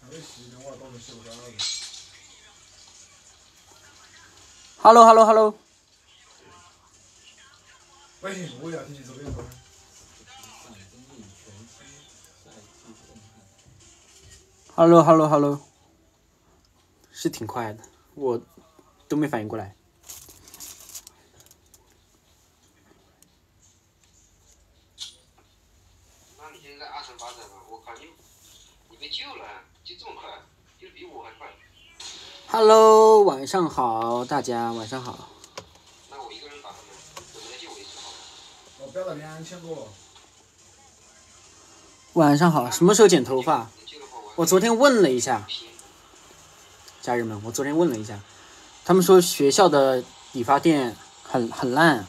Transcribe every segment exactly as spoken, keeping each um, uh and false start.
Hello Hello Hello。 喂，我要听你这边说。 Hello Hello Hello。是挺快的，我都没反应过来。 那你现在在阿城发展了，我靠你，你被救了，就这么快，就比我还快。 Hello， 晚上好，大家晚上好。 那我一个人打他们，我没来救我一次好。 我飙到两千多了。 晚上好，什么时候剪头发？我昨天问了一下。家人们，我昨天问了一下，他们说学校的理发店很很烂，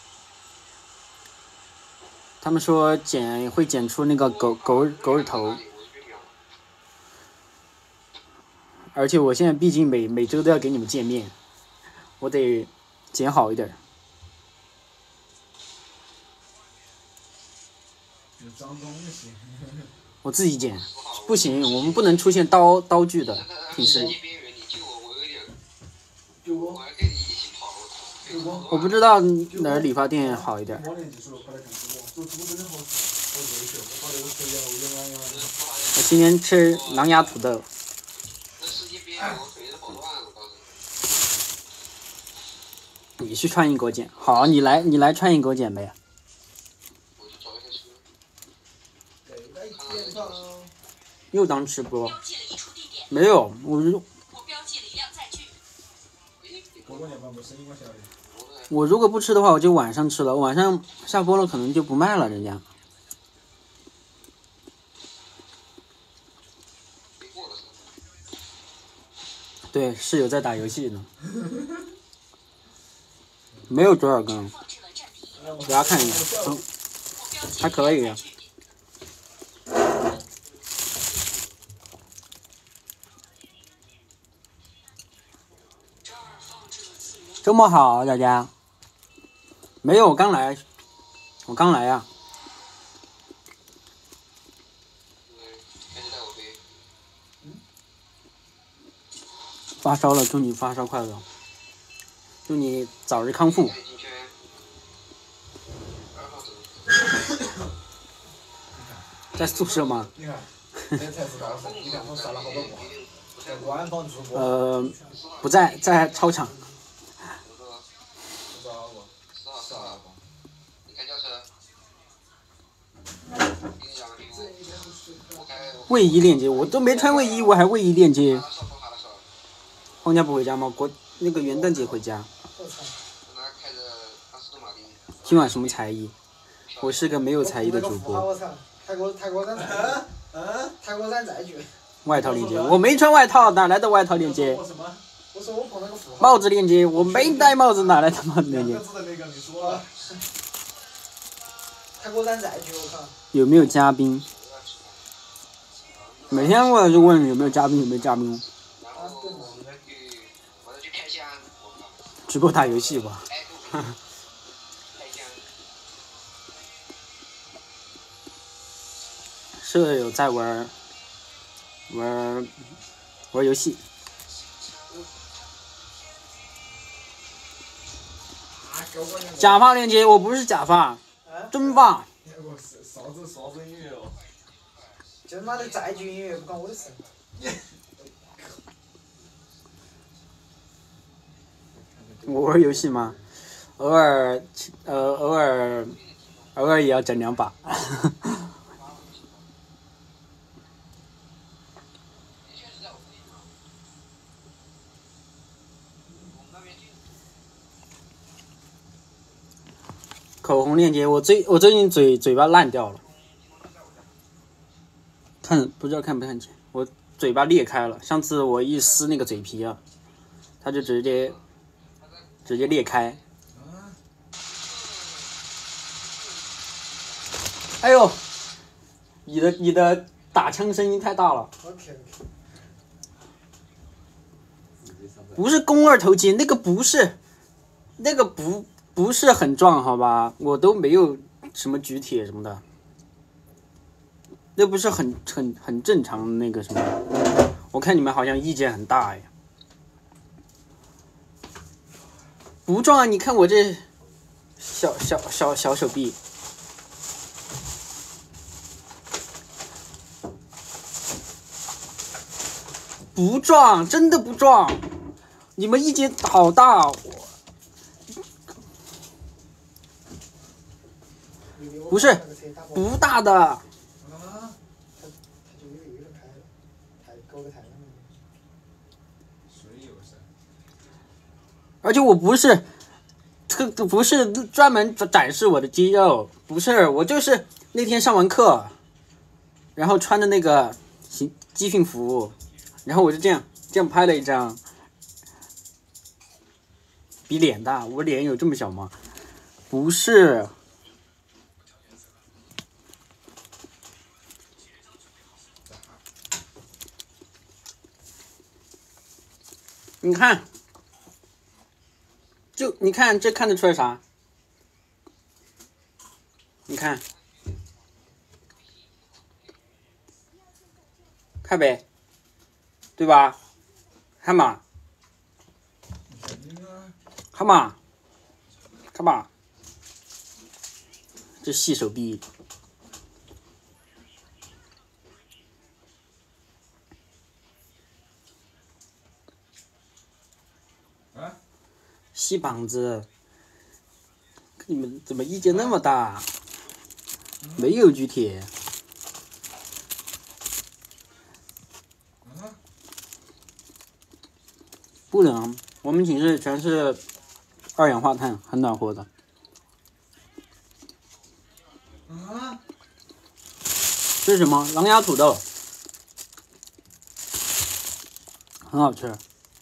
他们说剪会剪出那个狗狗狗日头，而且我现在毕竟每每周都要给你们见面，我得剪好一点。 有脏东西。 我自己剪，不行，我们不能出现刀刀具的平时。我不知道哪儿理发店好一点。我今天吃狼牙土豆。你去川渝给我剪，好，你来你来川渝给我剪呗。又当吃播？没有，我如我如果不吃的话，我就晚上吃了。晚上下播了，可能就不卖了，人家。对，室友在打游戏呢。没有多少根，给大家看一下，嗯，还可以。周末好，大家。没有，我刚来，我刚来呀、啊。发烧了，祝你发烧快乐，祝你早日康复。在宿舍吗？ 你看，这才是大事。你看我杀了好多个。官方直播。 呃，不在，在操场。卫衣链接，我都没穿卫衣，我还卫衣链接。放假不回家吗？国那个元旦节回家。今晚什么才艺？我是个没有才艺的主播。 泰国泰国人在，嗯，泰国人在句。 外套链接，我没穿外套，哪来的外套链接？ 我说我碰那个符号。 帽子链接，我没戴帽子，哪来的帽子链接？ 泰国人在句，我靠。 有没有嘉宾？每天我就问有没有嘉宾，有没有嘉宾。直播打游戏吧。舍友在玩玩玩游戏。假发链接，我不是假发，真发。 啥子啥子音乐哦？就妈的载具音乐，不关我的事。 我玩游戏吗？偶尔，呃，偶尔，偶尔也要整两把。口红链接，我最我最近嘴嘴巴烂掉了，看不知道看不看见，我嘴巴裂开了。上次我一撕那个嘴皮啊，它就直接直接裂开。哎呦，你的你的打枪声音太大了。不是肱二头肌，那个不是，那个不。不是很壮，好吧，我都没有什么举铁什么的，那不是很很很正常的那个什么， 我看你们好像意见很大哎。不撞啊！你看我这小小小小手臂。不撞，真的不撞。你们意见好大。不是，不大的。 啊，他他就有一个人开了，太搞得太那个。水有噻。 而且我不是，这个不是专门展示我的肌肉，不是，我就是那天上完课，然后穿的那个行集训服，然后我就这样这样拍了一张，比脸大，我脸有这么小吗？不是。你看，就你看这看得出来啥？你看，看呗，对吧？看嘛，看嘛，看嘛，这细手臂。细膀子，你们怎么意见那么大？没有举铁。不能，我们寝室全是二氧化碳，很暖和的。这是什么？狼牙土豆，很好吃。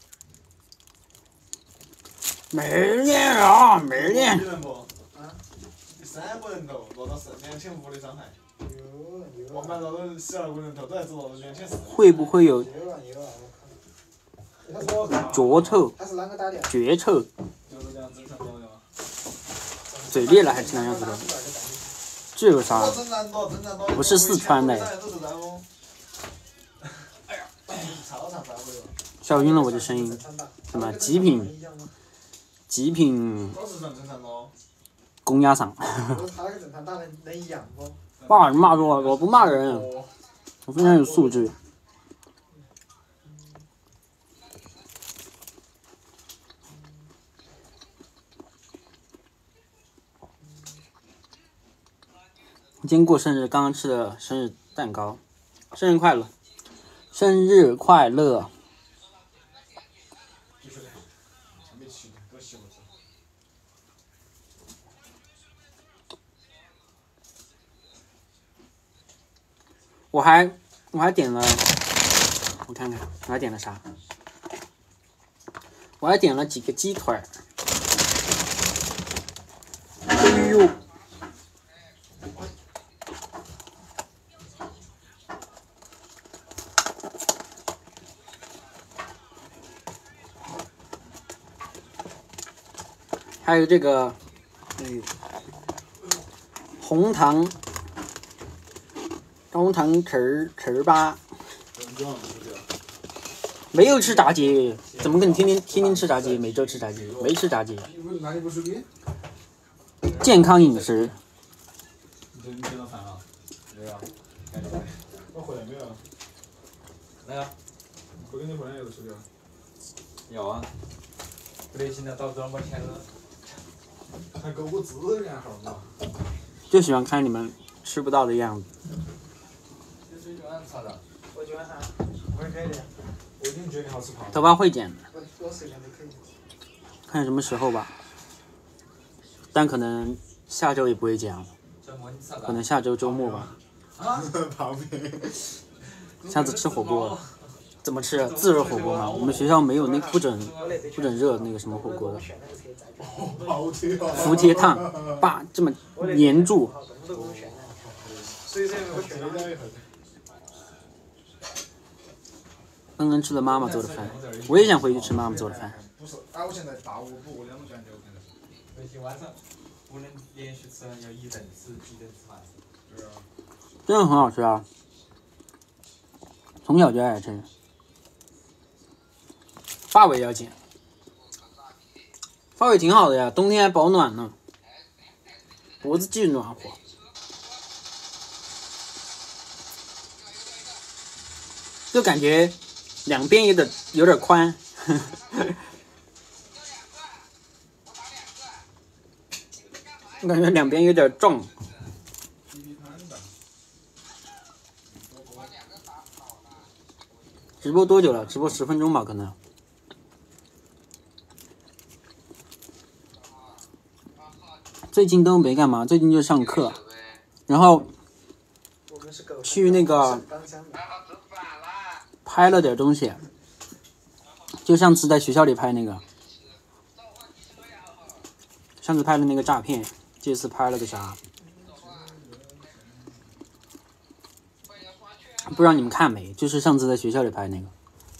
没练啊，没练。 你能不？啊？你三个人头落到是两千五的伤害。有有。我们那都十二个人头都还只落到两千四。 会不会有？ 有啊有啊，我靠。 脚臭。 他是啷个打的？ 脚臭。 就是这样正常多的嘛。 嘴裂了还是狼牙土豆？这有啥？不是四川的。笑晕了我的声音。什么极品？极品公鸭嗓。骂人骂我，我不骂人，我非常有素质。今天过生日，刚刚吃的生日蛋糕，生日快乐，生日快乐。我还我还点了，我看看我还点了啥？我还点了几个鸡腿儿。哎呦！还有这个，嗯，红糖。红糖糍儿糍儿粑，没有吃炸鸡，怎么可能天天天天吃炸鸡？每周吃炸鸡，没吃炸鸡。健康饮食。 你吃到饭了？没有。我回来没有？来呀！不跟你回来要吃掉。要啊。不得现在找不着没钱了。还够个字然后嘛。 就喜欢看你们吃不到的样子。 我喜欢啥？我也可以的。我已经决定好吃胖。 头发会剪的。 我我随便都可以。 看什么时候吧。但可能下周也不会剪了。可能下周周末吧。 啊？泡面。 下次吃火锅，怎么吃？自热火锅嘛。我们学校没有那不准不准热那个什么火锅的。服帖烫，叭这么粘住。刚刚吃了妈妈做的饭，我也想回去吃妈妈做的饭。 不是，啊，我现在大午不饿两种感觉，我看着。 那天晚上不能连续吃，要一顿吃一顿吃饭。 对啊。 真的很好吃啊，从小就爱吃。 发尾要剪，发尾挺好的呀，冬天还保暖呢，脖子既暖和。就感觉两边有点有点宽，呵呵我感觉两边有点重。直播多久了？直播十分钟吧，可能。最近都没干嘛，最近就上课，然后去那个拍了点东西，就上次在学校里拍那个，上次拍的那个诈骗，这次拍了个啥？不知道你们看没？就是上次在学校里拍那个。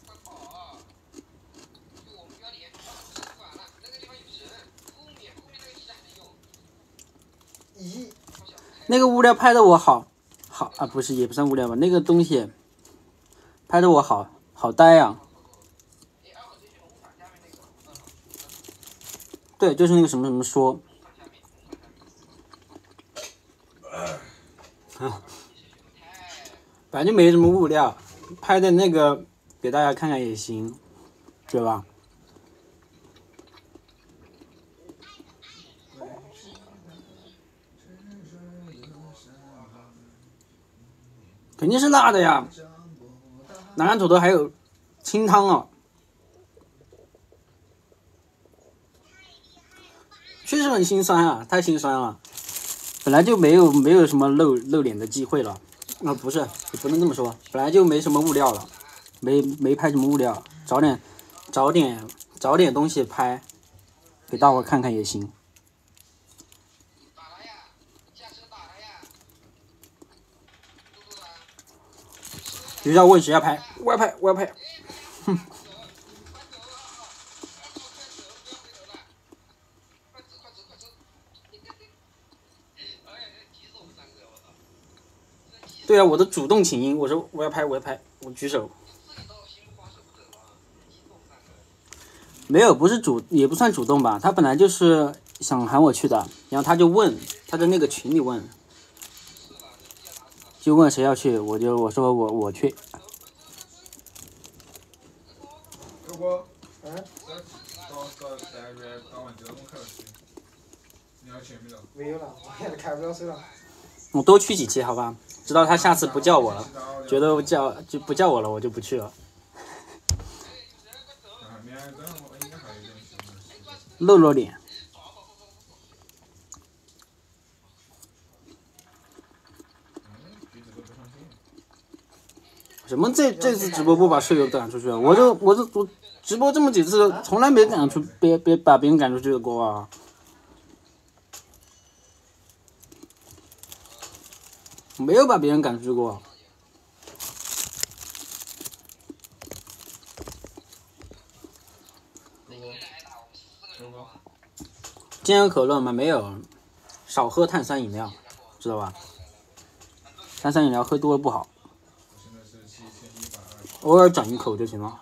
那个物料拍的我好好啊，不是也不算物料吧，那个东西拍的我好好呆啊。对，就是那个什么什么说。啊，反正就没什么物料，拍的那个给大家看看也行，对吧？肯定是辣的呀，南安土豆还有清汤哦，确实很心酸啊，太心酸了。本来就没有没有什么露露脸的机会了，啊不是，也不能这么说，本来就没什么物料了，没没拍什么物料，找点找点找点东西拍，给大伙看看也行。学校问谁要拍，我要拍，我要拍，哼。对啊，我的主动请缨，我说我要拍，我要拍，我举手。没有，不是主，也不算主动吧，他本来就是想喊我去的，然后他就问，他在那个群里问。就问谁要去，我就我说我我去。 如果嗯，到到单元打完这个我开了去，你要去没有？ 没有了，我现在开不了水了。 我多去几期好吧，直到他下次不叫我了，觉得叫就不叫我了，我就不去了。露露脸。什么这这次直播不把舍友赶出去啊？我就我就我直播这么几次，从来没赶出别别把别人赶出去过啊。没有把别人赶出去过。健康可乐吗？没有，少喝碳酸饮料，知道吧？碳酸饮料喝多了不好。偶尔转一口就行了。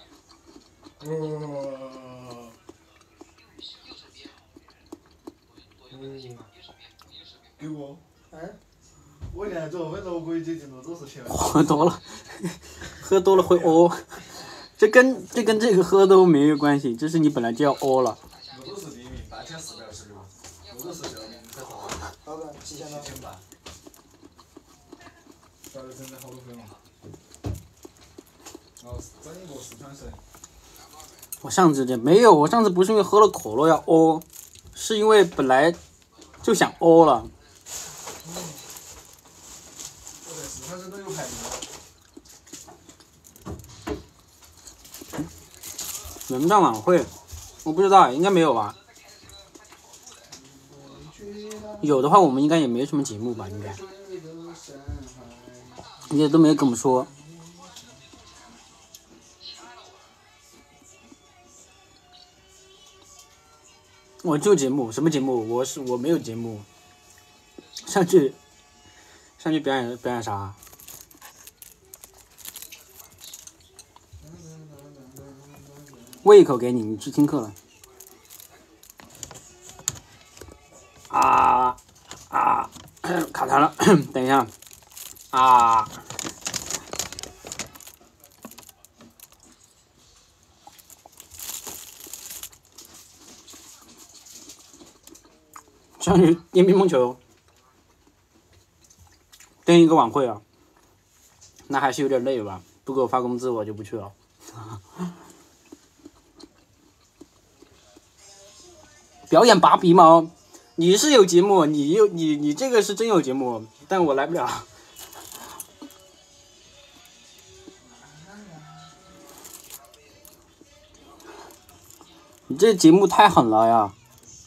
嗯， 给我。 哎，我现在做温度估计进度都是全。 喝多了，喝多了会屙，这跟这跟这个喝都没有关系，这是你本来就要屙了。 我都是第一名，八千四百二十六，我都是第二名，才多少？ 好的，七千多。 七千八。咋的？真的好多分了。哦，整一个四川省。 我上次就没有，我上次不是因为喝了可乐要屙，是因为本来就想屙了。 我在四川省都有排名。 人大晚会，我不知道，应该没有吧？有的话，我们应该也没什么节目吧？应该，应该都没跟我们说。我就节目，什么节目？我是我没有节目。上去，上去表演表演啥？ 喂一口给你，你去听课了。啊啊，卡痰了，等一下。啊。上去练乒乓球，跟一个晚会啊，那还是有点累吧？不给我发工资，我就不去了。表演拔鼻毛，你是有节目，你有你你这个是真有节目，但我来不了。你这节目太狠了呀！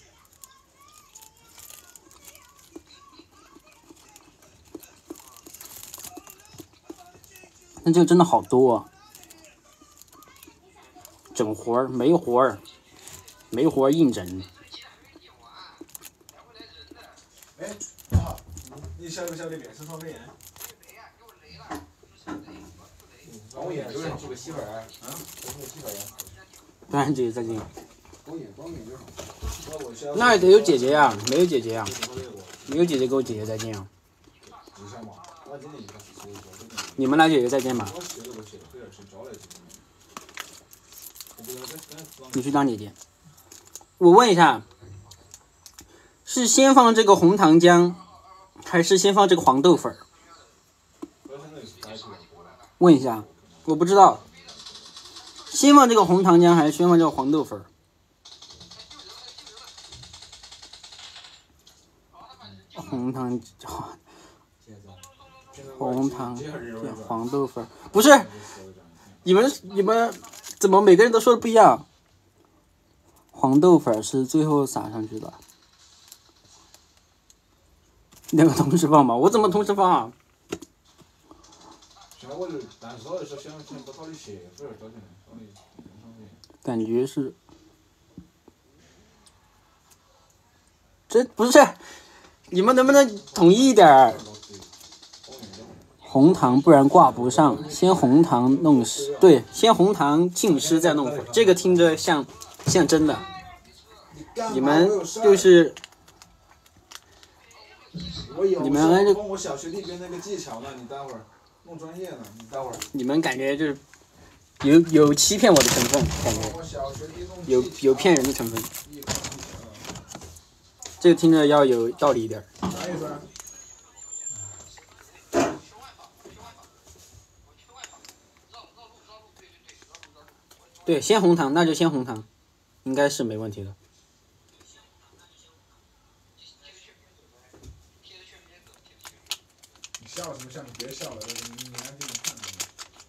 那这个真的好多啊！整活儿没活儿，没活儿硬整。 哎，好，你晓不晓得面生疮肺炎？ 帮我研究下，做个吸粉儿，嗯，做个吸粉儿。 当然姐姐再见。 帮研帮研究好。 那也得有姐姐呀，没有姐姐呀，没有姐姐给我姐姐再见啊。你们来姐姐再见吧。你去当姐姐。我问一下，是先放这个红糖浆，还是先放这个黄豆粉？问一下，我不知道。先放这个红糖浆，还是先放这个黄豆粉？红糖，红糖黄豆粉，不是，你们你们怎么每个人都说的不一样？黄豆粉是最后撒上去的，两个同时放吗？我怎么同时放啊？感觉是，这不是，你们能不能统一一点儿？红糖不然挂不上，先红糖弄湿，对，先红糖浸湿再弄粉，这个听着像像真的。你们就是你们就我小学里边那个技巧呢，你待会儿弄专业了，你待会儿。 你们感觉就是有有欺骗我的成分，感觉有有骗人的成分。这个听着要有道理一点。 啥意思？ 对，先红糖，那就先红糖，应该是没问题的。 你笑什么笑？你别笑了，你你安静看着呢。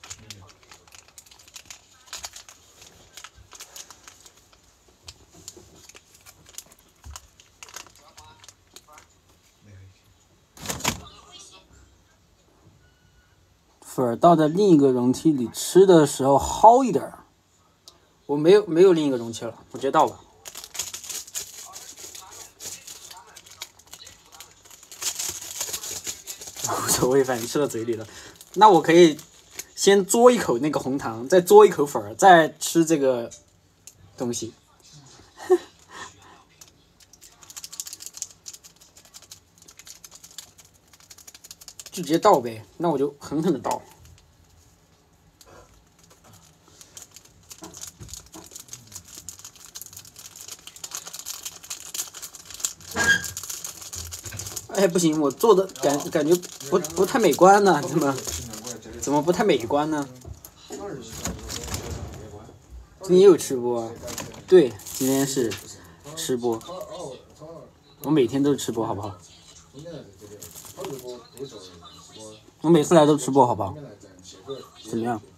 粉儿倒在另一个容器里，吃的时候薅一点儿。我没有没有另一个容器了，我直接倒吧。无所谓，反正吃到嘴里了。那我可以先嘬一口那个红糖，再嘬一口粉儿，再吃这个东西。就直接倒呗，那我就狠狠的倒。哎，不行，我做的感感觉不不太美观呢，怎么怎么不太美观呢？今天又吃播，对，今天是吃播，我每天都是吃播，好不好？我每次来都吃播，好不好？怎么样？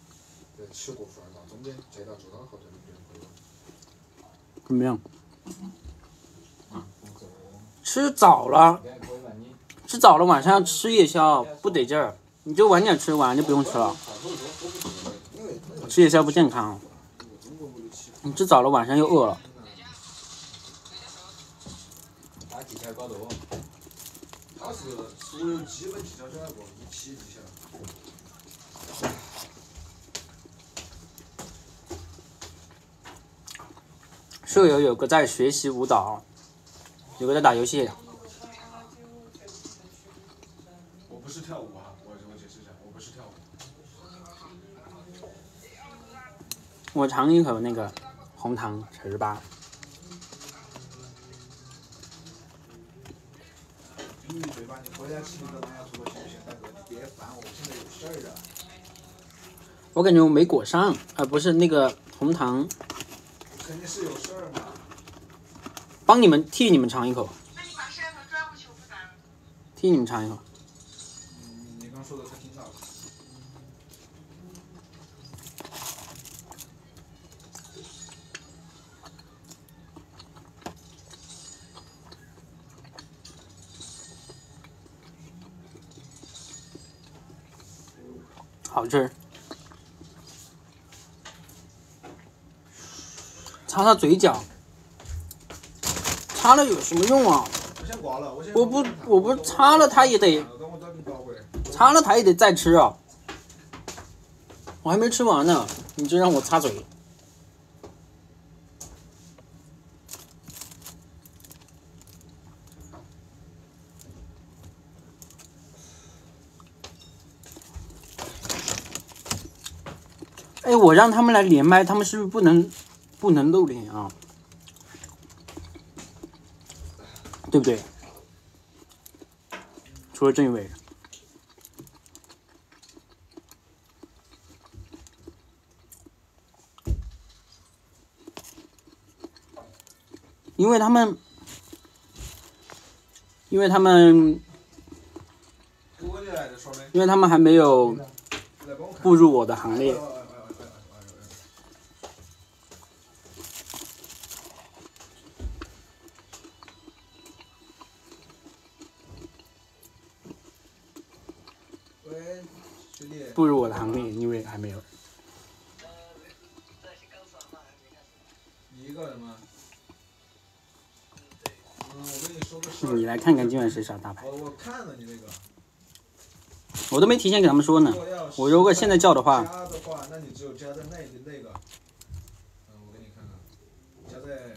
怎么样？吃早了，吃早了晚上要吃夜宵，不得劲儿。你就晚点吃，晚上就不用吃了。吃夜宵不健康。你吃早了晚上又饿了。 它是所有基本技巧加一个一起记下来。 舍友有个在学习舞蹈，有个在打游戏。 我不是跳舞啊，我我解释一下，我不是跳舞。 我尝一口那个红糖糍粑。 闭嘴吧，你回来吃你的狼牙土豆行不行，大哥？你别烦我，我现在有事儿啊。 我感觉我没裹上，啊，不是那个红糖。 肯定是有事儿嘛。 帮你们替你们尝一口。 那你把摄像头转过去，我不打了。 替你们尝一口。 嗯，你刚说的他听到了。 好吃。擦擦嘴角。擦了有什么用啊？ 我先挂了，我先。 我不，我不擦了它也得，擦了它也得再吃啊。我还没吃完呢，你就让我擦嘴。哎，我让他们来连麦，他们是不是不能不能露脸啊？对不对？除了郑伟，因为他们，因为他们，因为他们还没有步入我的行列。步入我的行列，因为还没有。 你一个人吗？嗯，我跟你说个事儿。 你来看看今晚谁耍大牌。 我我看了你那个。 我都没提前给他们说呢。我如果现在叫的话。 加的话，那你只有加在那那个。嗯，我给你看看，加在。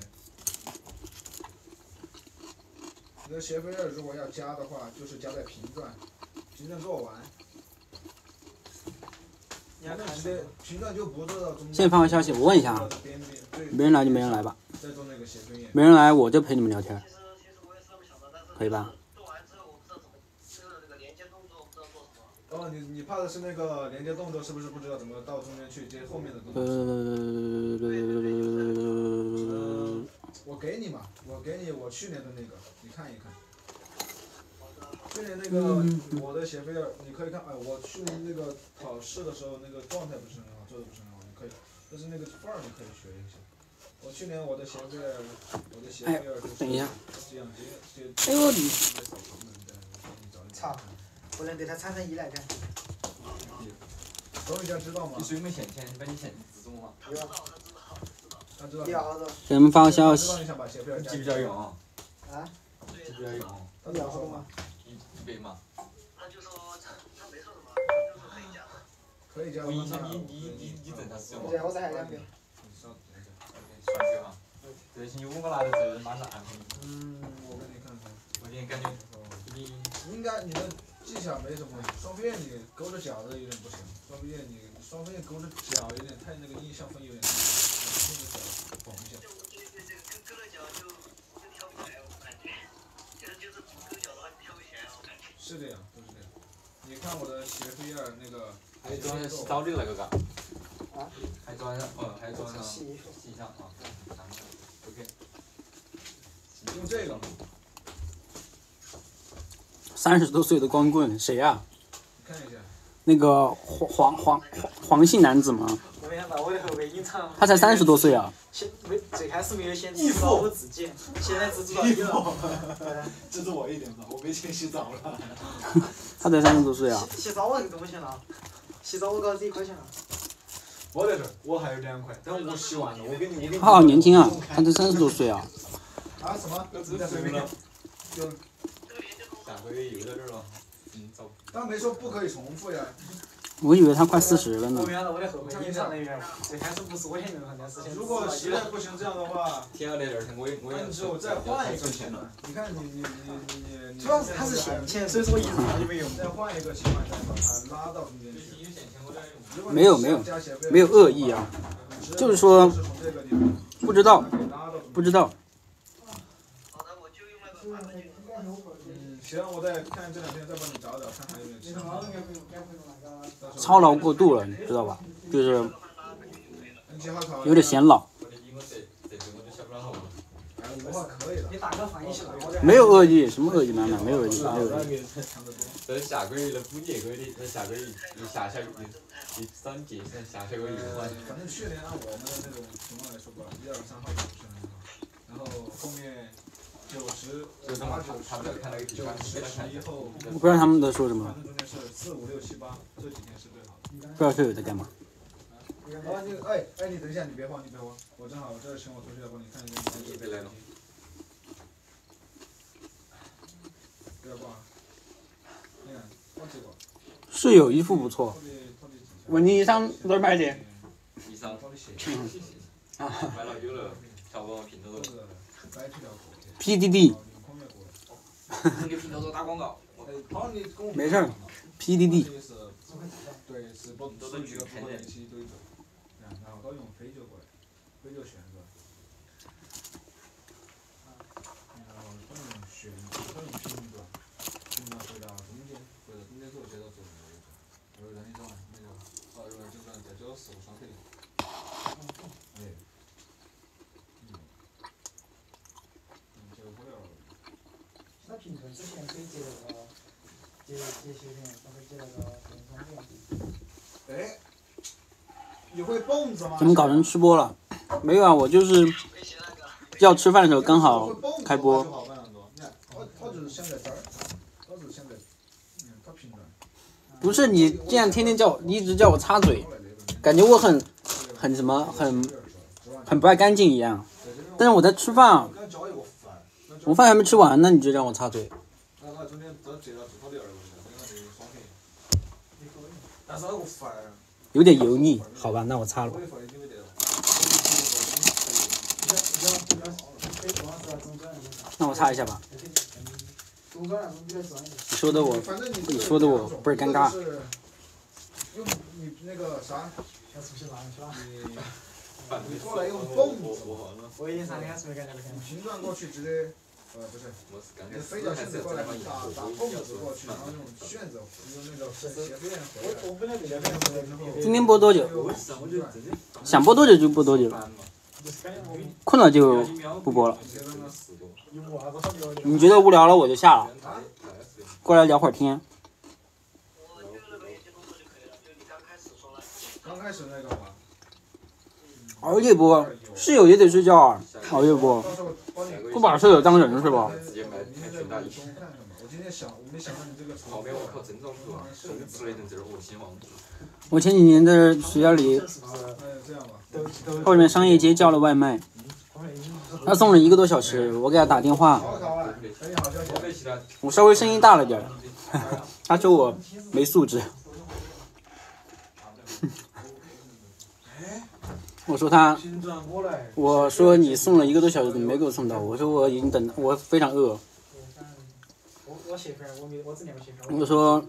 你的协菲尔如果要加的话，就是加在评传，评传做完。评论直接评论就不做到中间。 现在发个消息，我问一下啊，没人来就没人来吧。没人来我就陪你们聊天，可以吧？ 哦，你你怕的是那个连接动作，是不是不知道怎么到中间去接后面的动作？呃，我给你嘛，我给你我去年的那个，你看一看。去年那个我的协菲尔，你可以看，哎，我去年那个考试的时候，那个状态不是很好，做的不是很好，你可以，但是那个范儿你可以学一下。我去年我的协菲尔，我的协菲尔就是这样接接。 哎呦你！ 操！不能对他产生依赖感。 董宇佳知道吗？ 你是有没有线钱？你把你钱自中吗？ 有。 他知道。 给他们发个消息。 你记不记得用？ 啊？ 记不记得用？ 他聊好吗？ 一百嘛。 他就说他他没说什么，就说可以加。 可以加。 不影响你你你你正常使用。 对，我再还两百。 算去哈。这星期五我拿的是马上安排你。 嗯，我给你看看。 我今天感觉你应该你的技巧没什么问题，双飞燕你勾着脚的有点不行，双飞燕你双飞燕勾着脚有点太那个印象分有点大，那个脚缝一下。 对对对，勾勾着脚就就跳不来，我感觉，就是就是勾脚的话跳不起来，我感觉。 是这样，都是这样。你看我的协飞燕那个。 还有装洗澡的那个嘎。 啊？ 还装上，哦，还装上洗衣服。 洗一下啊。OK。 用这个。 三十多岁的光棍，谁呀、啊？ 看一下。 那个黄黄黄黄黄姓男子吗？ 我没想到我的后背隐藏。 他才三十多岁啊。 先没最开始没有先知道我自己，现在只知道你了。 这是我一点吧，我没钱洗澡了。 他才三十多岁啊。 洗洗澡我多少钱了？洗澡我搞这一块钱了。 我在这儿，我还有两块，但我洗完了，我给你，我给你。 他好年轻啊，他才三十多岁啊。 啊什么？你在水边？就。 下回又在这儿了。嗯，走。 但没说不可以重复呀。 我以为他快四十了呢我。原来我的后悔，隐藏了一个，最开始不是我先用上的，是先如果实在不行这样的话， 天要来这儿，我也我也那你只有再换一个气管。你看你你你你你， 主要是它是线前，所以说我一直就没用。 再换一个气管，再把它拉到中间去。 没有没有没有恶意啊，就是说不知道不知道。 好的，我就用那个盘子就能。 嗯，行，我再看这两天再帮你找找，看还有没有其他的。 操劳过度了，你知道吧？就是你几号考？ 有点显老。 我的英文这这句我就想不到了。 哎，五号可以的。 你大哥放一起了，我没有恶意，什么恶意满满，没有恶意，没有恶意。 这是下个月的补节个的，这下个月一下下月一三节，是下下个月的话。 反正去年按我们的那种情况来说吧，一二三号不是很好，然后后面九十、八九十、九十、十一后， 我不知道他们在说什么反，正中间是四五六七八这几天是最好的。 不知道队友在干嘛。 啊，你哎哎，你等一下，你别慌，你别慌，我正好我这儿请我同学来帮你看一下你这别来了。 不要慌，你看我这个。 室友衣服不错，问你衣裳哪儿买的？ 衣裳啊，买了有了，淘宝拼多多。 P D D。 你给拼多多打广告。 没事儿 ，P D D。 对，是不都是几个组合一起对着，然后都用飞就过来，飞就旋转，然后都用旋，都用平转，平转回到中间，回到中间之后接着做那个，然后让你转那个，好，然后就转再接着四五双腿，哎，嗯，嗯，接着不了。 他平时之前可以接那个接接斜片，他可以接那个电双片。 哎，你会蹦子吗？ 怎么搞成吃播了？没有啊，我就是要吃饭的时候刚好开播。 我只是想在这儿，我只是想在，嗯，它平转。 不是你这样天天叫我，你一直叫我插嘴，感觉我很很什么很很不爱干净一样。但是我在吃饭，我饭还没吃完呢，你就让我插嘴。 但是那个饭儿有点油腻，好吧，那我擦了吧。那我擦一下吧。你说的我，你说的我倍儿尴尬。 用你那个啥，你你过来用蹦子， 我已经三天是没感觉了。 你平转过去直接，呃不是，你飞脚旋子过来打打蹦子过去，然后用旋子用那个斜边回来。 今天播多久？想播多久就播多久，困了就不播了。你觉得无聊了我就下了，过来聊会儿天。 刚开始那个吧。 熬夜播，室友也得睡觉啊，熬夜播，不把室友当人是吧？ 我今天想，我没想到你这个。 后面我考正装课，中午吃了一顿这儿恶心忘了。 我前几年在学校里，后面商业街叫了外卖，他送了一个多小时，我给他打电话，我稍微声音大了点儿，他说我没素质。我说他，我说你送了一个多小时怎么没给我送到？我说我已经等，我非常饿。我说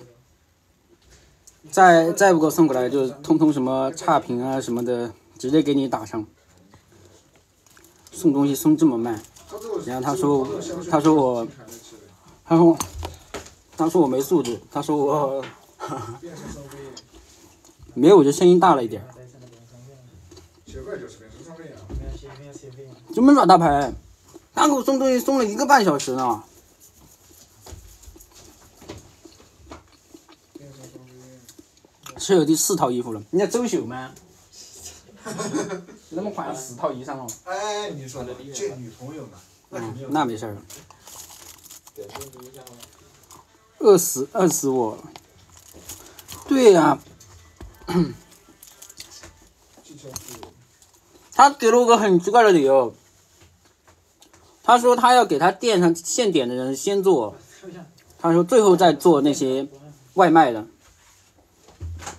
再再不给我送过来，就通通什么差评啊什么的，直接给你打上。送东西送这么慢，然后他说他说我，他说他说我没素质，他说我没有，我就声音大了一点。就没耍大牌，他给我送东西送了一个半小时呢。室友第四套衣服了，你在走秀吗？那么快四套衣裳哦。 哎，你说的见女朋友嘛？ 嗯，那没事儿。饿死饿死我了。对呀、啊。他给了我个很奇怪的理由，他说他要给他店上现点的人先做，他说最后再做那些外卖的。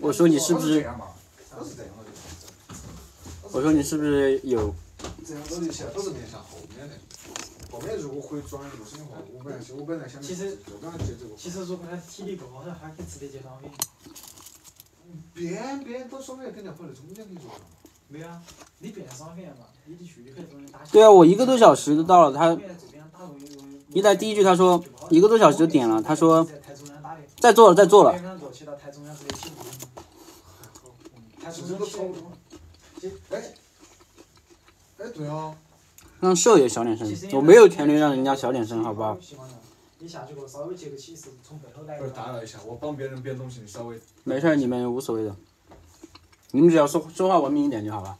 我说你是不是？ 都是这样嘛，都是这样的。 我说你是不是有？ 这样走起来都是面向后面的。后面如果回转路线的话，我本来我本来想其实就刚才接这个。 其实如果他体力够好的，还可以直接接双飞。 边边都双飞肯定跑得中间可以做。 没有啊，你变双飞嘛，你的距离可以中间打。 对啊，我一个多小时就到了。他这边打过有有。 一来第一句他说一个多小时就点了，他说台中央打的。 在做了在做了。 台中央过去到台中央直接起步。台中央起步。 哎，哎对哦。 让舍友小点声，我没有权利让人家小点声，好不好？ 你下去给我稍微接个起势，从背后来。 不是打扰一下，我帮别人编东西，你稍微。 没事，你们无所谓的，你们只要说说话文明一点就好了。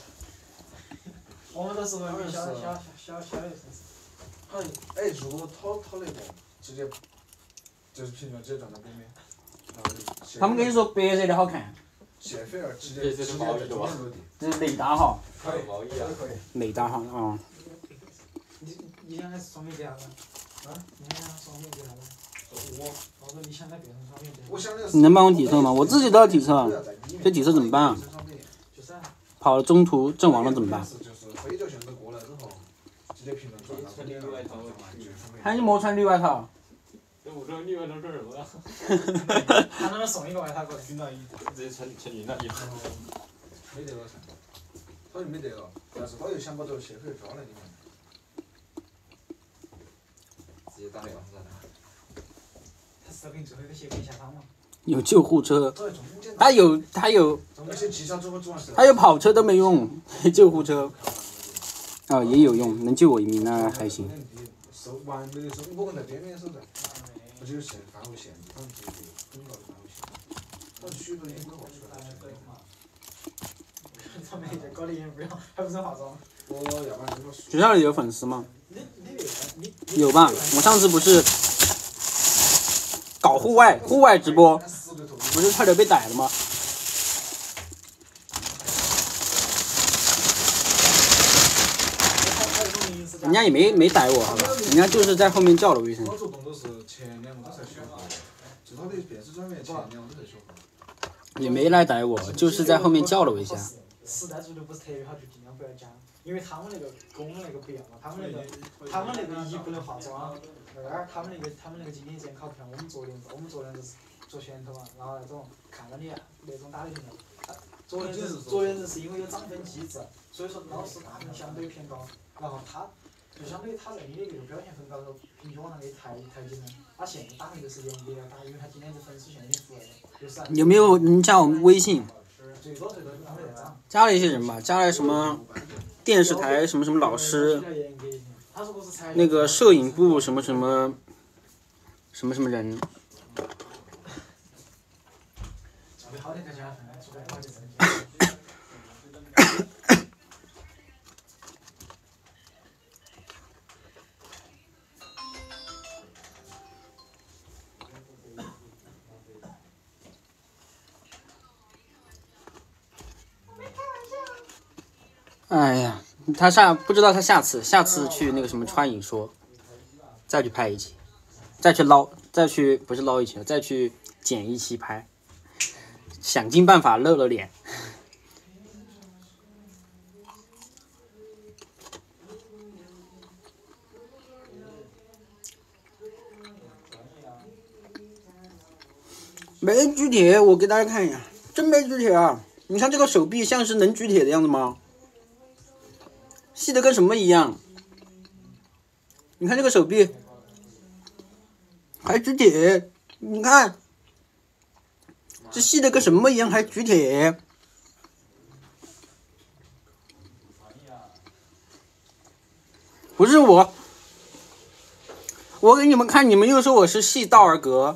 我们都是文明小小小小小的城市。 好，哎，如果讨讨那个，直接就是评论直接转到边边。 他们跟你说白色的好看。 谢菲尔直接直接在中间落地。 这是雷达哈。 可以毛衣啊。 雷达哈啊。 你你想的是双面接啥子？啊？你想双面接啥子？我我说你想的变成双面接。我想的是。 你能帮我体测吗？我自己都要体测，这体测怎么办啊？ 就是啊。 跑了中途阵亡了怎么办？ 就是飞就选择过来之后，直接评论转到中间。 喊你莫穿绿外套。 我这绿外套穿什么呀？ 他能不能送一个外套过来？ 军大衣，直接穿穿军大衣。 没得了噻，他就没得了，但是他又想把这个谢菲尔抓来，你看。 直接打电话是吧？ 他是给你最后一个谢菲尔下场吗？ 有救护车，他有他有，他有跑车都没用，救护车。啊、哦，也有用，能救我一命那还行。 收完没得收，我们在边边收的，而且限范围限制，他们这个很高的范围限制，他们许多也搞出来。 他们这搞的也不要，还不是化妆。 我要不然这个。 学校里有粉丝吗？ 你你你有吧？我上次不是搞户外户外直播，不是差点被逮了吗？人家也没没逮我，好吧？人家就是在后面叫了我一声。 操作动作是前两个都在学会，就他的辨识专业前两个都在学会。 也没来逮我，就是在后面叫了我一下。 实在做的不是特别好，就尽量不要加，因为他们那个跟我们那个不一样嘛，他们那个他们那个一不能化妆，二他们那个他们那个今天监考不像我们昨天，我们昨天是做拳头嘛，然后那种看到你那种打的挺好。昨天是昨天是因为有涨分机制，所以说老师打分相对偏高，然后他就相当于他在你的这个表现很高的时候，平均往上给抬抬几分。他现在打分就是严格要打，因为他今天是分数线已经出来了，就是。 有没有你加我们微信？ 最多最多他们在涨。 加了一些人吧，加了什么电视台什么什么老师，那个摄影部什么什么什么什么人。哎呀，他下不知道他下次下次去那个什么川影说，再去拍一期，再去捞，再去不是捞一期，再去剪一期拍，想尽办法露了脸。没举铁，我给大家看一下，真没举铁啊！你看这个手臂像是能举铁的样子吗？细的跟什么一样？你看这个手臂，还举铁，你看，这细的跟什么一样，还举铁。不是我，我给你们看，你们又说我是细道尔格。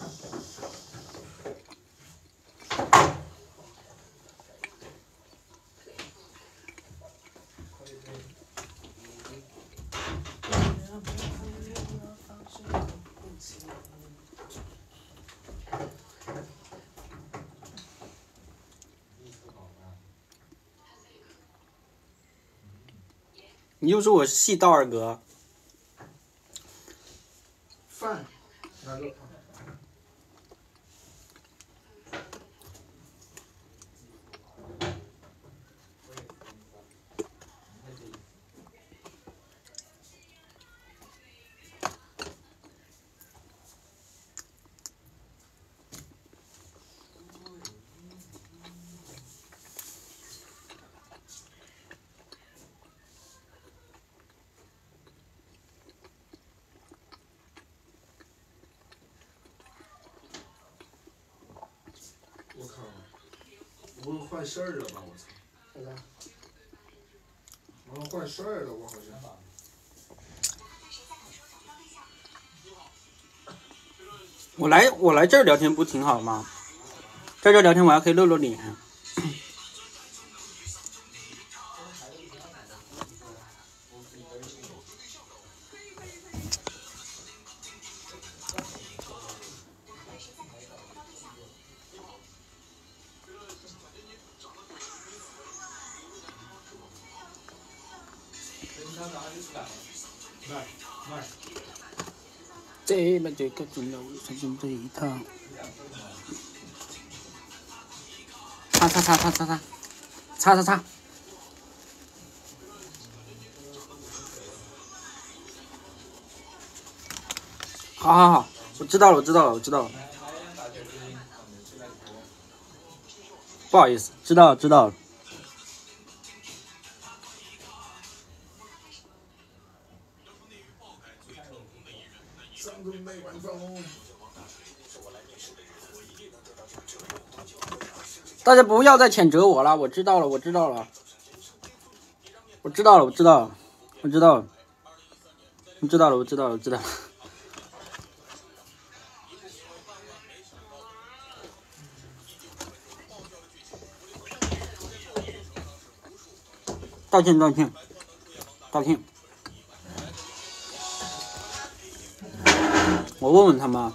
你就说我是细道尔格。 饭，哪个？ 不会坏事儿了吧？我操！ 是的。 完了坏事儿了，我好像。 我来我来这儿聊天不挺好吗？在这儿聊天我还可以露露脸。这么这个钟楼上进这一趟，擦擦擦擦擦擦，擦擦擦。好好好，我知道了，我知道了，我知道了。不好意思，知道了知道了。大家不要再谴责我了，我知道了，我知道了，我知道了，我知道了，我知道了，我知道了，我知道了，我知道了。道歉，道歉，道歉。我问问他们。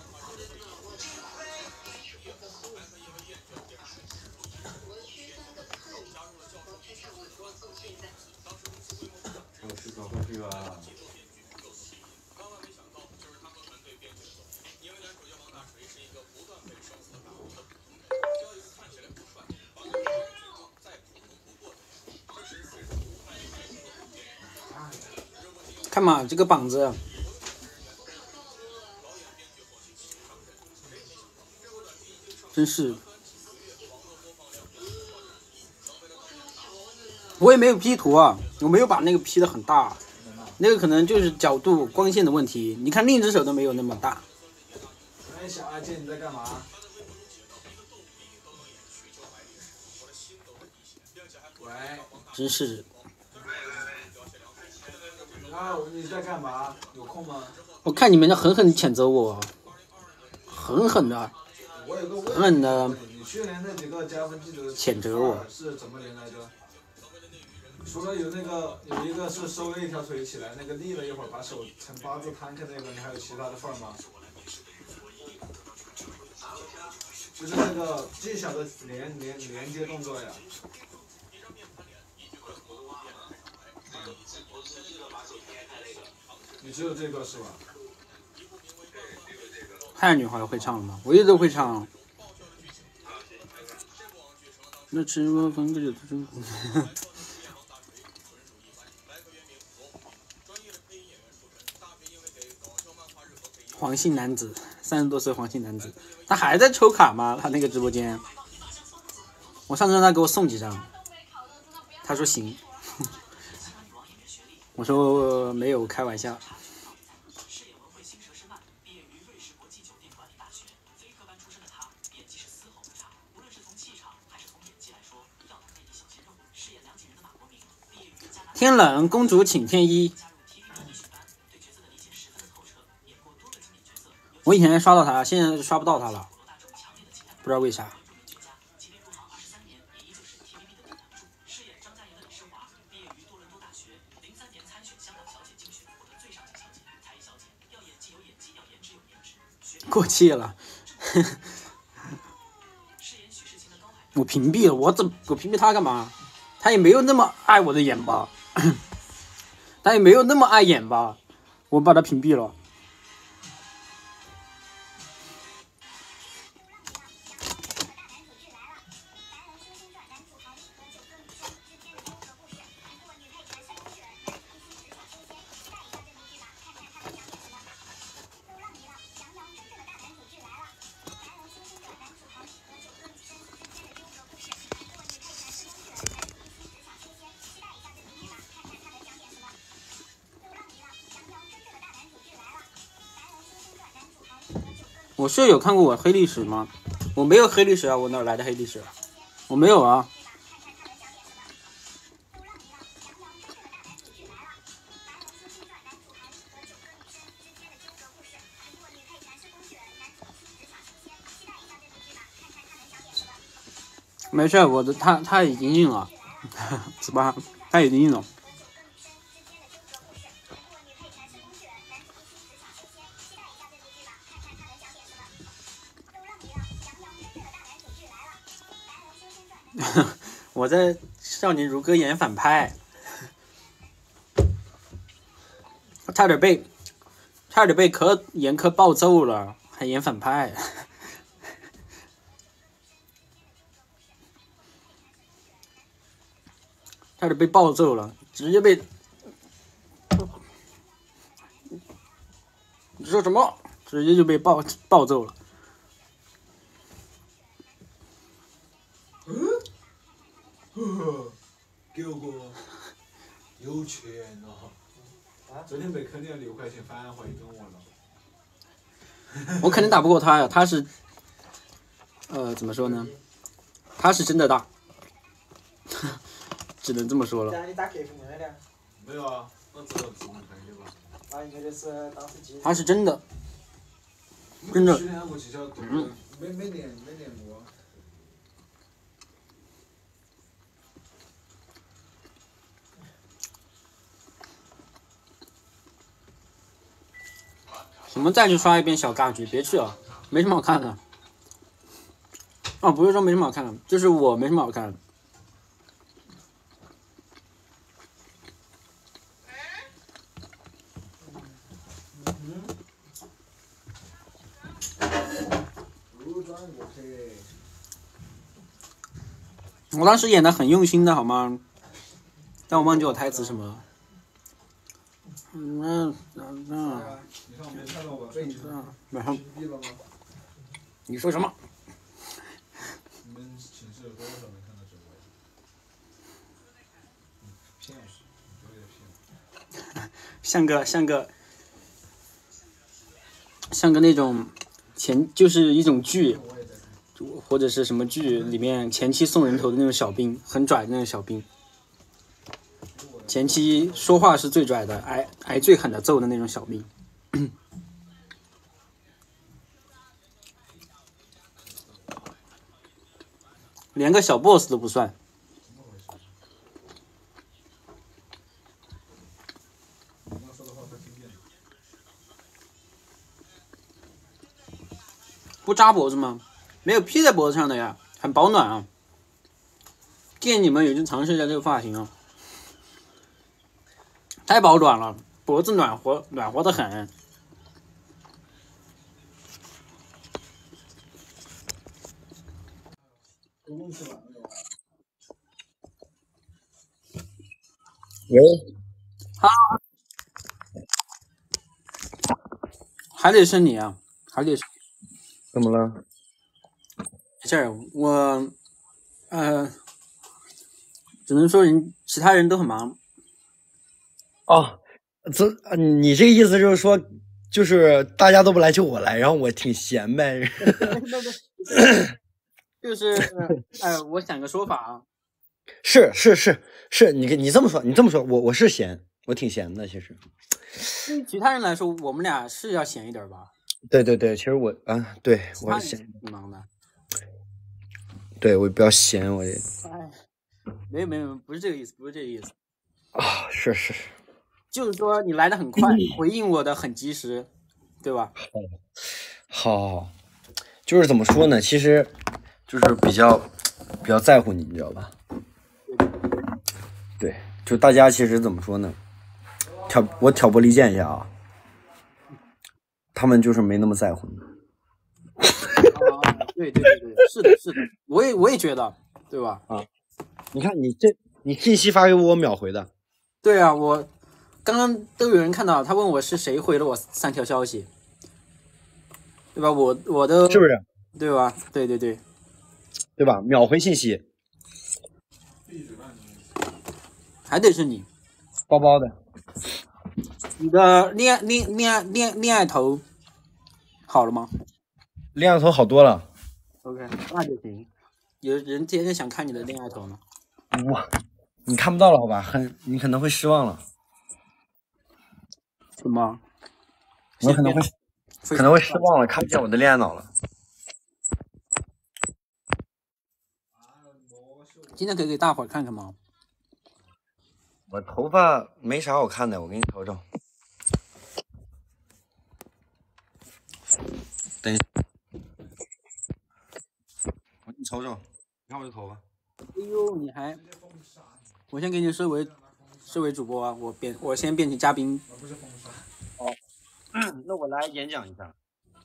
看嘛，这个膀子。真是，我也没有 P 图啊，我没有把那个 P 的很大，那个可能就是角度、光线的问题。你看另一只手都没有那么大。 哎，小阿健，你在干嘛？喂。 真是。 啊，你在干嘛？有空吗？ 我看你们在狠狠谴责我，狠狠的。 我有个问题， 狠狠的你去年那几个加分记的谴责我是怎么连来着？除了有那个有一个是收了一条腿起来，那个立了一会儿把手呈八字摊开那个，你还有其他的份吗？就是那个技巧的连连连接动作呀。你只有这个是吧？ 汉女孩会唱了吗？我一直都会唱。那吃我分个就吃。黄姓男子，三十多岁黄姓男子，他还在抽卡吗？他那个直播间，我上次让他给我送几张，他说行，我说没有，开玩笑。天冷，公主请添衣。我以前刷到他，现在刷不到他了，不知道为啥。过气了，我屏蔽了，我怎我屏蔽他干嘛？他也没有那么爱我的眼吧，他也没有那么爱眼吧，我把他屏蔽了。我舍友看过我黑历史吗？我没有黑历史啊，我哪来的黑历史啊？ 我没有啊。没事，我的他他已经印了，是吧？他已经印了。我在《少年如歌》演反派，差点被差点被柯严苛暴揍了，还演反派。差点被暴揍了，直接被你说什么？直接就被暴暴揍了。 给我有钱啊！昨天被坑掉六块钱返回给我了。 我肯定打不过他呀，他是，呃，怎么说呢？他是真的大。只能这么说了。 你打客服没得？ 没有啊，我只有自动开的吧。 啊，应该就是当时机。 他是真的，真的。 去年我技巧对，没没练没练过。 什么再去刷一遍小尬局？别去了，没什么好看的。哦，不是说没什么好看的，就是我没什么好看的。我当时演的很用心的好吗？但我忘记我台词什么了。嗯嗯嗯。 你看我没看到我背景。 马上。 屏蔽了吗？ 你说什么？ 你们寝室有多少没看到直播？骗我，有点骗。 像个像个像个那种前就是一种剧。或者是什么剧里面前期送人头的那种小兵，很拽的那种小兵，前期说话是最拽的，挨挨最狠的揍的那种小兵。连个小 boss 都不算。不扎脖子吗？没有披在脖子上的呀，很保暖啊！建议你们也去尝试一下这个发型啊，太保暖了，脖子暖和，暖和的很。喂，哈，还得是你啊，还得是。 怎么了？ 没事儿，我，呃，只能说人其他人都很忙。 哦，这你这个意思就是说，就是大家都不来就我来，然后我挺闲呗。 就是，哎、呃，我想个说法啊。 是是是是，你你这么说，你这么说，我我是闲，我挺闲的，其实。 对于其他人来说，我们俩是要闲一点吧？ 对对对，其实我啊，对我闲， 挺忙的。 对我比较闲，我也。 哎，没有没有，不是这个意思，不是这个意思。 啊，是是是。 就是说你来的很快，回应我的很及时，对吧？ 好，好，就是怎么说呢？其实，就是比较比较在乎你，你知道吧？对，就大家其实怎么说呢？挑我挑拨离间一下啊，他们就是没那么在乎你。 啊，对对对对，是的，是的，我也我也觉得，对吧？ 啊，你看你这你信息发给我，我秒回的。 对啊，我刚刚都有人看到，他问我是谁回了我三条消息，对吧？我我都是不是？ 对吧？对对对， 对吧？秒回信息。 还得是你， 包包的。 你的恋爱恋恋爱恋恋爱头好了吗？ 恋爱头好多了。 OK， 那就行。 有人天天想看你的恋爱头呢。 哇，你看不到了好吧？很，你可能会失望了。 什么？ 我可能会可能会失望了，看不见我的恋爱脑了。 今天可以给大伙儿看看吗？ 我头发没啥好看的，我给你瞅瞅。等一下，我给你瞅瞅，你看我的头发。 哎呦，你还，我先给你设为设为主播啊，我变我先变成嘉宾。 哦，嗯，那我来演讲一下。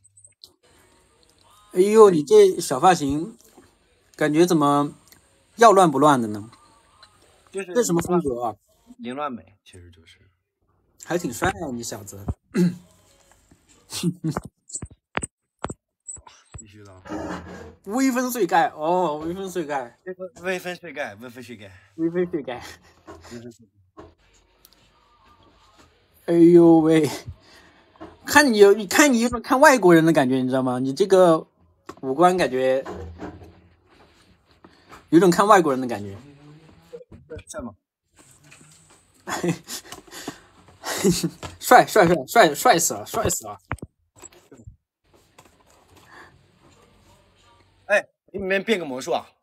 哎呦，你这小发型，感觉怎么要乱不乱的呢？ 就是这什么风格啊？ 凌乱美，其实就是。 还挺帅啊，你小子。 必须的。 微分碎盖哦，微分碎盖， 微分碎盖，微分碎盖， 微分碎盖。 微分碎盖。 哎呦喂，看你有，你看你有种看外国人的感觉，你知道吗？你这个五官感觉有种看外国人的感觉。 帅吗？ 帅帅帅帅帅死了，帅死了！ 哎，给你们变个魔术啊！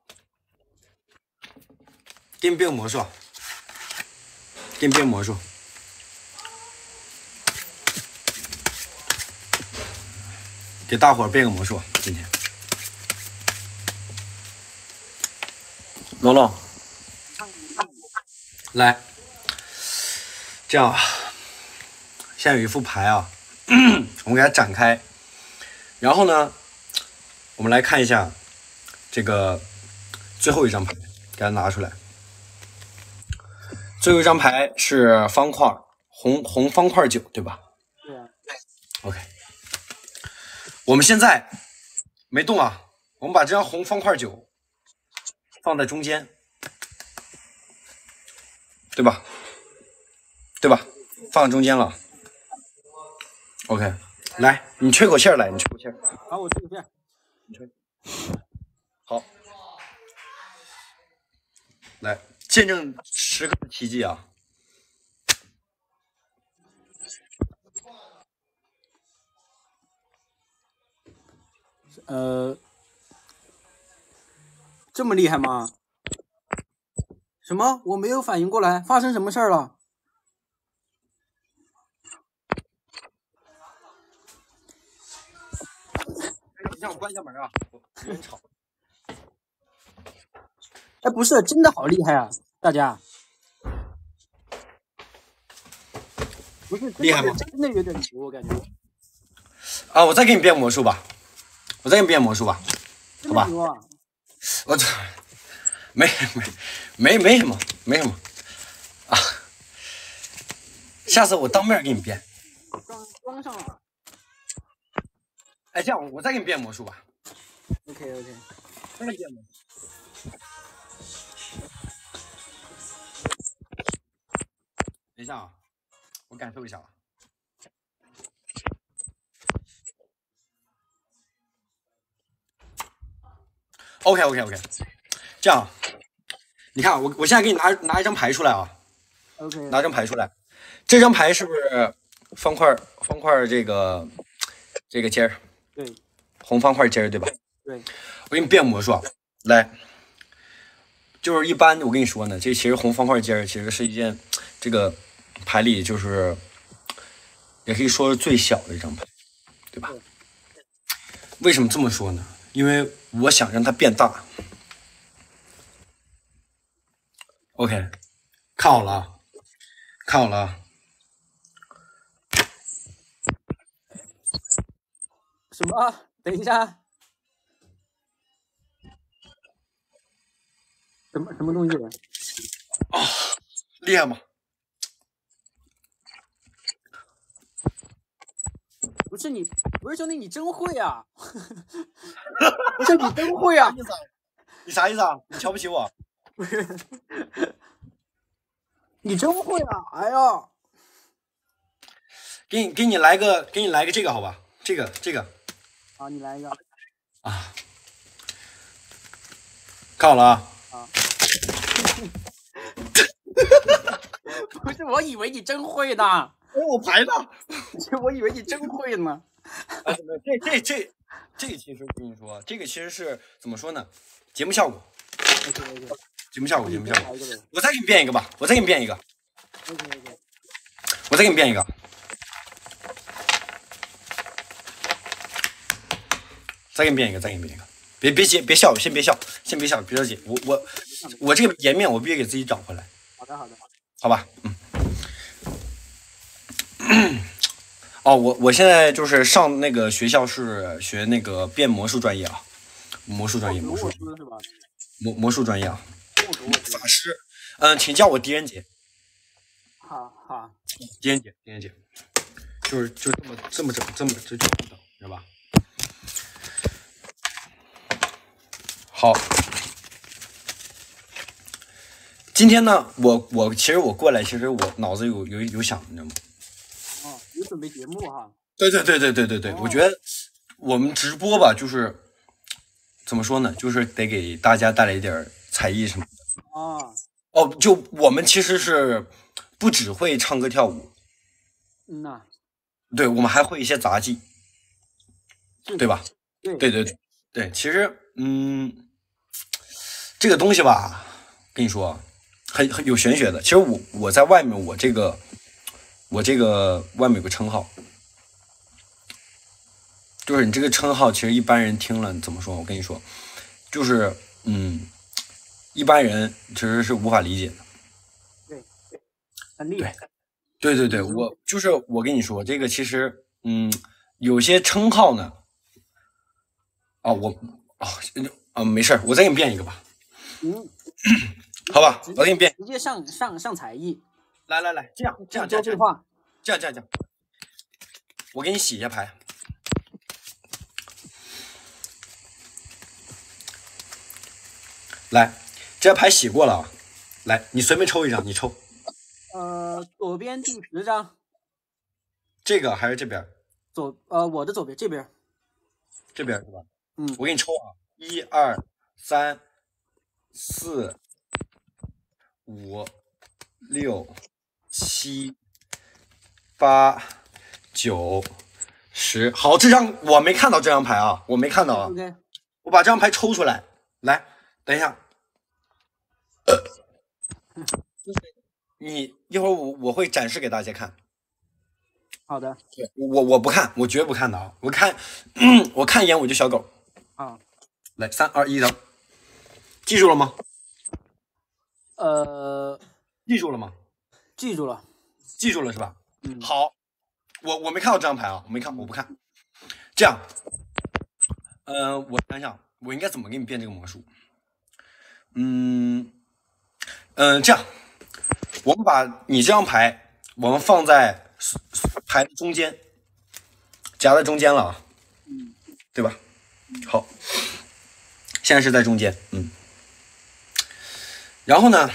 给你变个魔术，给你变魔术。给大伙儿变个魔术，今天。龙龙，来，这样，现在有一副牌啊，我们给它展开，然后呢，我们来看一下这个最后一张牌，给它拿出来。最后一张牌是方块，红红方块九，对吧？ 对啊。 OK。我们现在没动啊，我们把这张红方块九放在中间，对吧？对吧？放在中间了。OK， 来，你吹口气儿来，你吹口气儿。 好，我吹口气儿。 你吹。好，来见证时刻的奇迹啊！ 呃，这么厉害吗？什么？我没有反应过来，发生什么事儿了？ 你让我关一下门啊！我有点吵。 哎，不是，真的好厉害啊，大家。不是厉害吗？ 真的有点牛，我感觉。 啊，我再给你变魔术吧，我再给你变魔术吧，好吧？我这没没没没什么，没什么啊。下次我当面给你变。 装装上了。 哎，这样我再给你变魔术吧。 OK OK。 再给你变魔术。等一下啊，我感受一下啊。OK OK OK， 这样，你看我我现在给你拿拿一张牌出来啊。 OK。 拿张牌出来，这张牌是不是方块方块这个这个尖儿？ 对。 红方块尖儿对吧？ 对。 我给你变魔术啊，来，就是一般我跟你说呢，这其实红方块尖儿其实是一件这个牌里就是也可以说是最小的一张牌，对吧？为什么这么说呢？因为我想让它变大。OK， 看好了啊，看好了啊。 什么？等一下。什么什么东西？ 啊、哦，厉害吗？ 不是你，不是兄弟，你真会啊！不是你真会啊！ 你啥意思啊？你瞧不起我？ 不是，你真会啊！哎呀， 给你给你来个，给你来个这个好吧？这个这个。 好，你来一个。 啊。 看好了啊！ 啊！不是，我以为你真会呢。 哎，我排的。 我以为你真会呢。 哎，这这这这个其实跟你说，这个其实是怎么说呢？节目效果。 OK OK。 节目效果，节目效果。我再给你变一个吧，我再给你变一个。 OK OK。 我再给你变一个。再给你变一个，再给你变一个。别别急，别笑，先别笑，先别笑，别着急。我我我这个颜面我必须给自己找回来。 好的好的。 好吧，嗯。哦，我我现在就是上那个学校是学那个变魔术专业啊，魔术专业，魔术是吧？ 魔魔术专业啊。法师，嗯，请叫我狄仁杰。 好好。 狄仁杰，狄仁杰，就是就这么这么整，这么就这么整，知道吧？好。今天呢，我我其实我过来，其实我脑子有有有想，你知道吗？ 哦，有准备节目哈。 对对对对对对对，哦、我觉得我们直播吧，就是怎么说呢，就是得给大家带来一点才艺什么的。 哦。 哦，就我们其实是不只会唱歌跳舞。 嗯呐。 对，我们还会一些杂技，对吧？ 对对对对对，其实嗯，这个东西吧，跟你说。很很有玄学的，其实我我在外面，我这个我这个外面有个称号，就是你这个称号，其实一般人听了怎么说？我跟你说，就是嗯，一般人其实是无法理解的。 对，很厉害。 对对对，我就是我跟你说，这个其实嗯，有些称号呢，啊、哦，我啊啊、哦、没事，我再给你变一个吧。 嗯。 好吧，我给你变， 直接上上上才艺。 来来来，这样这样这样这样这样这样这样，我给你洗一下牌。来，这张牌洗过了啊。来，你随便抽一张，你抽。 呃，左边第十张。 这个还是这边？ 左呃，我的左边这边。 这边是吧？ 嗯， 我给你抽啊，一二三四。五、六、七、八、九、十，好，这张我没看到这张牌啊，我没看到啊。 Okay. 我把这张牌抽出来，来，等一下。你一会儿我我会展示给大家看。 好的。 我我不看，我绝不看的啊！我看，嗯、我看一眼我就小狗。 啊。 来，三二一，张，记住了吗？ 呃， 记住了吗？ 记住了， 记住了是吧？ 嗯， 好，我我没看到这张牌啊，我没看，我不看。这样，呃，我想想，我应该怎么给你变这个魔术？嗯，嗯、呃，这样，我们把你这张牌，我们放在牌中间，夹在中间了啊， 嗯， 对吧？好，现在是在中间，嗯。然后呢，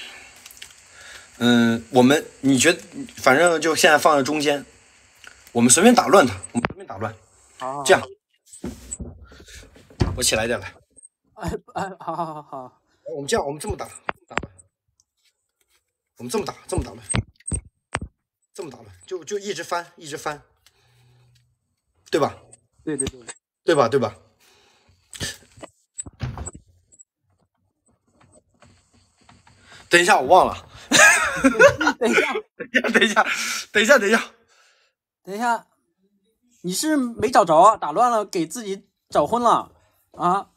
嗯，我们你觉得，反正就现在放在中间，我们随便打乱它，我们随便打乱， 好， 这样，我起来一点来， 哎哎，好好好好， 我们这样，我们这么打，打乱，我们这么打，这么打乱，这么打乱，就就一直翻，一直翻，对吧？ 对对对， 对吧？对吧？等一下，我忘了。 等一下， 等一下，等一下，等一下， 等一下，你是没找着啊？打乱了，给自己找昏了啊？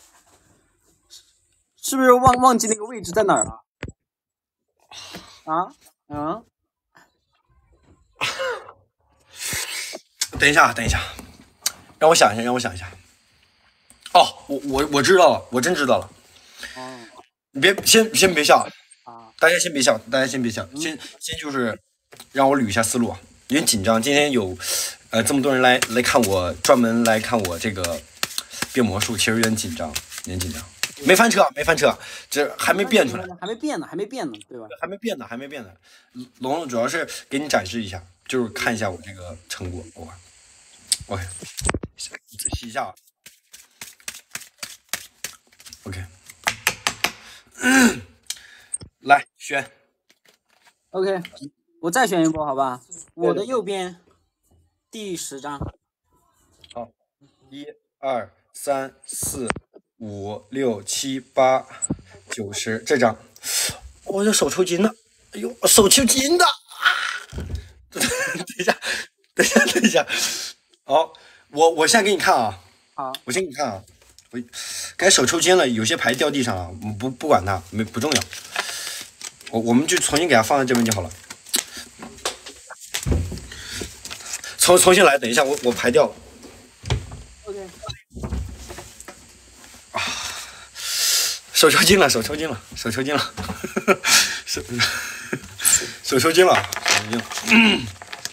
是不是忘忘记那个位置在哪儿了？啊？嗯？ 等一下，等一下，让我想一下，让我想一下。哦，我我我知道了，我真知道了。 哦。 你别先先别笑。 啊， 大家先别笑，大家先别笑，先先就是让我捋一下思路啊，有点紧张。今天有呃这么多人来来看我，专门来看我这个变魔术，其实有点紧张，有点紧张。没翻车，没翻车，这还没变出来， 还没变呢，还没变呢，对吧？ 还没变呢，还没变呢。龙龙主要是给你展示一下，就是看一下我这个成果。我 OK， 洗一下啊。OK。 来选。 OK， 我再选一波，好吧？我的右边第十张。 好，一二三四五六七八九十，这张，我这手抽筋了，哎呦，手抽筋的啊！等一下，等一下，等一下，好，我我现在给你看啊， 好， 我先给你看啊，我该手抽筋了，有些牌掉地上了，不不管它，没不重要，我我们就重新给它放在这边就好了。重重新来，等一下，我我牌掉了。 OK。 啊，手抽筋了，手抽筋了，手抽筋了，手手抽筋了，手抽筋了。嗯、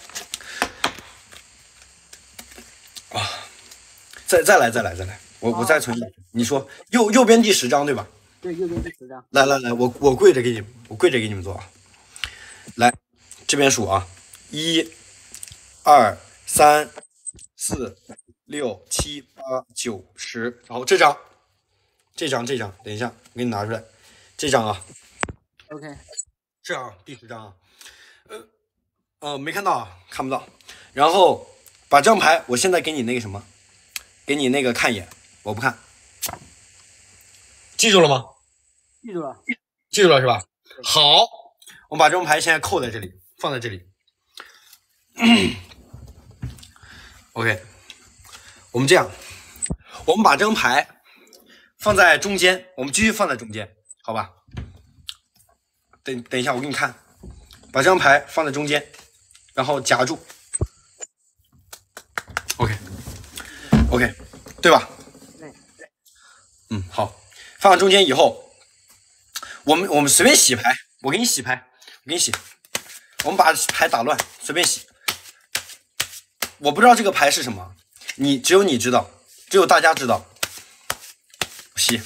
啊，再再来，再来，再来，我我再重新来。你说右右边第十张对吧？ 对，右边第十张。 来来来，我我跪着给你，我跪着给你们做啊。来，这边数啊，一。二三四六七八九十，然后这张，这张这张，等一下，我给你拿出来，这张啊 ，OK， 这样第十张啊，呃呃没看到啊，看不到，然后把这张牌，我现在给你那个什么，给你那个看一眼，我不看，记住了吗？ 记住了， 记住了是吧？好，我把这张牌现在扣在这里，放在这里。OK， 我们这样，我们把这张牌放在中间，我们继续放在中间，好吧？等等一下，我给你看，把这张牌放在中间，然后夹住。OK，OK，、OK, OK, 对吧？ 对。 嗯，好，放在中间以后，我们我们随便洗牌，我给你洗牌，我给你洗，我们把牌打乱，随便洗。我不知道这个牌是什么，你只有你知道，只有大家知道。洗，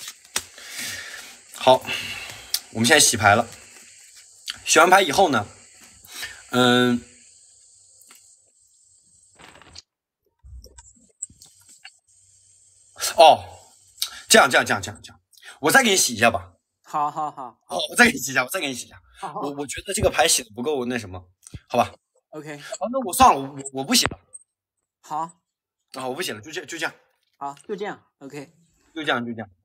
好，我们现在洗牌了。洗完牌以后呢，嗯，哦，这样这样这样这样这样，我再给你洗一下吧。 好好好。 哦，我再给你洗一下，我再给你洗一下。 好好我我觉得这个牌洗的不够那什么，好吧？ OK， 好，那我算了，我我不洗了。 好， 啊，我不洗了，就这就这样。 好，就这样 ，OK， 就这样就这样。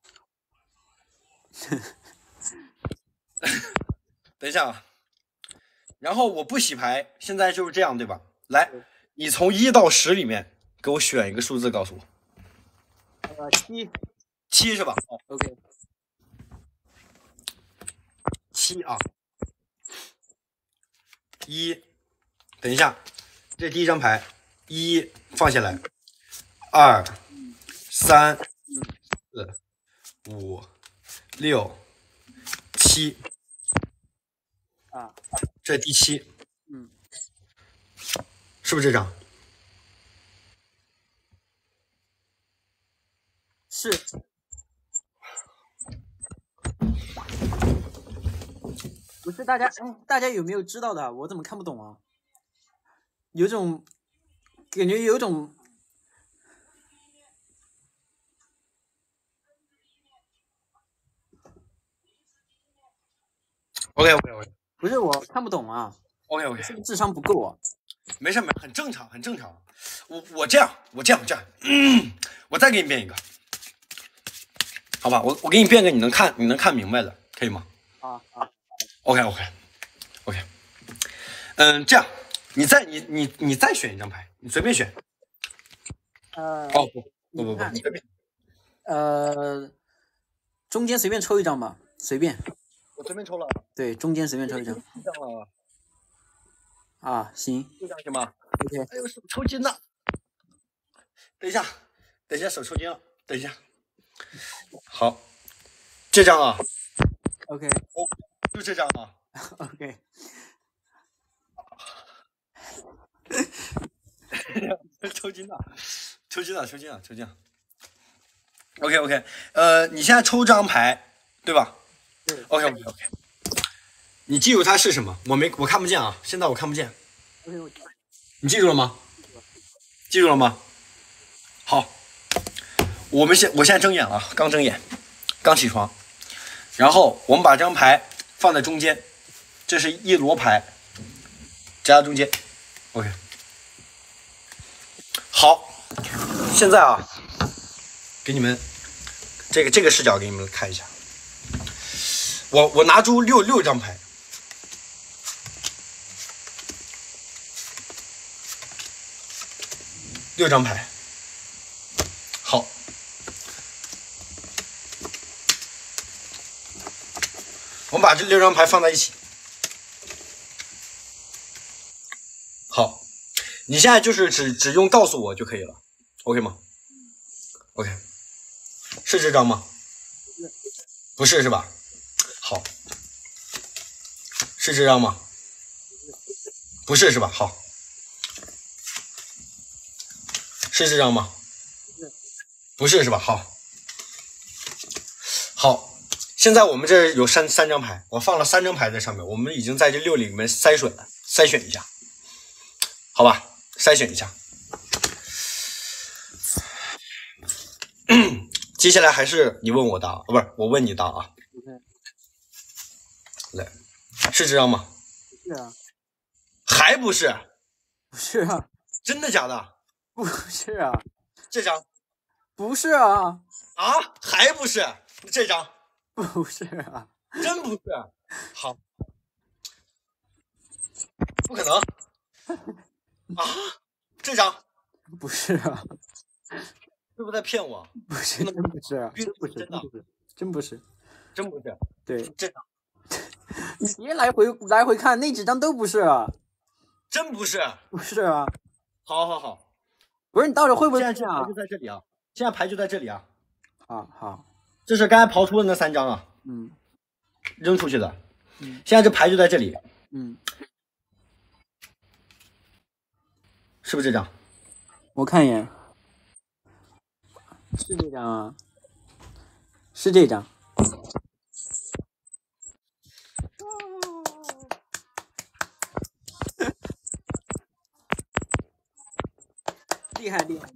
等一下啊，然后我不洗牌，现在就是这样，对吧？来，你从一到十里面给我选一个数字，告诉我。 呃，七， 七是吧？哦 ，OK， 七啊，一。等一下，这第一张牌，一放下来，二、三、四、五、六、七， 啊， 这第七， 嗯， 是不是这张？ 是。不是大家，哎，大家有没有知道的？我怎么看不懂啊？有种感觉，有种 ，OK OK OK， 不是我看不懂啊。 OK OK， 是不是智商不够啊？ 没事没事，很正常很正常。我我这样我这样这样，嗯，我再给你变一个，好吧？我我给你变个你能看你能看明白的，可以吗？ 啊啊 ，OK OK OK， 嗯，这样。你再你你你再选一张牌，你随便选。 呃， 哦不不不不，你随便。 呃，中间随便抽一张吧，随便。 我随便抽了。 对，中间随便抽一张。 这样了。 啊，行。 这张行吗 ？OK。 哎呦，手抽筋了。等一下，等一下，手抽筋了。等一下。好，这张啊。 OK。 哦，就这张啊。 OK。 抽筋了，抽筋了，抽筋了，抽筋了。OK OK， 呃，你现在抽张牌，对吧？ 对。 OK OK OK， 你记住它是什么？我没，我看不见啊，现在我看不见。 OK， 我你记住了吗？记住了吗？好，我们现我现在睁眼了，刚睁眼，刚起床。 然后我们把这张牌放在中间，这是一摞牌，加在中间。OK， 好，现在啊，给你们这个这个视角给你们看一下。我我拿出六六张牌，六张牌。好，我们把这六张牌放在一起。好，你现在就是只只用告诉我就可以了 ，OK 吗 ？OK， 是这张吗？不是是吧？好，是这张吗？不是是吧？好，是这张吗？不是是吧？好，好，现在我们这有三三张牌，我放了三张牌在上面，我们已经在这六里面筛选了，筛选一下，好吧？筛选一下。接下来还是你问我答，不是我问你答啊。来，是这张吗？ 是啊。 还不是？ 不是啊。 真的假的？ 不是啊。 这张？ 不是啊。 啊？还不是？这张？ 不是啊。 真不是？好，不可能。啊？这张？ 不是啊。 是不是在骗我？ 不是，真不是啊，真不是， 真的， 真不是， 真不是。 对， 这张。 你别来回来回看，那几张都不是啊。 真不是。 不是啊。 好好好。 不是你到底会不会现在这牌就在这里啊？现在牌就在这里啊。 好好。 这是刚才刨出的那三张啊。 嗯。 扔出去的。 嗯。 现在这牌就在这里。 嗯。 是不是这张？ 我看一眼。是这张啊。是这张。厉害厉害！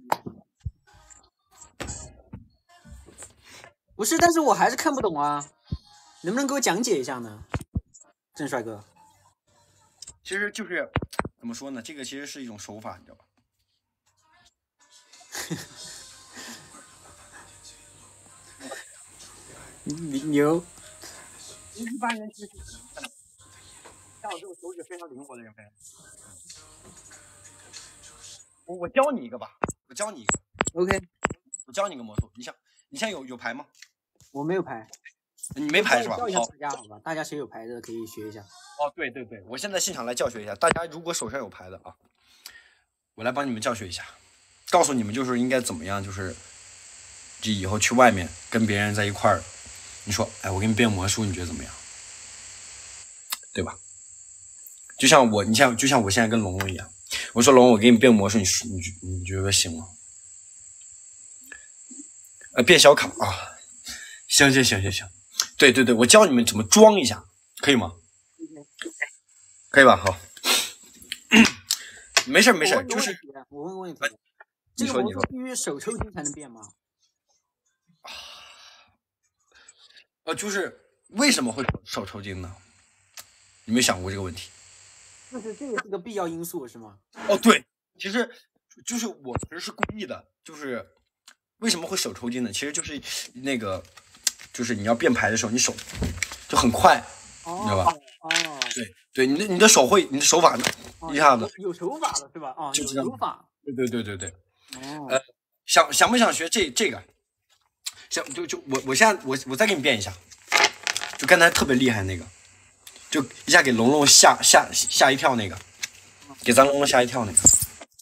不是，但是我还是看不懂啊，能不能给我讲解一下呢，郑帅哥？ 其实就是怎么说呢，这个其实是一种手法，你知道吧？ 你牛！ 一般人其实像我这种手指非常灵活的人，非常。我我教你一个吧，我教你一个。 OK。 我教你一个魔术，你想，你现在有有牌吗？ 我没有牌。 你没牌是吧？ 教一下大家好吧，大家谁有牌的可以学一下。 哦，对对对，我现在现场来教学一下，大家如果手上有牌的啊，我来帮你们教学一下，告诉你们就是应该怎么样，就是就以后去外面跟别人在一块儿，你说，哎，我给你变魔术，你觉得怎么样？对吧？就像我，你像就像我现在跟龙龙一样，我说龙，我给你变魔术，你你你觉得行吗？呃，变小卡啊，行行行行行，对对对，我教你们怎么装一下，可以吗？可以吧？好，没事没事，就是我问个问题，这个魔术必须手抽筋才能变吗？ 呃，就是为什么会手抽筋呢？你没想过这个问题？ 就是这个是个必要因素是吗？ 哦，对，其实就是我其实是故意的，就是为什么会手抽筋呢？其实就是那个，就是你要变牌的时候，你手就很快， 哦、 你知道吧？ 哦， 对对，你的你的手会，你的手法一下子、 哦、有手法了是吧？啊、哦， 就有手法。 对对对对对。 哦。 呃，想想不想学这这个？想就就我我现在我我再给你变一下，就刚才特别厉害那个。就一下给龙龙吓吓吓一跳那个，给咱龙龙吓一跳那个，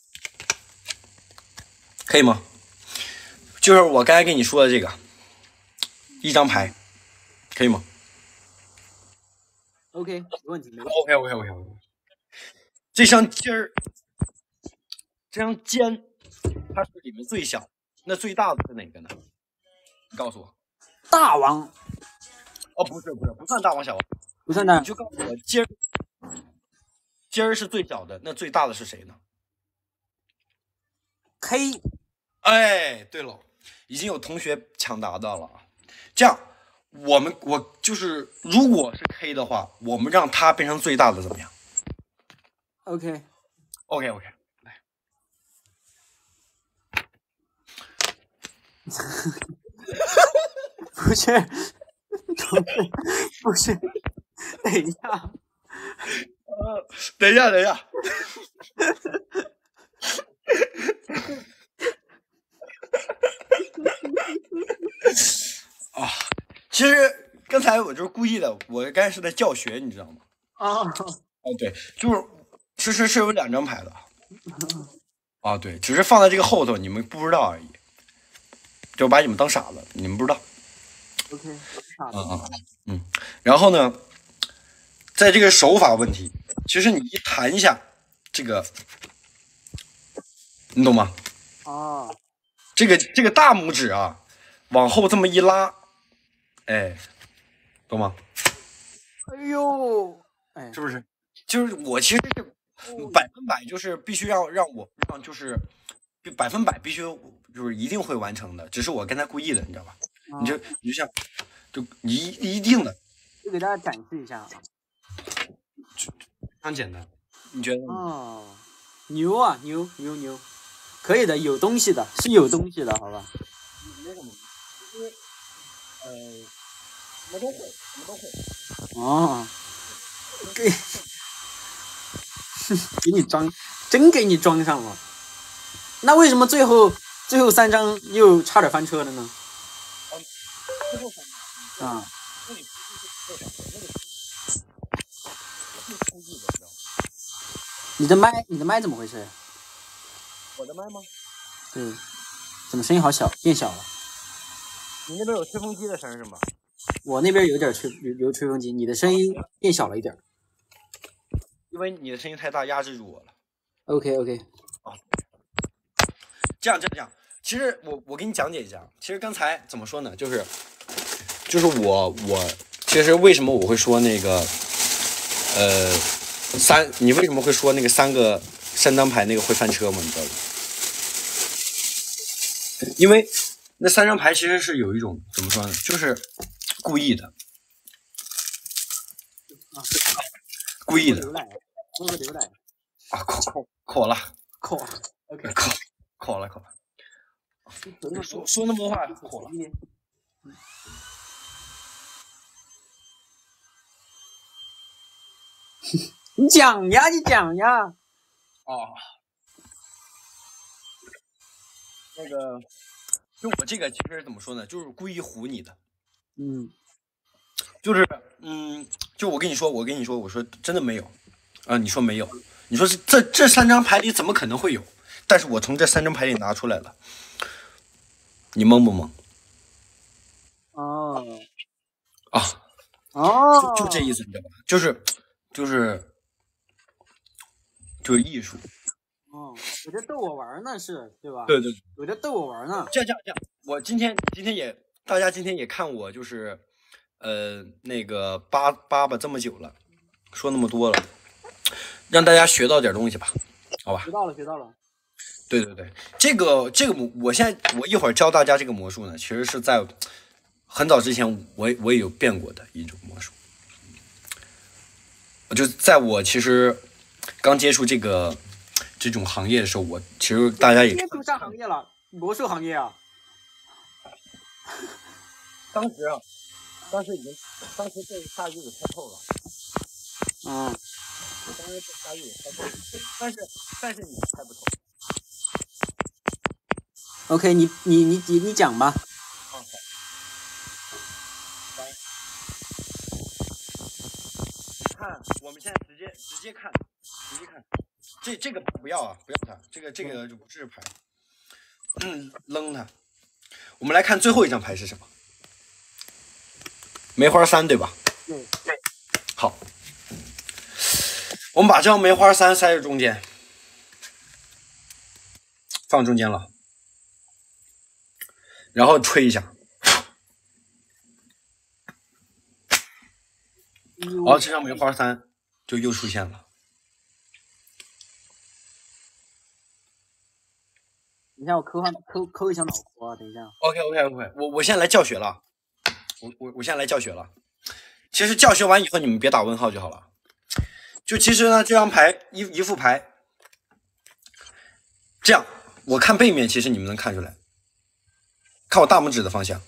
可以吗？就是我刚才跟你说的这个，一张牌，可以吗 ？OK， 没问题，没问题。 OK OK OK OK。这张尖儿，这张尖，它是里面最小，那最大的是哪个呢？你告诉我。 大王。 哦，不是不是，不算大王小王。 不算大， 你就告诉我尖儿，尖儿是最小的，那最大的是谁呢 ？K。 哎，对了，已经有同学抢答到了啊。这样，我们我就是如果是 K 的话，我们让它变成最大的怎么样 ？OK OK OK， 来， 不是，不是，不是，等一下， 呃，等一下，等一下。啊，其实刚才我就是故意的，我刚才是在教学，你知道吗？ 啊， 哦，对，就是其实是有两张牌的。啊，对，只是放在这个后头，你们不知道而已，就把你们当傻子，你们不知道。 OK， 嗯嗯嗯。然后呢，在这个手法问题，其实你一弹一下这个，你懂吗？ 啊， 这个这个大拇指啊，往后这么一拉，哎，懂吗？ 哎呦，哎， 是不是？就是我其实是百分百就是必须要让我让就是百分百必须就是一定会完成的，只是我刚才故意的，你知道吧？ 啊、 你就你就像就一一定的， 就给大家展示一下啊， 非常简单，你觉得呢？ 哦，牛啊牛牛牛，可以的，有东西的，是有东西的，好吧？ 没什么，因为呃，什么都会，什么都会。 哦，给给你装，真给你装上了。那为什么最后最后三张又差点翻车了呢？ 最后三张啊， 那你为啥？那个故意的，知道吗？ 你的麦你的麦怎么回事？ 我的麦吗？ 对，怎么声音好小，变小了？ 你那边有吹风机的声是吗？ 我那边有点吹有有吹风机，你的声音变小了一点。 因为你的声音太大，压制住我了。 OK OK。 啊，这样这样这样，其实我我给你讲解一下，其实刚才怎么说呢？就是就是我我其实为什么我会说那个呃三，你为什么会说那个三个三张牌那个会翻车吗？你知道吗？因为那三张牌其实是有一种怎么说呢？就是故意的， 啊， 故意的。 喝个牛奶啊，口口口了， 口 ，OK， 口口了口了。说说那么多话，口了。 你讲呀，你讲呀。 哦，那个，就我这个其实怎么说呢，就是故意唬你的。 嗯， 就是嗯，就我跟你说，我跟你说，我说真的没有，啊，你说没有，你说是这这三张牌里怎么可能会有？但是我从这三张牌里拿出来了，你懵不懵？ 哦， 啊， 哦， 就就这意思，你知道吧？就是就是就是艺术。 哦，我在逗我玩呢，是对吧？ 对对对， 我在逗我玩呢。 这样这样这样，我今天今天也大家今天也看我就是呃那个叭叭叭这么久了，说那么多了，让大家学到点东西吧，好吧？ 学到了，学到了。 对对对，这个这个魔，我现在我一会儿教大家这个魔术呢，其实是在很早之前我我也有变过的一种魔术，就在我其实刚接触这个这种行业的时候，我其实大家也接触啥行业了？魔术行业啊。 当时啊，当时已经当时这大衣给猜透了， 嗯， 当时这大衣给猜透了，但是但是你猜不透。 OK， 你你你你你讲吧。 好，来，看，我们现在直接直接看，直接看，这这个不要啊，不要它，这个这个就不是牌，嗯，扔它。我们来看最后一张牌是什么？梅花三，对吧？ 对对。好，我们把这张梅花三塞在中间，放中间了。然后吹一下，然后这张梅花三就又出现了。 等一下，我抠上抠抠一下脑壳啊！等一下。 OK OK OK，我我现在来教学了，我我我现在来教学了。 其实教学完以后你们别打问号就好了。就其实呢，这张牌一一副牌，这样我看背面，其实你们能看出来，看我大拇指的方向。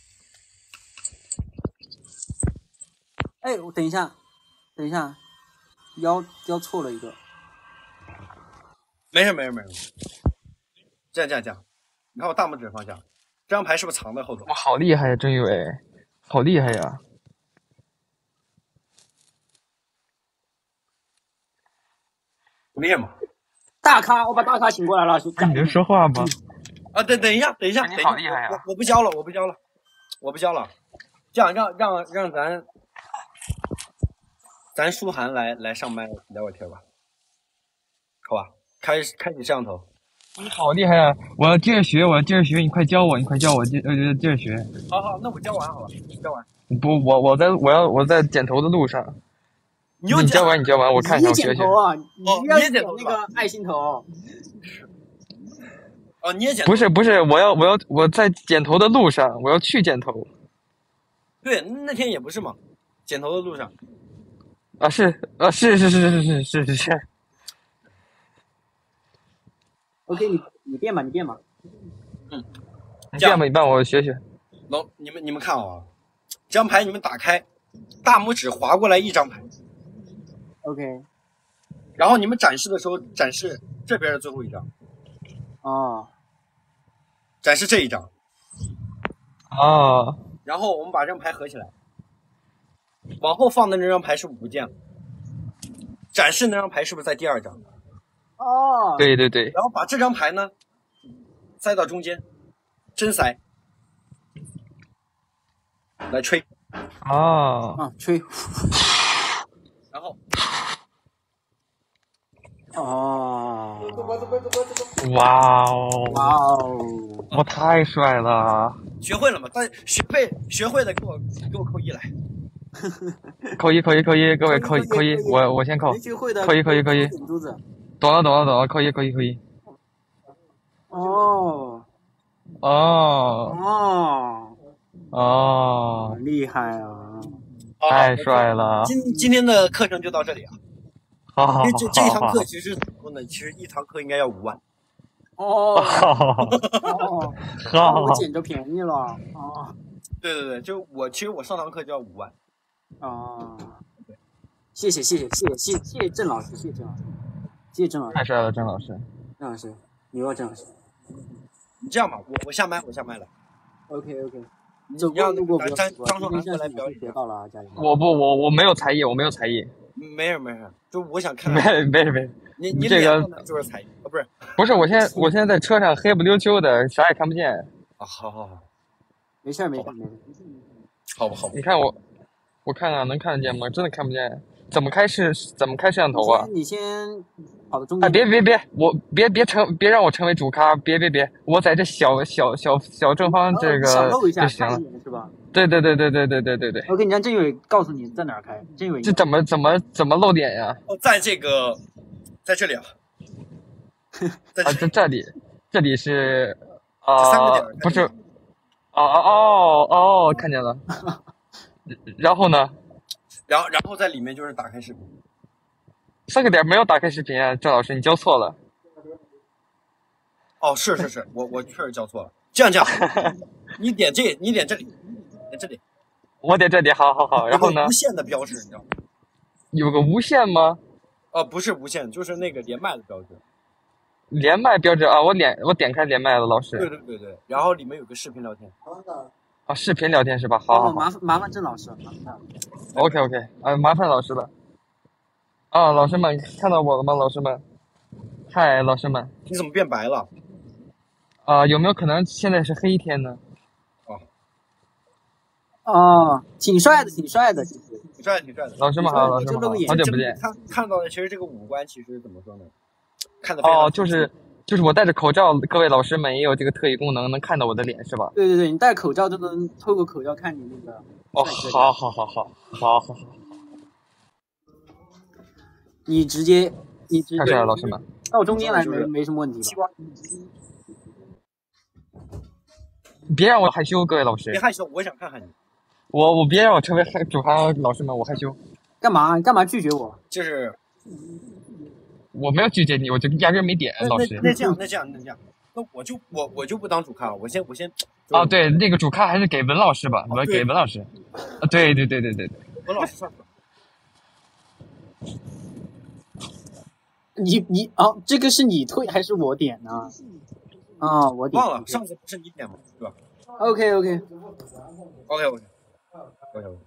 哎，我等一下，等一下，腰腰错了一个。 没事没事没事，这样这样这样，你看我大拇指的方向，这张牌是不是藏在后头？ 哇，好厉害呀，郑宇伟，好厉害呀！ 没什么。 大咖，我把大咖请过来了。 你能说话吗？ 啊，等等一下，等一下， 你好厉害呀！ 我我不教了，我不教了，我不教了。这样让让让咱咱舒涵来来上麦聊会天吧，好吧？开始开启摄像头。 你好厉害呀！我要接着学，我要接着学，你快教我，你快教我，接呃接着学。 好好，那我教完好了，教完。 不，我我在我要我在剪头的路上。 你你教完，你教完，我看一下，我学学。 你剪头啊？你要剪那个爱心头。 哦，你也剪？ 不是不是，我要我要我在剪头的路上，我要去剪头。 对，那天也不是嘛，剪头的路上。 啊是啊是是是是是是是是。 OK， 你你变吧，你变吧。 嗯， 你变吧，你帮我学学。 龙，你们你们看啊，这张牌你们打开，大拇指划过来一张牌。 OK。 然后你们展示的时候展示这边的最后一张。 哦。 展示这一张。 哦。 然后我们把这张牌合起来，往后放的那张牌是不见了，展示那张牌是不是在第二张？ 哦， 对对对。 然后把这张牌呢塞到中间，真塞，来吹。 哦。 啊，吹。 然后。 哦。 哇哦！ 哇哦！ 我太帅了！ 学会了吗？但学会学会的给我给我扣一来。 扣一扣一扣一，各位扣一扣一，我我先扣。扣一扣一扣一。懂了懂了懂了，扣一扣一扣一。 哦。 哦。 哦。 哦。 厉害啊！ 太帅了！ 今今天的课程就到这里啊。 好好好。 因为这这一堂课其实怎么说呢？其实一堂课应该要五万。 哦。 哦。好。 我捡着便宜了啊！ 对对对，就我其实我上堂课就要五万。 啊。谢谢谢谢谢谢谢谢郑老师，谢谢郑老师，谢谢郑老师。 太帅了，郑老师。 郑老师，牛啊，郑老师。 你这样吧，我我下麦，我下麦了。 OK OK。 你让那个张张韶涵过来表演。 学到了啊，加油！ 我不，我我没有才艺，我没有才艺。 没事没事，就我想看。 没没事没事。 你你这个就是才艺啊，不是？ 不是，我现在我现在在车上黑不溜秋的，啥也看不见。 啊，好好好， 没事没事没事。 好吧好吧。 你看我，我看看能看得见吗？真的看不见。怎么开摄怎么开摄像头啊？ 你先跑到中间。 啊！别别别，我别别成别让我成为主咖，别别别，我在这小小小小正方这个小露一下就行了， 是吧？ 对对对对对对对对对。 OK， 你让郑伟告诉你在哪儿开，郑伟。 这怎么怎么怎么露点呀？ 哦，在这个，在这里啊。 啊，在这里，这里是啊、呃，不是，哦哦哦哦，看见了。然后呢？ 然后然后在里面就是打开视频。 三个点没有打开视频啊，郑老师，你教错了。 哦，是是是，我我确实教错了。这样这样，你点这，你点这里，点这里。 我点这里，好好好。然后呢？ 无线的标志，你知道吗？ 有个无线吗？ 哦，不是无线，就是那个连麦的标志。 连麦标志啊，我点我点开连麦了，老师。 对对对对，然后里面有个视频聊天。 啊，视频聊天是吧？好好好。 麻烦麻烦郑老师。 OK OK， 啊，麻烦老师了。啊，老师们看到我了吗？老师们，嗨，老师们。 你怎么变白了？ 啊，有没有可能现在是黑天呢？ 哦。 哦，挺帅的，挺帅的，其实。 挺帅，挺帅的。 老师们好，老师们好，好久不见。 看看到的其实这个五官其实怎么说呢？看的哦，就是就是我戴着口罩，各位老师们也有这个特异功能，能看到我的脸是吧？ 对对对，你戴口罩就能透过口罩看你那个。 哦，好好好好好好好。 你直接你直接。 太帅了，老师们。 到中间来没没什么问题吧？ 别让我害羞，各位老师。 别害羞，我想看看你。 我我别让我成为主咖老师们，我害羞。 干嘛？干嘛拒绝我？ 就是我没有拒绝你，我就压根没点老师。 那这样，那这样，那这样，那我就我我就不当主咖了，我先我先。 哦，对，那个主咖还是给文老师吧，我、哦、给文老师。啊，对对对对对对。 文老师算了。 你你哦，这个是你推还是我点呢？啊、哦，我点。 忘了，上次不是你点吗？对吧 ？OK OK OK OK OK。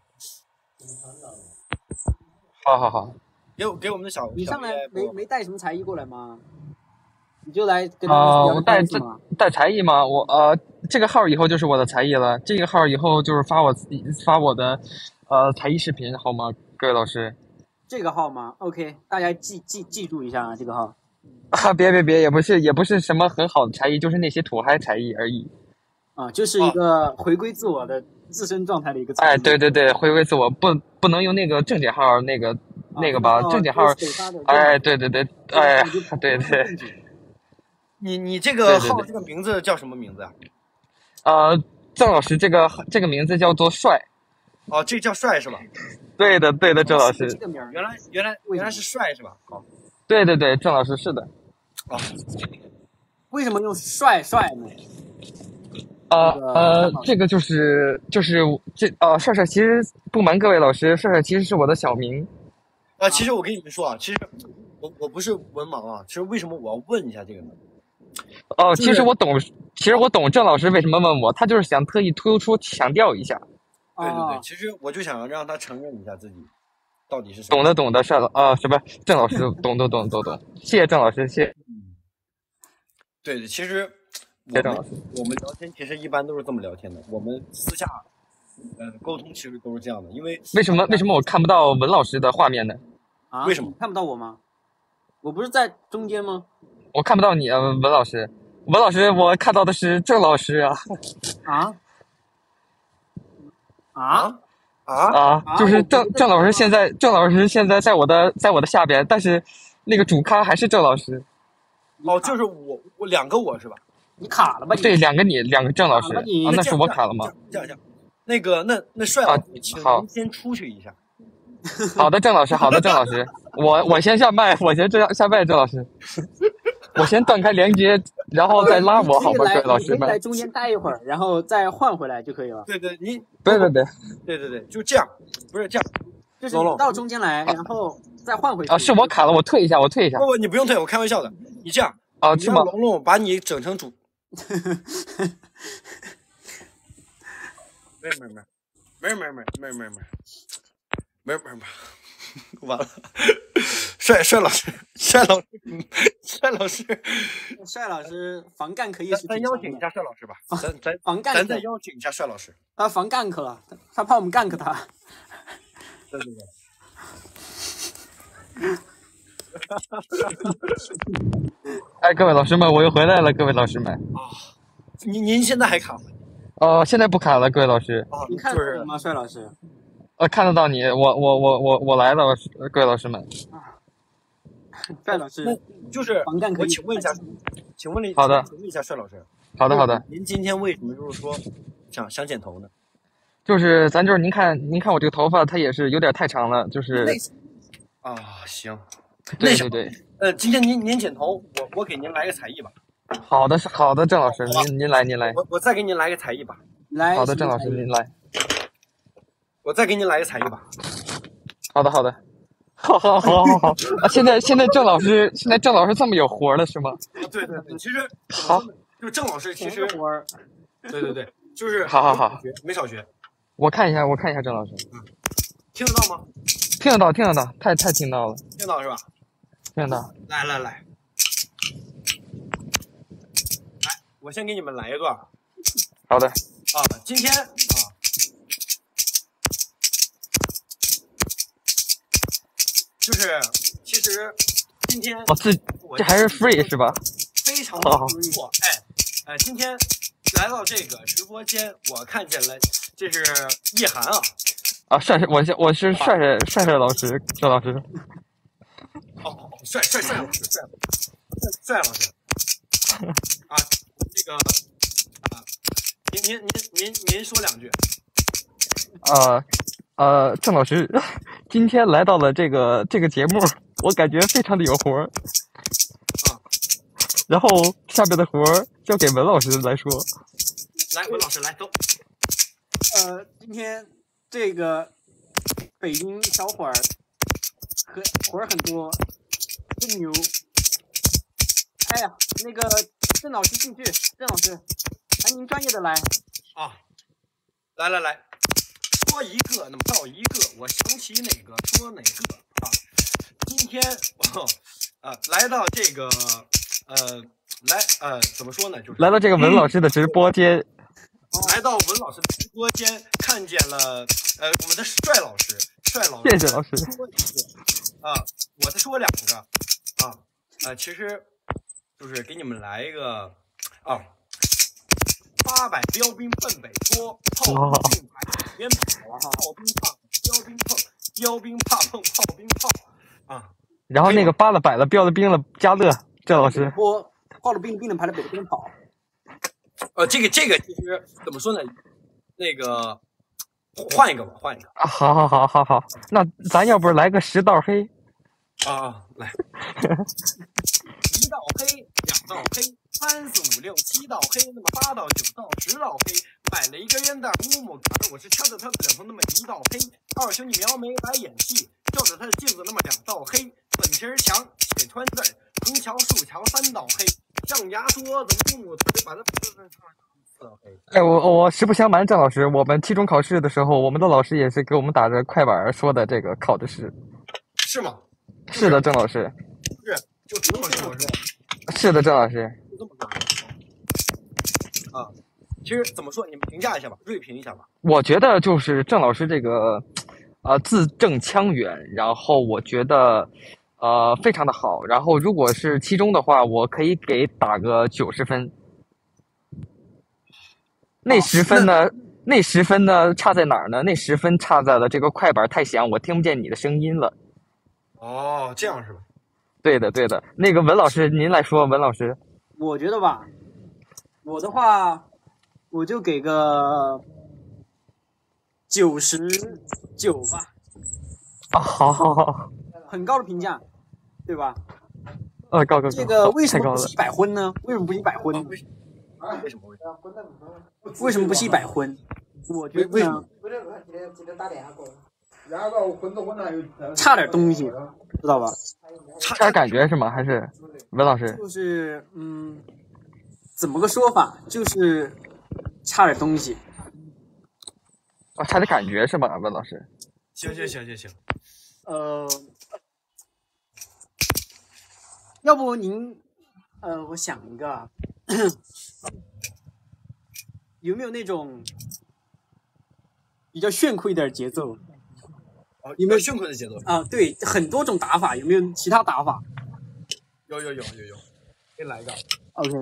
好好好。 给我给我们的小， 你上来没没带什么才艺过来吗？你就来跟他们啊、 聊呃、我带带才艺吗？我呃，这个号以后就是我的才艺了。这个号以后就是发我发我的呃才艺视频，好吗，各位老师？ 这个号吗 ？OK， 大家记记记住一下啊，这个号。 啊，别别别，也不是也不是什么很好的才艺，就是那些土嗨才艺而已。 啊，就是一个回归自我的自身状态的一个才艺。 哎，对对对，回归自我，不不能用那个正经号那个。那个吧， 啊、 正经号，哎，对对对，哎，对对。 你你这个号这个名字叫什么名字啊？ 呃，郑老师这个这个名字叫做帅。 哦，这叫帅是吧？ 对的对的，郑老师。 这个名原来原来原来是帅是吧？好。 对对对，郑老师是的。 哦。 为什么用帅帅呢？ 呃呃，这个就是就是这呃帅帅，其实不瞒各位老师，帅帅其实是我的小名。 啊，其实我跟你们说啊，其实我我不是文盲啊，其实为什么我要问一下这个呢？ 哦，其实我懂，其实我懂郑老师为什么问我，他就是想特意突出强调一下。 对对对，其实我就想让他承认一下自己到底是什么。懂的懂的，帅老啊，什么郑老师懂懂懂懂懂，谢谢郑老师，谢谢。 嗯，对对，其实谢谢郑老师。 我们聊天其实一般都是这么聊天的，我们私下呃沟通其实都是这样的，因为为什么为什么我看不到文老师的画面呢？ 啊？ 为什么看不到我吗？我不是在中间吗？ 我看不到你啊，文老师。文老师，我看到的是郑老师啊。 啊？啊？ 啊？啊！就是郑郑老师现在，郑老师现在在我的在我的下边，但是那个主咖还是郑老师。 哦，就是我我两个我是吧？ 你卡了吧？ 对，两个你，两个郑老师。啊，那是我卡了吗？ 这样这样，那个那那帅老师，请您先出去一下。 好的，郑老师，好的，郑老师，我我先下麦，我先这样下麦，郑老师，我先断开连接，然后再拉我，好吧，各位老师们。 你可以来中间待一会儿，然后再换回来就可以了。 对对，你对对对对对对，就这样，不是这样， 就是你到中间来，然后再换回去。 啊，是我卡了，我退一下，我退一下。 不不，你不用退，我开玩笑的。你这样啊，是吗？ 龙龙把你整成主。没没没，没没没没没没。没没没，完了！帅帅老师，帅老师，帅老师， 帅老师防干可以是。 咱邀请一下帅老师吧，咱咱防干， 咱再邀请一下帅老师。 他防干克了，他怕我们干克他。 对对对。哎，各位老师们，我又回来了，各位老师们。 啊，您您现在还卡吗？ 哦，现在不卡了，各位老师。 啊， 你看到我吗，帅老师？ 呃，看得到你，我我我我我来了，各位老师们。 帅老师， 就是我请问一下，请问你， 好的， 请问一下帅老师， 好的好的， 您今天为什么就是说想想剪头呢？ 就是咱就是您看您看我这个头发，它也是有点太长了，就是啊行， 对对对， 呃，今天您您剪头，我我给您来个才艺吧。 好的是好的，郑老师，您您来您来， 我我再给您来个才艺吧。 来， 好的，郑老师您来。 我再给你来个才艺吧。 好的，好的，好好好好好啊！现在现在郑老师现在郑老师这么有活了是吗？ 啊，对对对，其实好， 就郑老师其实活儿，对对对，就是好好好， 没少学。 我看一下，我看一下郑老师， 嗯，听得到吗？ 听得到，听得到，太太听到了， 听得到是吧？ 听得到。 来来来，来，我先给你们来一段。 好的。 啊，今天啊。就是其实今天我自这还是 free 是吧？ 非常不错，哎，呃，今天来到这个直播间，我看见了，这是意涵啊。 啊，帅帅，我是我是帅帅帅帅老师，郑老师。 哦，帅帅帅老师，帅帅老师。啊，这个啊，您您您您您说两句。 呃呃，郑老师今天来到了这个这个节目，我感觉非常的有活儿。 啊， 然后下边的活儿交给文老师来说。 来，文老师来走。 呃，今天这个北京小伙儿和活儿很多，真牛。哎呀，那个郑老师进去，郑老师，来您专业的来。 啊，来来来，说一个那么到一个，我想起哪个说哪个啊。今天我啊来到这个呃来呃怎么说呢，就是来到这个文老师的直播间。 嗯来到文老师的直播间，看见了呃我们的帅老师，帅老师， 谢谢老师。 啊，我再说两个啊啊，其实就是给你们来一个啊，八百标兵奔北坡，炮兵进百边跑，炮兵怕标兵碰，标兵怕碰炮兵炮啊。 然后那个扒了摆了标了兵了加乐，郑老师。 坡炮了兵，兵了排了北的边跑。 呃，这个这个其实怎么说呢？那个换一个吧，换一个。 啊，好好好好好，那咱要不来个十道黑？ 啊啊，来，一道黑，两道黑，三四五六七道黑，那么八道九道十道黑，买了一根烟袋木木杆，我是掐着他的两头那么一道黑。二兄弟描眉来演戏，照着他的镜子那么两道黑。粉皮墙写川字，横桥竖桥三道黑。象牙说怎么木木他就把它四道黑。 哎，我我实不相瞒，郑老师，我们期中考试的时候，我们的老师也是给我们打着快板说的，这个考的是。 是吗？ 是的，郑老师。 是，就这么说，是吧？ 是的，郑老师。 就这么说。啊，其实怎么说？你们评价一下吧，锐评一下吧。 我觉得就是郑老师这个，呃，字正腔圆，然后我觉得，呃，非常的好。然后如果是期中的话，我可以给打个九十分。那十分呢？哦、那, 那十分呢？差在哪儿呢？那十分差在了这个快板太响，我听不见你的声音了。 哦，这样是吧？ 对的，对的。那个文老师，您来说，文老师。 我觉得吧，我的话，我就给个九十九吧。 啊，好好好， 很高的评价，对吧？ 呃，高高高。 这个为什么不是一百分呢？为什么不是一百分？ 为什么？ 为什么不是一百分？我觉得呢，差点东西，知道吧？ 差点感觉是吗？还是文老师？ 就是嗯，怎么个说法？就是差点东西。 哦，差点感觉是吧，文老师？ 行行行行行。 呃，要不您呃，我想一个，有没有那种比较炫酷一点的节奏？ 哦，有没有炫酷的节奏啊？对，很多种打法，有没有其他打法？ 有有有有有，给你来一个。 OK。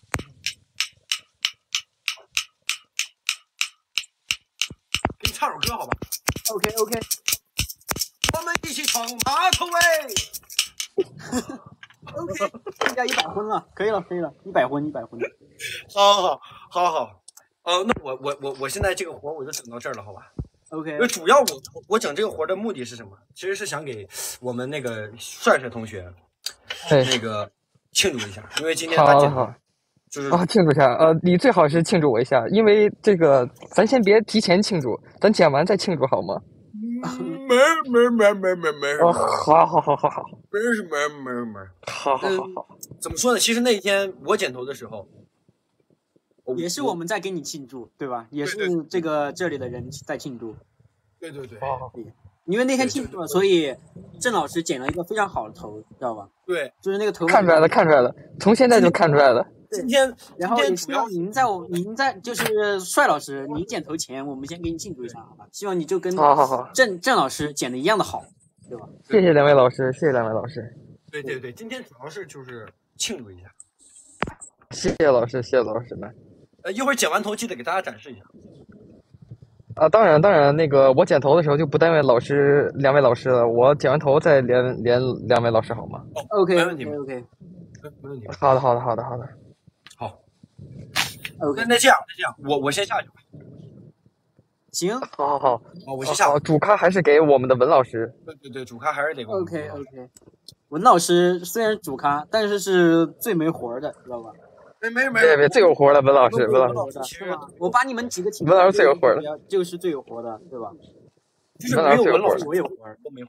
给你唱首歌好吧 ？OK OK。 我们一起闯马口位。 OK， 增加一百分了，可以了，可以了，一百分，一百分。 好好好好，呃，那我我我我现在这个活我就整到这儿了，好吧 ？OK。 因为主要我我整这个活的目的是什么？其实是想给我们那个帅帅同学，那个庆祝一下，因为今天他好好就是啊，庆祝一下，呃，你最好是庆祝我一下，因为这个咱先别提前庆祝，咱剪完再庆祝好吗？ 没没没没没没。 哦，好好好好好。 没事没没没。 好好好好。 怎么说呢？其实那天我剪头的时候， 也是我们在给你庆祝，对吧？也是这个这里的人在庆祝。 对对对。 好好。 因为那天庆祝了，所以郑老师剪了一个非常好的头，知道吧？ 对， 就是那个头。 看出来了，看出来了，从现在就看出来了。 今天， 然后也希望您在我，您在就是帅老师，您剪头前，我们先给你庆祝一下，好吧？希望你就跟好好好郑郑老师剪的一样的好，对吧？ 谢谢两位老师，谢谢两位老师。 对对对，今天主要是就是庆祝一下。 谢谢老师，谢谢老师们。 呃，一会儿剪完头记得给大家展示一下。 啊，当然当然，那个我剪头的时候就不单位老师两位老师了，我剪完头再连连两位老师好吗？ 哦 ，OK， 没问题 ，OK， 没问题。 好的，好的，好的，好的。 好，那那这样，那这样，我我先下去吧。 行， 好好好， 哦，我先下。 好，主咖还是给我们的文老师。 对对对，主咖还是得给我们。 OK OK， 文老师虽然主咖，但是是最没活的，知道吧？ 没没没， 别别，最有活的文老师，文老师， 是吧？我把你们几个请文老师最有活的， 就是最有活的，对吧？ 就是没有文老师， 我有活， 都没活。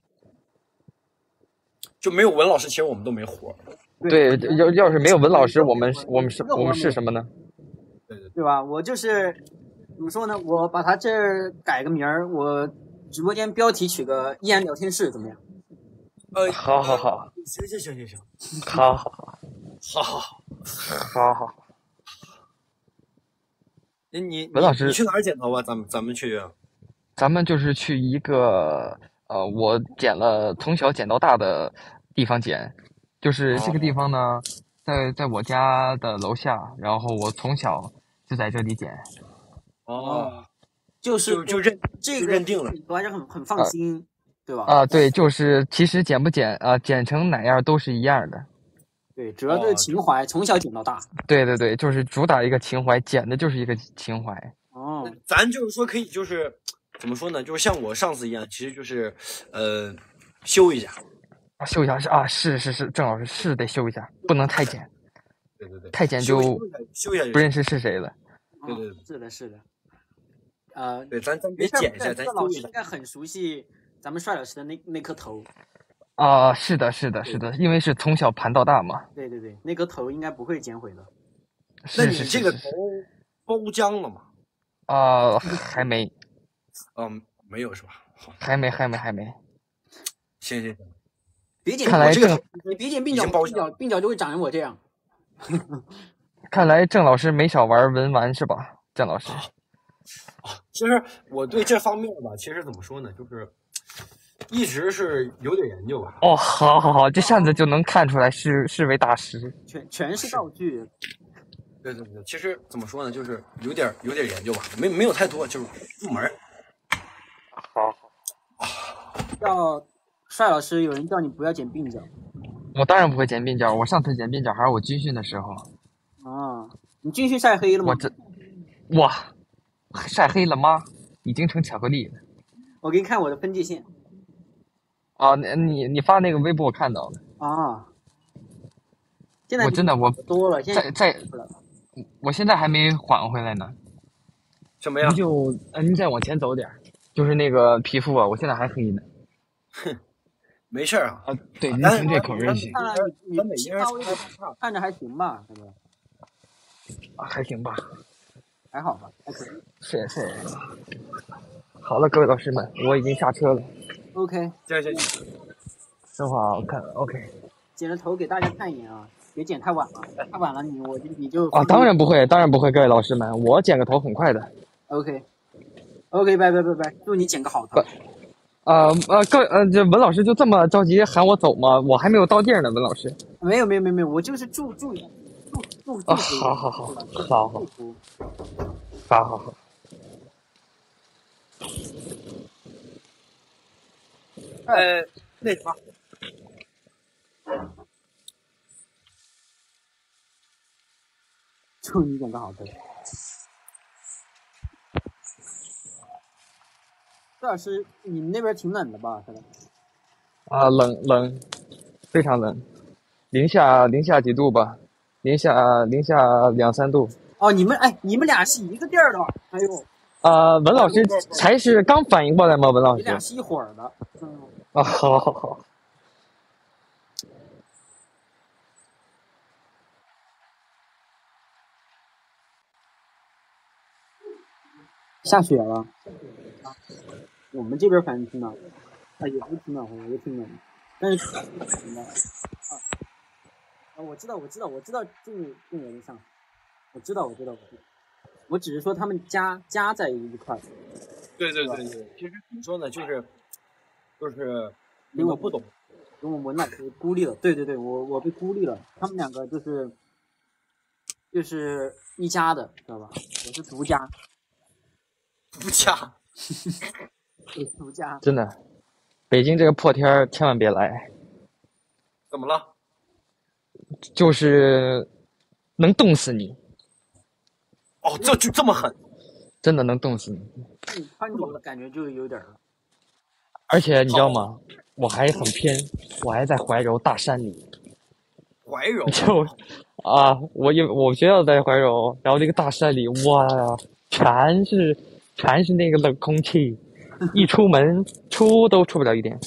就没有文老师，其实我们都没活。 对，要要是没有文老师，我们我们是我们是什么呢？ 对对对吧？我就是怎么说呢？我把他这儿改个名儿，我直播间标题取个“易安聊天室”，怎么样？ 呃， 好好好， 行行行行行， 好好好， 好好好， 好好。 你你文老师， 你去哪儿剪头啊？咱们咱们去。 咱们就是去一个呃，我剪了从小剪到大的地方剪，就是这个地方呢，在在我家的楼下，然后我从小就在这里剪。 哦， 就是就就认这个认定了， 我还是很很放心，呃、对吧？ 啊，对，就是其实剪不剪啊、呃，剪成哪样都是一样的。 对，主要就是情怀，哦、从小剪到大。 对对对，就是主打一个情怀，剪的就是一个情怀。 哦， 咱就是说可以，就是怎么说呢？就是像我上次一样，其实就是呃修一下。 啊，修一下是啊，是是是，郑老师是得修一下，不能太剪。 对对对， 太剪就修一下， 不认识是谁了。 对对对， 是的，是的。呃， 对，咱咱别剪一下，咱老师应该很熟悉咱们帅老师的那那颗头。 啊、呃，是的，是的，是的，因为是从小盘到大嘛。 对对对，那颗头应该不会剪毁的。 那你这个头包浆了吗？ 啊、呃，还没。 嗯，没有是吧？ 还没，还没，还没。 行行行， 别剪， 看来郑你别剪鬓角，鬓角鬓角就会长成我这样。 看来郑老师没少玩文玩是吧？郑老师。 啊，其实我对这方面吧，其实怎么说呢，就是一直是有点研究吧。 哦，好好好，这下子就能看出来是是位大师， 全全是道具。 对对对，其实怎么说呢，就是有点有点研究吧，没没有太多，就是入门。 好好。叫帅老师，有人叫你不要剪鬓角。 我当然不会剪鬓角，我上次剪鬓角还是我军训的时候。 啊，你军训晒黑了吗？ 我这，哇。晒黑了吗？已经成巧克力了。 我给你看我的分界线。 啊，你你你发那个微博我看到了。 啊。现在我真的我多了，现在在，我现在还没缓回来呢。 什么呀？ 你就呃，你再往前走点，就是那个皮肤啊，我现在还黑呢。 哼，没事啊。 啊，对，您听这口音行。 你你身高看着还行吧，感觉。 啊，还行吧。 还好吧，还可以。 是是。好了，各位老师们，我已经下车了。 OK。 行行行。 正好看 OK。 剪了头给大家看一眼啊，别剪太晚了，太晚了你我你就。 啊，当然不会，当然不会，各位老师们，我剪个头很快的。 OK。OK， 拜拜拜拜，祝你剪个好头。 呃呃，各位呃，这文老师就这么着急喊我走吗？我还没有到地儿呢，文老师。 没有没有没有没有，我就是祝祝祝祝祝。 啊，好好好，好好。好好好。 呃，那什么， 祝你剪个好头。这老师，你们那边挺冷的吧？可能。 啊，冷冷，非常冷，零下零下几度吧，零下零下两三度。 哦，你们哎，你们俩是一个地儿的，哎呦。 呃，文老师才是刚反应过来吗？文老师。 你俩是一伙儿的。嗯。 啊，好好好。 下雪了。我们这边反正挺暖和，啊，也不挺暖和，也挺冷的，但是啊，啊，我知道，我知道，我知道这个这个人上，我知道，我知道，我知道，我只是说他们家家在一块。 对对对对，其实怎么说呢，就是就是因为我不懂， 因为我文老师孤立了，对对对，我我被孤立了，他们两个就是就是一家的，知道吧？我是独家。 独家。 独家。 真的，北京这个破天儿千万别来。 怎么了？ 就是能冻死你。 哦，这就这么狠。 真的能冻死你。 你穿着感觉就有点儿。 而且你知道吗？我还很偏，我还在怀柔大山里。 怀柔就啊，我因我学校在怀柔，然后那个大山里，哇，全是全是那个冷空气，一出门出都出不了一点。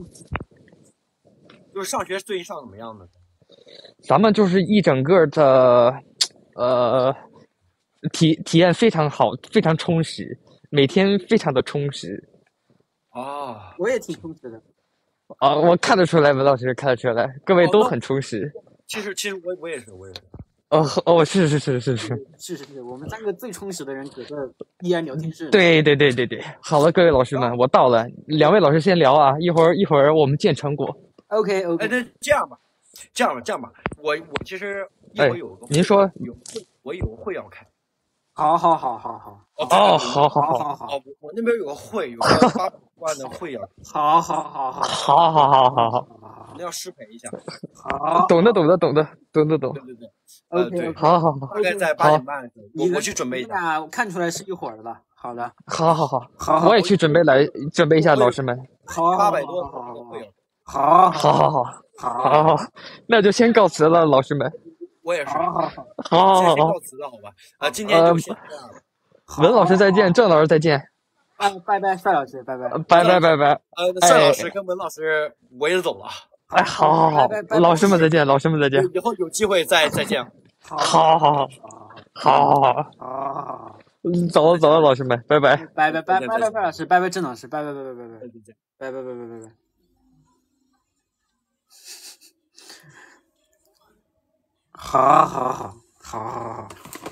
就是上学最近上怎么样呢？ 咱们就是一整个的，呃，体体验非常好，非常充实，每天非常的充实。 啊， 我也挺充实的。 啊，我看得出来，文老师看得出来，各位都很充实。 其实，其实我我也是，我也是。 哦哦，是是是是是是是是，我们三个最充实的人搁这依然聊天室。 对对对对对，好了，各位老师们，我到了，两位老师先聊啊，一会儿一会儿我们见成果。 OK OK。 哎，那这样吧，这样吧，这样吧，我我其实一会儿有个、 哎，您说有会，我有个会要开。 好好好好好。 哦， 哦，好好好好好。 哦，我那边有个会，有个八百万的会要。 好好好好。 好好好好好。 那要失陪一下。 好。 懂的懂的懂的懂的懂。 对对对。 OK。 好好好。 大概在八点半的时候，我我去准备一下。 你俩看出来是一会儿的。好的。 好好好。 好。 我也去准备来准备一下，老师们。 好。 八百多个会有。 好。 好好好。好好，那就先告辞了，老师们。 我也是。 好好好。 好好先告辞了，好吧？啊，今天就先这样了。 文老师再见，郑老师再见。 啊，拜拜，帅老师，拜拜。 拜拜拜拜。 呃，帅老师跟文老师我也走了。 哎，好好好，老师们再见，老师们再见。 以后有机会再再见。 好好好。好好好。 好。 走了走了，老师们，拜拜。 拜拜拜拜拜拜，老师，拜拜郑老师，拜拜拜拜拜拜，拜拜拜拜拜拜。好好好，好好好。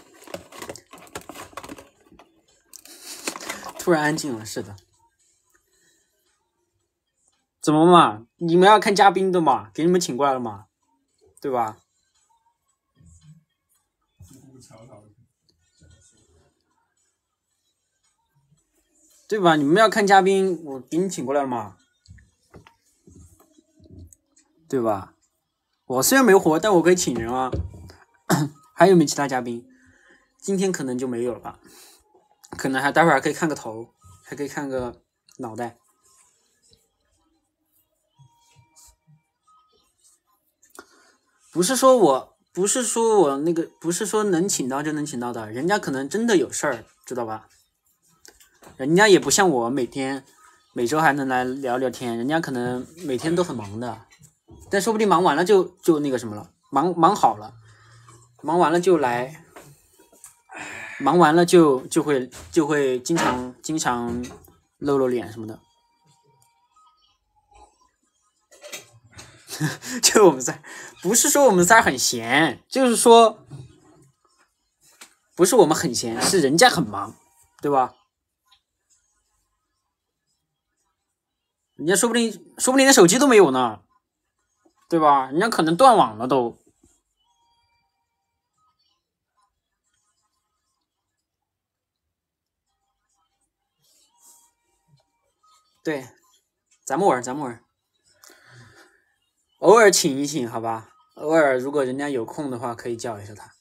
突然安静了，是的。怎么嘛？你们要看嘉宾的嘛？给你们请过来了嘛？对吧？对吧？你们要看嘉宾，我给你请过来了嘛？对吧？我虽然没活，但我可以请人啊。还有没有其他嘉宾？今天可能就没有了吧？可能还待会儿还可以看个头，还可以看个脑袋。不是说我，不是说我那个，不是说能请到就能请到的，人家可能真的有事儿，知道吧？人家也不像我每天每周还能来聊聊天，人家可能每天都很忙的，但说不定忙完了就就那个什么了，忙忙好了，忙完了就来，忙完了就就会就会经常经常露露脸什么的。就我们仨，不是说我们仨很闲，就是说不是我们很闲，是人家很忙，对吧？人家说不定说不定连手机都没有呢，对吧？人家可能断网了都。对，咱们玩咱们玩，偶尔请一请好吧，偶尔如果人家有空的话可以叫一下他。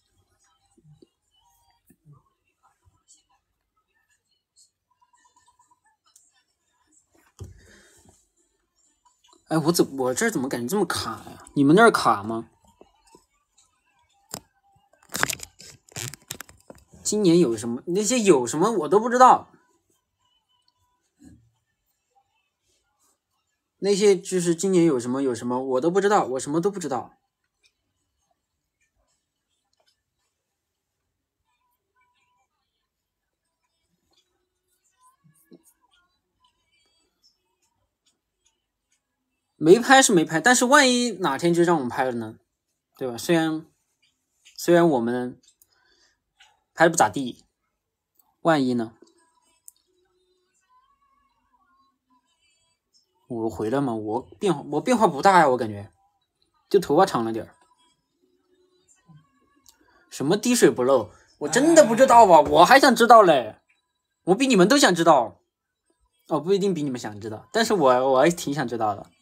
哎，我怎我这怎么感觉这么卡呀？你们那儿卡吗？今年有什么？那些有什么我都不知道。那些就是今年有什么有什么我都不知道，我什么都不知道。没拍是没拍，但是万一哪天就让我们拍了呢，对吧？虽然虽然我们拍的不咋地，万一呢？我回来嘛，我变化我变化不大呀，我感觉就头发长了点儿。什么滴水不漏？我真的不知道啊，我还想知道嘞，我比你们都想知道。哦，不一定比你们想知道，但是我我还挺想知道的。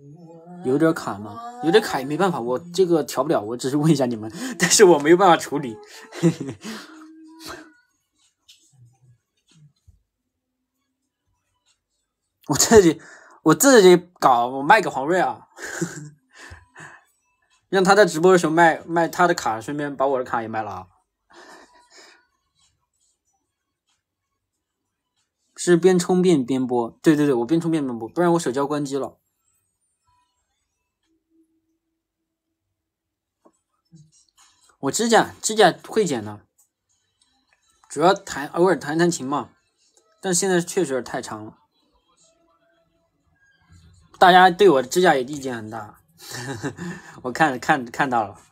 有点卡吗？有点卡也没办法，我这个调不了，我只是问一下你们，但是我没有办法处理。我自己我自己搞，我卖给黄瑞啊，让他在直播的时候卖卖他的卡，顺便把我的卡也卖了啊。是边充电边播，对对对，我边充电边播，不然我手机要关机了。我指甲指甲会剪的，主要弹偶尔弹弹琴嘛，但现在确实太长了。大家对我的指甲也意见很大，我看看看到了。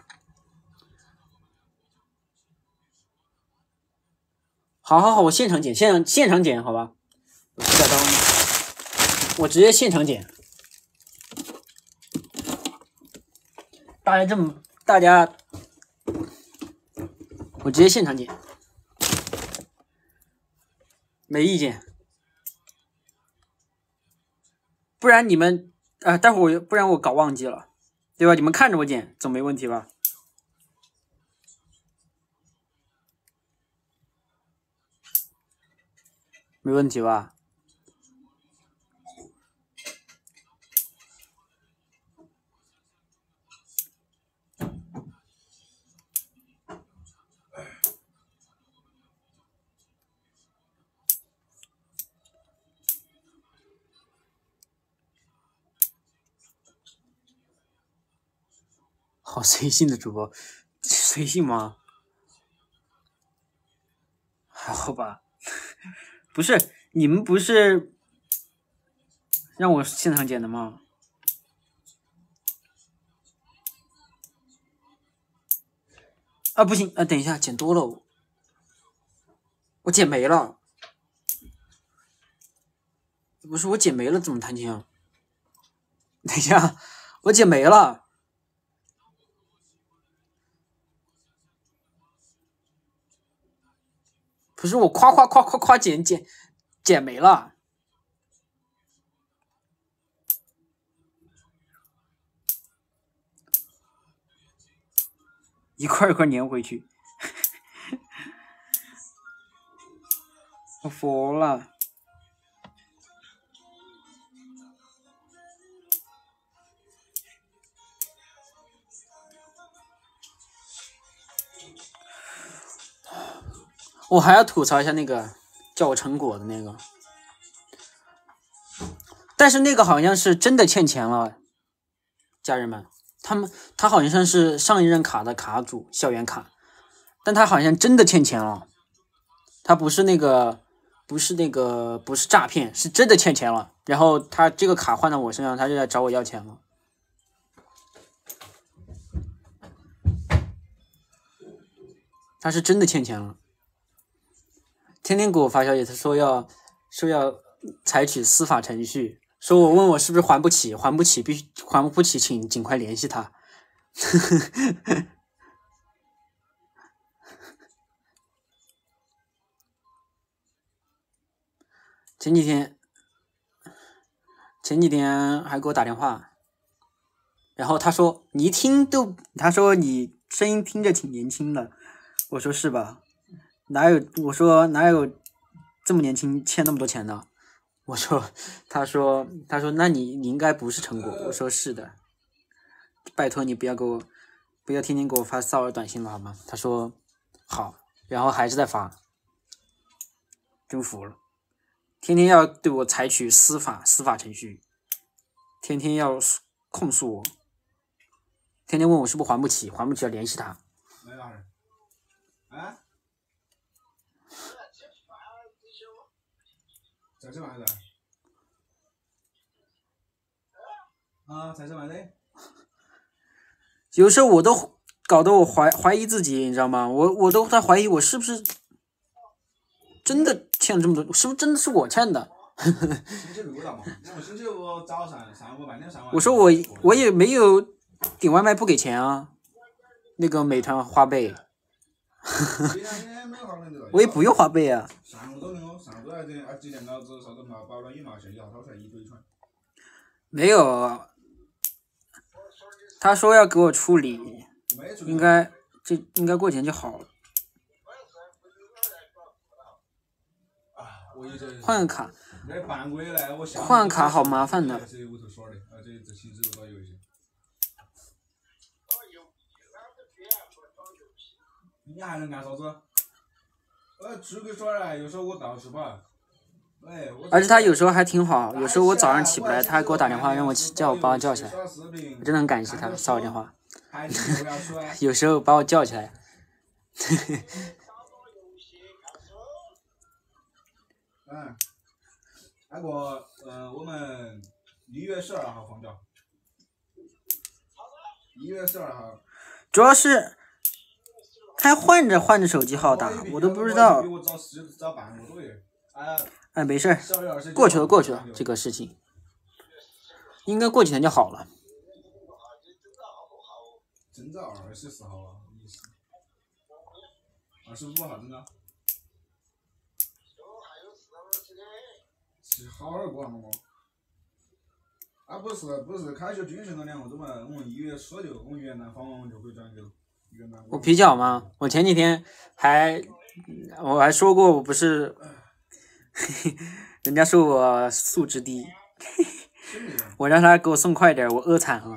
好好好，我现场剪，现场现场剪，好吧？我指甲刀，我直接现场剪。大家这么，大家，我直接现场剪，没意见。不然你们啊、呃，待会儿我不然我搞忘记了，对吧？你们看着我剪，总没问题吧？没问题吧？好随性的主播，随性吗？还好吧。不是你们不是让我现场剪的吗？啊，不行啊，等一下，剪多了，我剪没了。不是我剪没了，怎么弹琴啊？等一下，我剪没了。不是我夸夸夸夸夸剪剪剪没了，一块一块粘回去，我服了。我还要吐槽一下那个叫我成果的那个，但是那个好像是真的欠钱了，家人们，他们他好像是上一任卡的卡主，校园卡，但他好像真的欠钱了，他不是那个不是那个不是诈骗，是真的欠钱了，然后他这个卡换到我身上，他就来找我要钱了。他是真的欠钱了。天天给我发消息，他说要说要采取司法程序，说我问我是不是还不起，还不起必须还不起，请尽快联系他。前几天前几天还给我打电话，然后他说你一听都，他说你声音听着挺年轻的，我说是吧？哪有？我说哪有这么年轻欠那么多钱的？我说，他说，他说，那你你应该不是成果。我说是的，拜托你不要给我，不要天天给我发骚扰短信了好吗？他说好，然后还是在发，真服了，天天要对我采取司法司法程序，天天要控诉我，天天问我是不是还不起，还不起要联系他。 啊？在这买的。啊，在这买的。 有时候我都搞得我怀怀疑自己，你知道吗？我我都在怀疑我是不是真的欠了这么多，是不是真的是我欠的？我说我我也没有点外卖不给钱啊，那个美团花呗。我也不用花呗啊。没有， 他说要给我处理，应该这应该过几天就好了。换个卡，换卡好麻烦的。 你还能干啥子？呃，出去耍来，有时候我到是吧？哎， 而且他有时候还挺好，有时候我早上起不来，他还给我打电话让我起，叫我把我叫起来，我真的很感谢他，骚扰电话。有时候把我叫起来。 嗯，那个，呃，我们一月十二号放假。一月十二号。 主要是。他换着换着手机号打，我都不知道。哎，没事儿，过去了过去了，这个事情应该过几天就好了。 征兆二十四号啊，二十五号征兆。是好好过嘛嘛？啊，不是不是，开学军训了两个周嘛，我们一月初就我们元旦放完就可以转去了。 我皮脚吗？我前几天还我还说过我不是，人家说我素质低，我让他给我送快点，我饿惨了。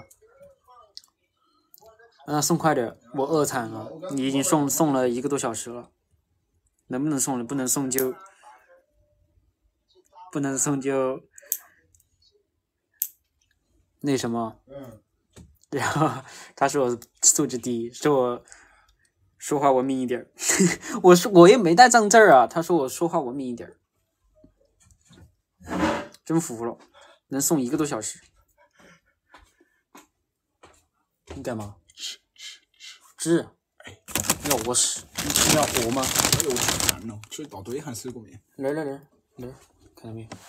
让他送快点，我饿惨了。你已经送送了一个多小时了，能不能送了？不能送就不能送就那什么。然后他说我素质低，说我说话文明一点我说我也没带脏字儿啊，他说我说话文明一点真服了，能送一个多小时。你干嘛？ 吃吃吃吃！哎，要我屎？你吃要活吗？ 哎呦，我看了，吃一大堆还是水果面。 来来来来，看到没有？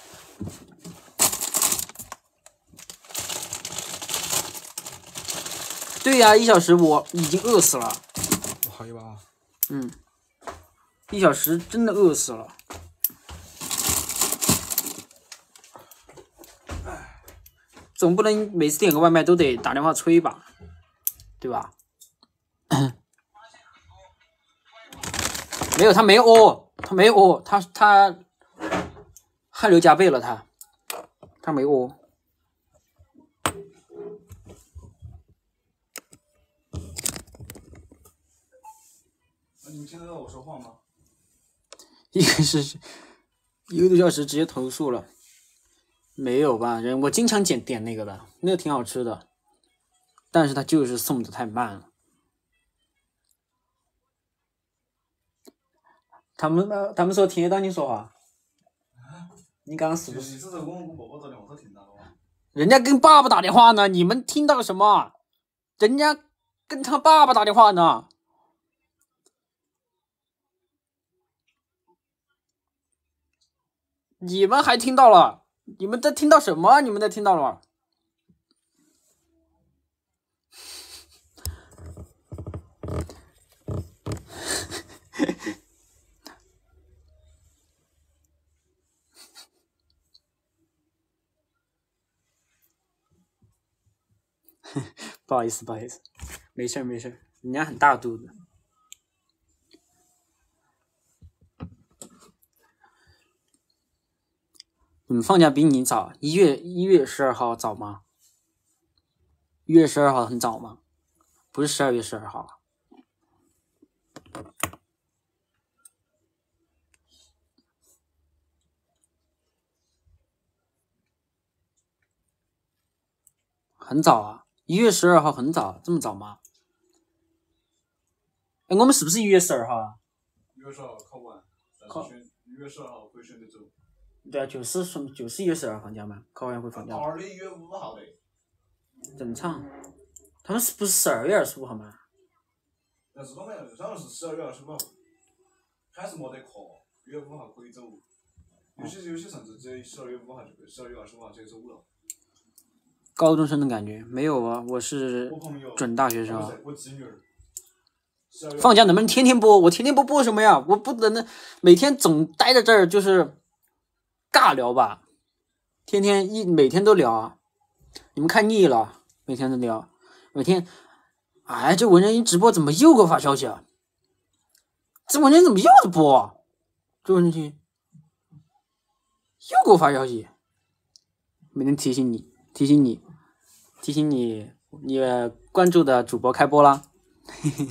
对呀、啊，一小时我已经饿死了。 我还有吧？ 嗯，一小时真的饿死了。总不能每次点个外卖都得打电话催吧，对吧？没有，他没哦，他没哦，他他汗流浃背了，他他没哦。 你听得到我说话吗？ 一个是一个多小时直接投诉了，没有吧？人我经常点点那个的，那个挺好吃的，但是他就是送的太慢了。他们他们说听得到你说话，你刚刚是不是？人家跟爸爸打电话呢，你们听到什么？人家跟他爸爸打电话呢。你们还听到了？你们在听到什么？你们在听到了？不好意思，不好意思，没事没事，人家很大度的。你们放假比你早，一月一月十二号早吗？一月十二号很早吗？不是十二月十二号啊。很早啊，一月十二号很早，这么早吗？哎，我们是不是一月十二号啊？ 一月十二号考完， 考一月十二号会选择走。 对啊，就是就是一月十二号放假嘛，考完会放假。 二的一月五号的。 正常。他们是不是十二月二十五号嘛？ 但是他们好像是十二月二十五号，还是没得课，一月五号可以走。有些有些甚至只有十二月五号就可以，十二月二十五号就走了。 高中生的感觉没有啊，我是准大学生啊。 我侄女儿。 放假能不能天天播？我天天播播什么呀？我不能每天总待在这儿就是尬聊吧，天天一每天都聊啊，你们看腻了，每天都聊。 每天，哎，这文人一直播怎么又给我发消息啊？这文人怎么又在播啊？这文人君又给我发消息，每天提醒你，提醒你，提醒你，你关注的主播开播啦。嘿嘿。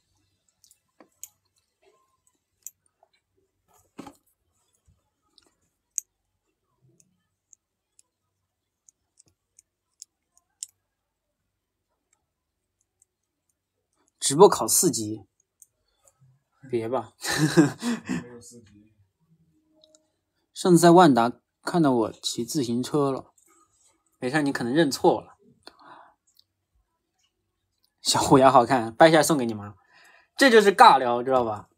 直播考四级，别吧。 没有四级。 上次在万达看到我骑自行车了，没事，你可能认错了。小虎牙好看，掰下来送给你们，这就是尬聊，知道吧？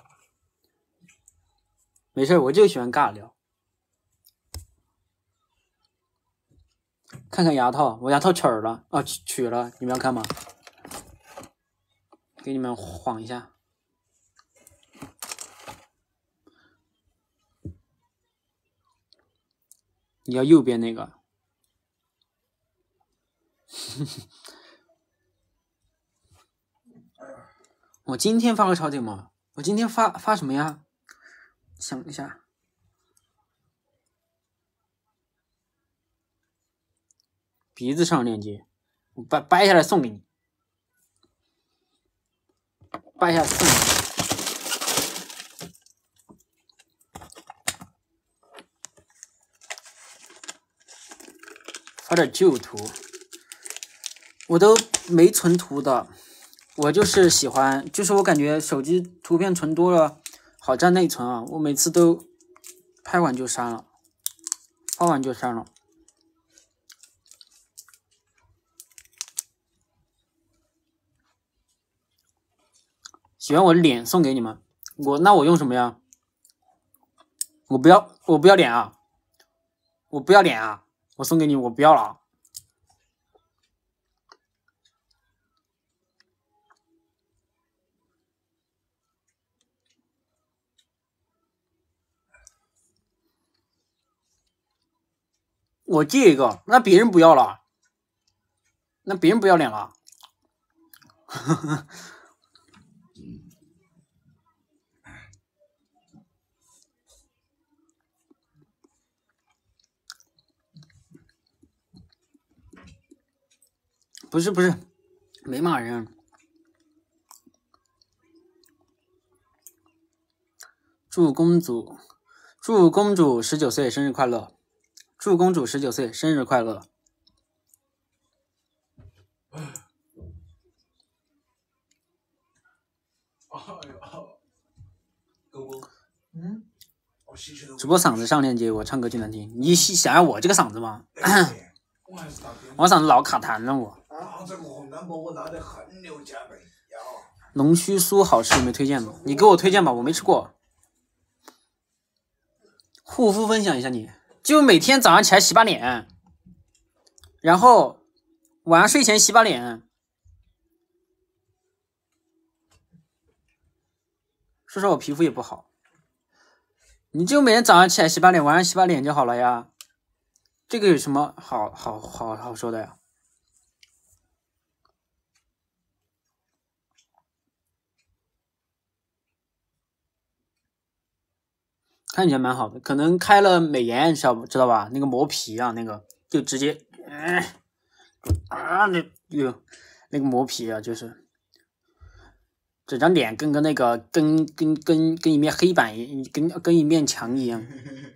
没事，我就喜欢尬聊。看看牙套，我牙套取了啊，取取了，你们要看吗？给你们晃一下。你要右边那个。我今天发个超点吗？我今天发发什么呀？想一下。鼻子上链接，我掰掰下来送给你。掰下来送给你。发点旧图，我都没存图的，我就是喜欢，就是我感觉手机图片存多了好占内存啊，我每次都拍完就删了，发完就删了。喜欢我的脸送给你们，我那我用什么呀？我不要，我不要脸啊！我不要脸啊！我送给你，我不要了。我借一个，那别人不要了，那别人不要脸了。不是不是，没骂人。祝公主，祝公主十九岁生日快乐！祝公主十九岁生日快乐！ 嗯， 直播嗓子上链接，我唱歌就难听。你想要我这个嗓子吗？我嗓子老卡痰了，我。龙须酥好吃，没推荐吗？你给我推荐吧，我没吃过。护肤分享一下你，就每天早上起来洗把脸，然后晚上睡前洗把脸。说实话，我皮肤也不好，你就每天早上起来洗把脸，晚上洗把脸就好了呀。这个有什么好好好好说的呀？看起来蛮好的，可能开了美颜，知道知道吧？那个磨皮啊，那个就直接，嗯、啊，那哟，那个磨皮啊，就是整张脸跟个那个跟跟跟跟一面黑板一跟跟一面墙一样。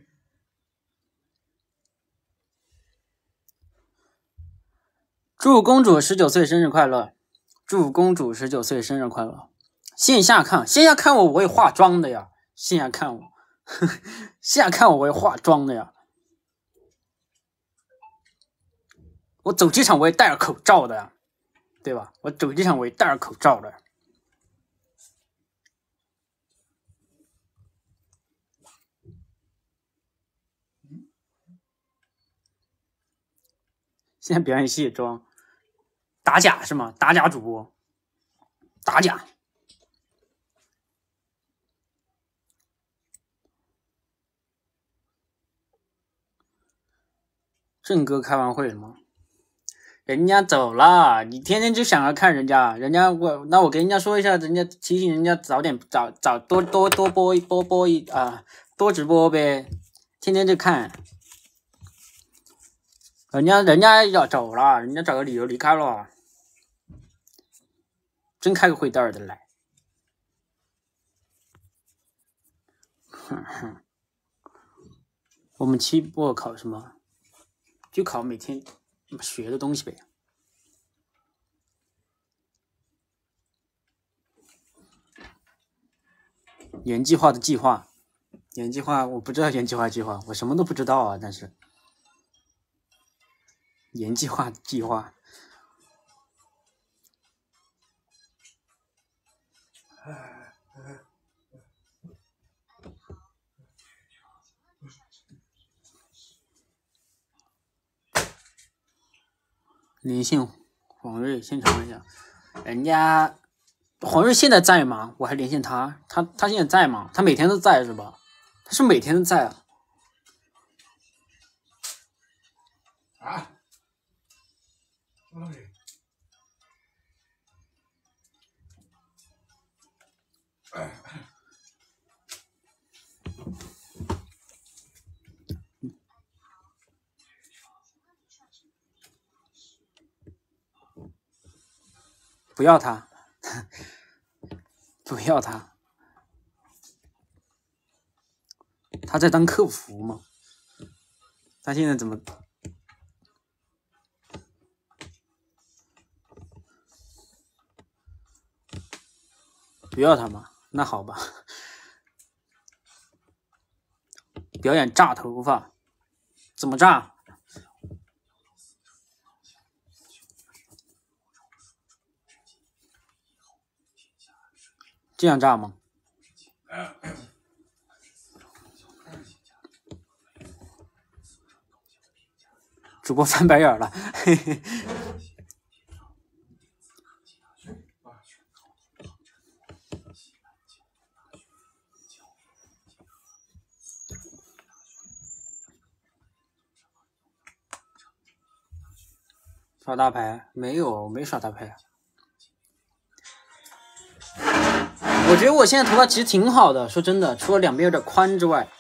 祝公主十九岁生日快乐！祝公主十九岁生日快乐！线下看，线下看我，我也化妆的呀。线下看我。现在看我我也化妆的呀，我走机场我也戴着口罩的呀，对吧？我走机场我也戴着口罩的。现在表演卸妆，打假是吗？打假主播，打假。郑哥开完会了吗？ 人家走了，你天天就想要看人家，人家我那我跟人家说一下，人家提醒人家早点早早多多多播一播播一啊，多直播呗，天天就看。人家人家要走了，人家找个理由离开了，真开个会蛋儿的来。哼哼，我们期末考什么？就考每天学的东西呗。原计划的计划，原计划我不知道原计划计划，我什么都不知道啊！但是原计划计划，连线黄瑞现场问一下，人家黄瑞现在在吗？我还连线他，他他现在在吗？他每天都在是吧？他是每天都在啊。 啊！哎。 不要他，不要他，他在当客服吗？他现在怎么？不要他吗？那好吧。表演炸头发，怎么炸？这样炸吗？主播翻白眼了，嘿嘿。耍大牌？没有，没耍大牌。我觉得我现在头发其实挺好的，说真的，除了两边有点宽之外，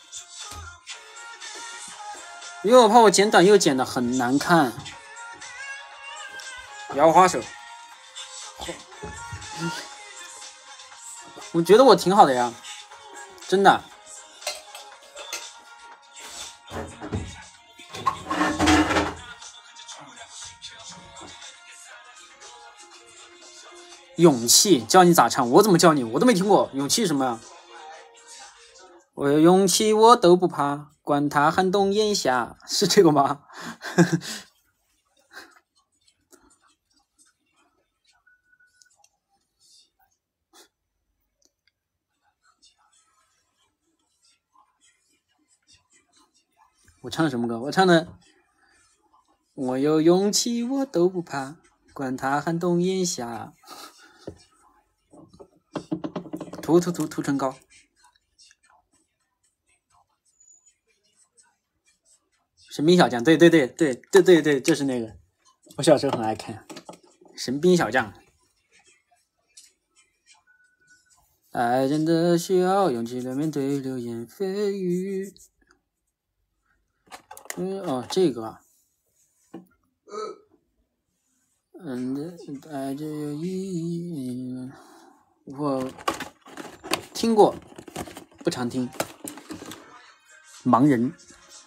因为我怕我剪短又剪得很难看。摇花手，我觉得我挺好的呀，真的。勇气教你咋唱，我怎么教你？我都没听过勇气什么呀？我有勇气我都不怕，管他寒冬炎夏，是这个吗？我唱的什么歌？我唱的我有勇气我都不怕，管他寒冬炎夏。涂涂涂涂唇膏，神兵小将，对对对对对对对，就是那个，我小时候很爱看神兵小将。爱真的需要勇气来面对流言蜚语。嗯哦，这个，嗯，爱就有意义。我听过，不常听。盲人，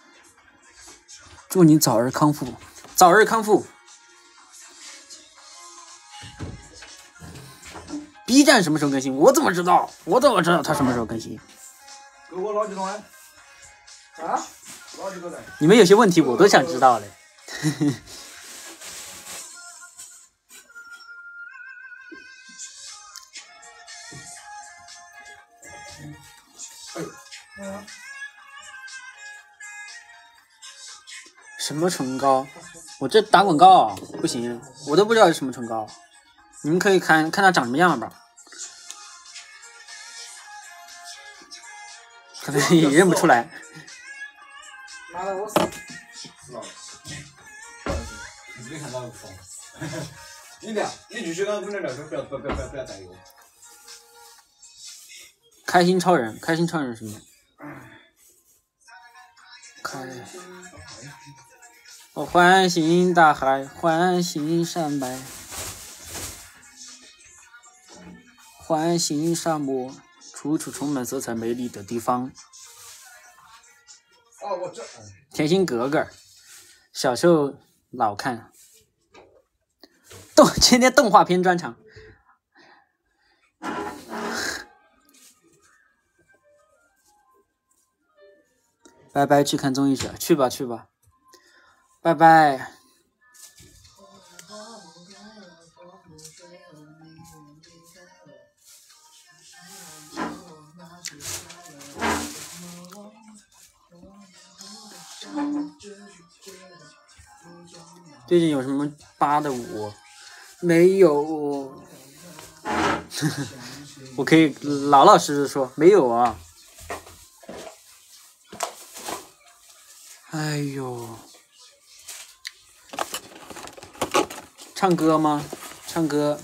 祝你早日康复，早日康复。B 站什么时候更新？我怎么知道？我怎么知道他什么时候更新？ 给我老几桶啊？啊？老几个来？ 你们有些问题我都想知道嘞。什么唇膏？我这打广告不行，我都不知道是什么唇膏。你们可以看看它长什么样吧，可能也认不出来。 拿来我手。 没看到风。你聊，你继续跟姑娘聊天，不要不要不要不要在意我。 开心超人，开心超人是什么？开。我欢欣大海，欢欣山脉，欢欣沙漠，处处充满色彩美丽的地方。 哦，我这。 甜心格格，小时候老看。动今天动画片专场。拜拜，去看综艺去，去吧去吧。拜拜。最近有什么扒的舞？没有。我可以老老实实说，没有啊。哎呦，唱歌吗？唱歌。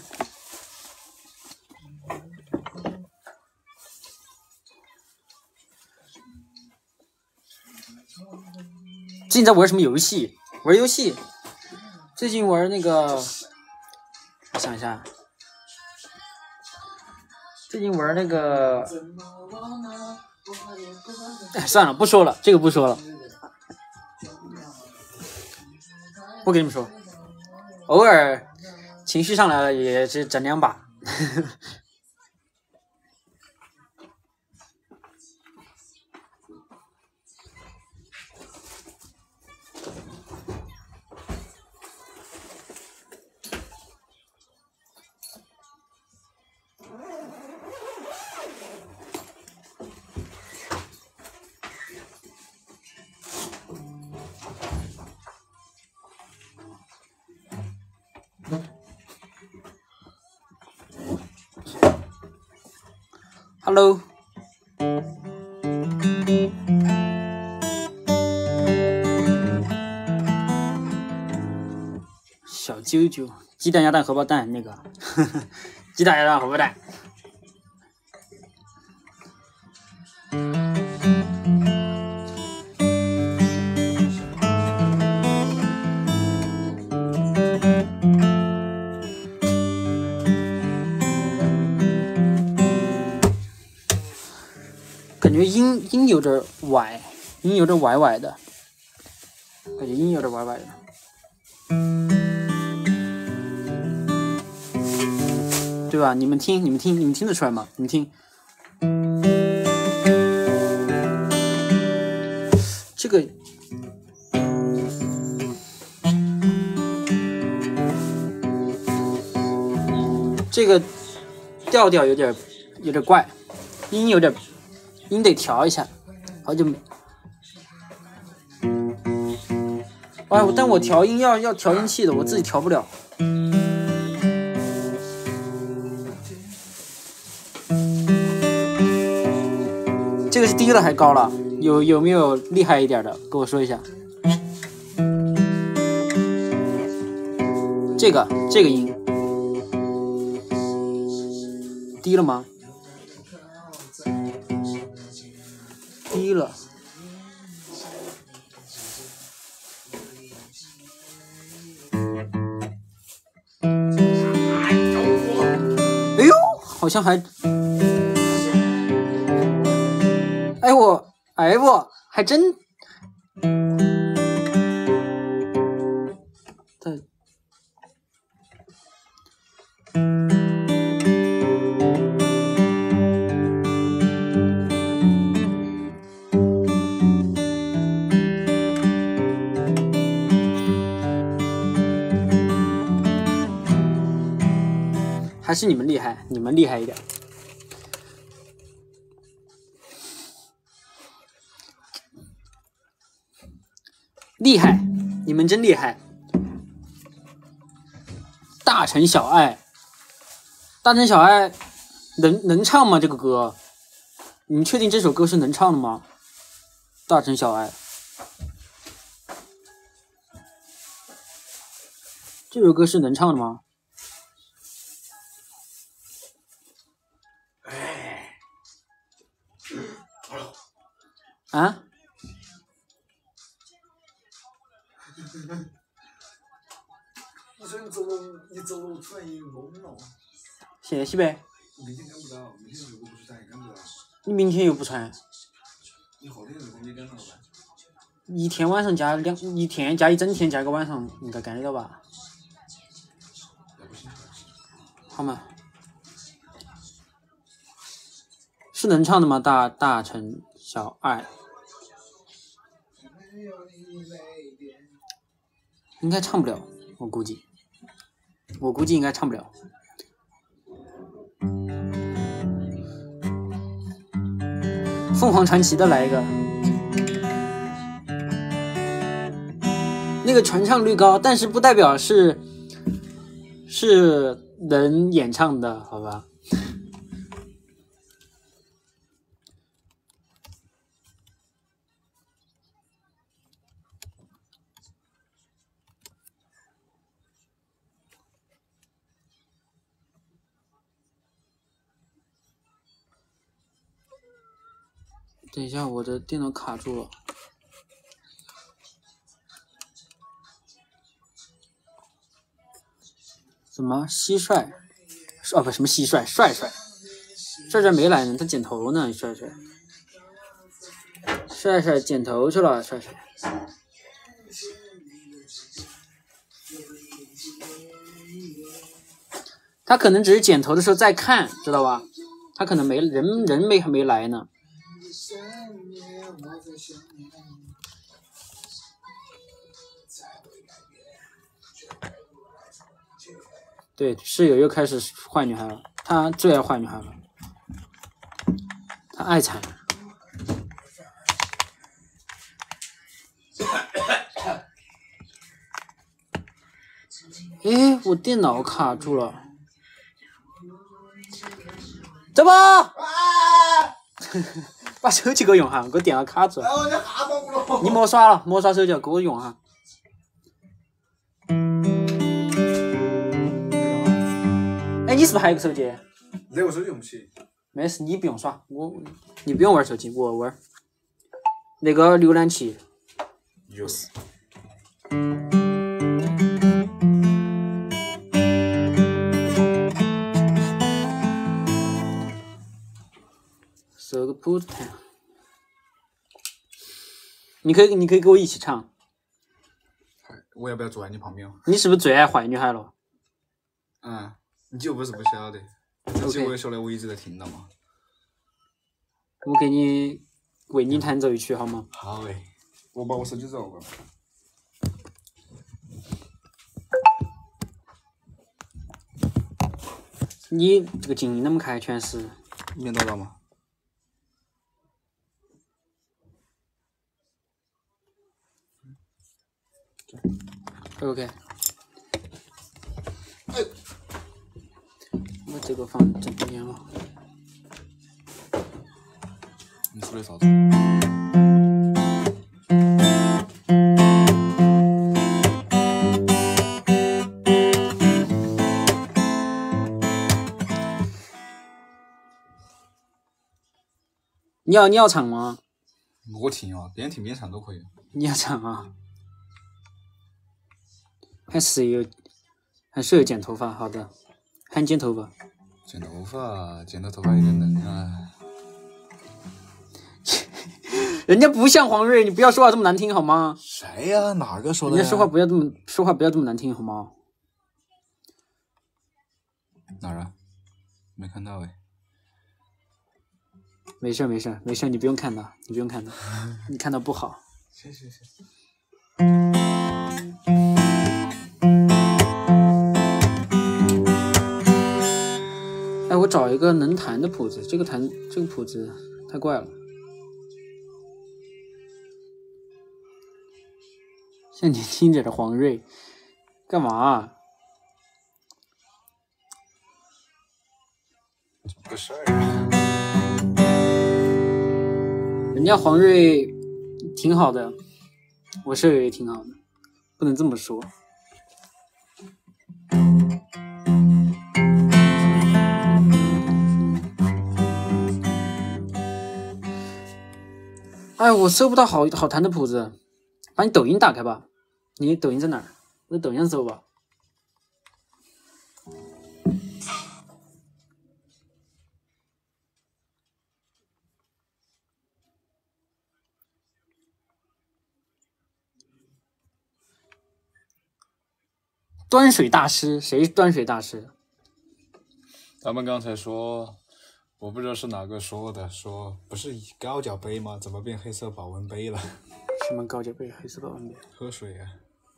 最近在玩什么游戏？玩游戏。最近玩那个，我想一下，最近玩那个，哎，算了，不说了，这个不说了，不跟你们说，偶尔情绪上来了也是整两把。Hello， 小啾啾，鸡蛋鸭蛋荷包蛋那个，呵呵，鸡蛋鸭蛋荷包蛋。感觉音音有点歪，音有点歪歪的，感觉音有点歪歪的。对吧？你们听，你们听，你们听得出来吗？你们听，这个，这个调调有点有点怪，音有点。音得调一下，好久没。哎，但我调音要要调音器的，我自己调不了。这个是低了还高了？有有没有厉害一点的？跟我说一下。这个这个音低了吗？低了，哎呦，好像还，哎我，哎我，还真，对。还是你们厉害，你们厉害一点。厉害，你们真厉害。大城小爱，大城小爱能能唱吗？这个歌，你们确定这首歌是能唱的吗？大城小爱。 这首歌是能唱的吗？ 哎， 啊？ 我说你走路，你走路突然有懵了。 谢谢呗。 明天赶不到，明天如果不去站也赶不到。 你明天又不穿？ 你后天如果没赶到吧？ 一天晚上加两，一天加一整天加一个晚上，应该干得到吧？好吗？是能唱的吗？大大城小爱，应该唱不了，我估计，我估计应该唱不了。凤凰传奇的来一个。那个传唱率高，但是不代表是是能演唱的，好吧？等一下，我的电脑卡住了。什么蟋蟀？哦不，什么蟋蟀？帅帅，帅帅没来呢，他剪头呢。帅帅，帅帅剪头去了。帅帅，他可能只是剪头的时候在看，知道吧？他可能没人人没还没来呢。对，室友又开始坏女孩了，他最爱坏女孩了，他爱惨。哎，我电脑卡住了，怎么？把手机给我用下，我电脑卡住了。你莫耍了，莫耍手机了，给我用下。哎，你是不是还有个手机？ 那个手机用不起。 没事，你不用耍，我你不用玩手机，我玩。那个浏览器。 有事。 收个谱子弹。你可以，你可以跟我一起唱。 我要不要坐在你旁边？ 你是不是最爱坏女孩了？ 嗯。你又不是不晓得，这几位说的我一直在听到嘛。 我给你为你弹奏一曲好吗？ 好诶，我把我手机找过来。 你这个静音那么开，全是。 你能找到吗 ？OK。哎。我这个放正边了。 你说的啥子？ 你要你要唱吗？ 我听啊，边听边唱都可以。 你要唱啊？还是有，还是有剪头发，好的。还剪头发， 剪头发，剪的头发有点嫩啊。 人家不像黄瑞，你不要说话这么难听好吗？ 谁呀、啊？哪个说的、呀？ 人家说话不要这么说话不要这么难听好吗？ 哪儿啊？没看到哎。 没事没事没事，你不用看到，你不用看到，你看到不好。 行行行。 哎，我找一个能弹的谱子，这个弹这个谱子太怪了。像年轻点的黄瑞，干嘛、啊？ 个事儿。 人家黄瑞挺好的，我舍友也挺好的，不能这么说。 哎，我搜不到好好弹的谱子，把你抖音打开吧。你抖音在哪儿？我在抖音上搜吧。端水大师，谁端水大师？ 他们刚才说，我不知道是哪个说的，说不是高脚杯吗？怎么变黑色保温杯了？ 什么高脚杯、黑色保温杯？ 喝水啊！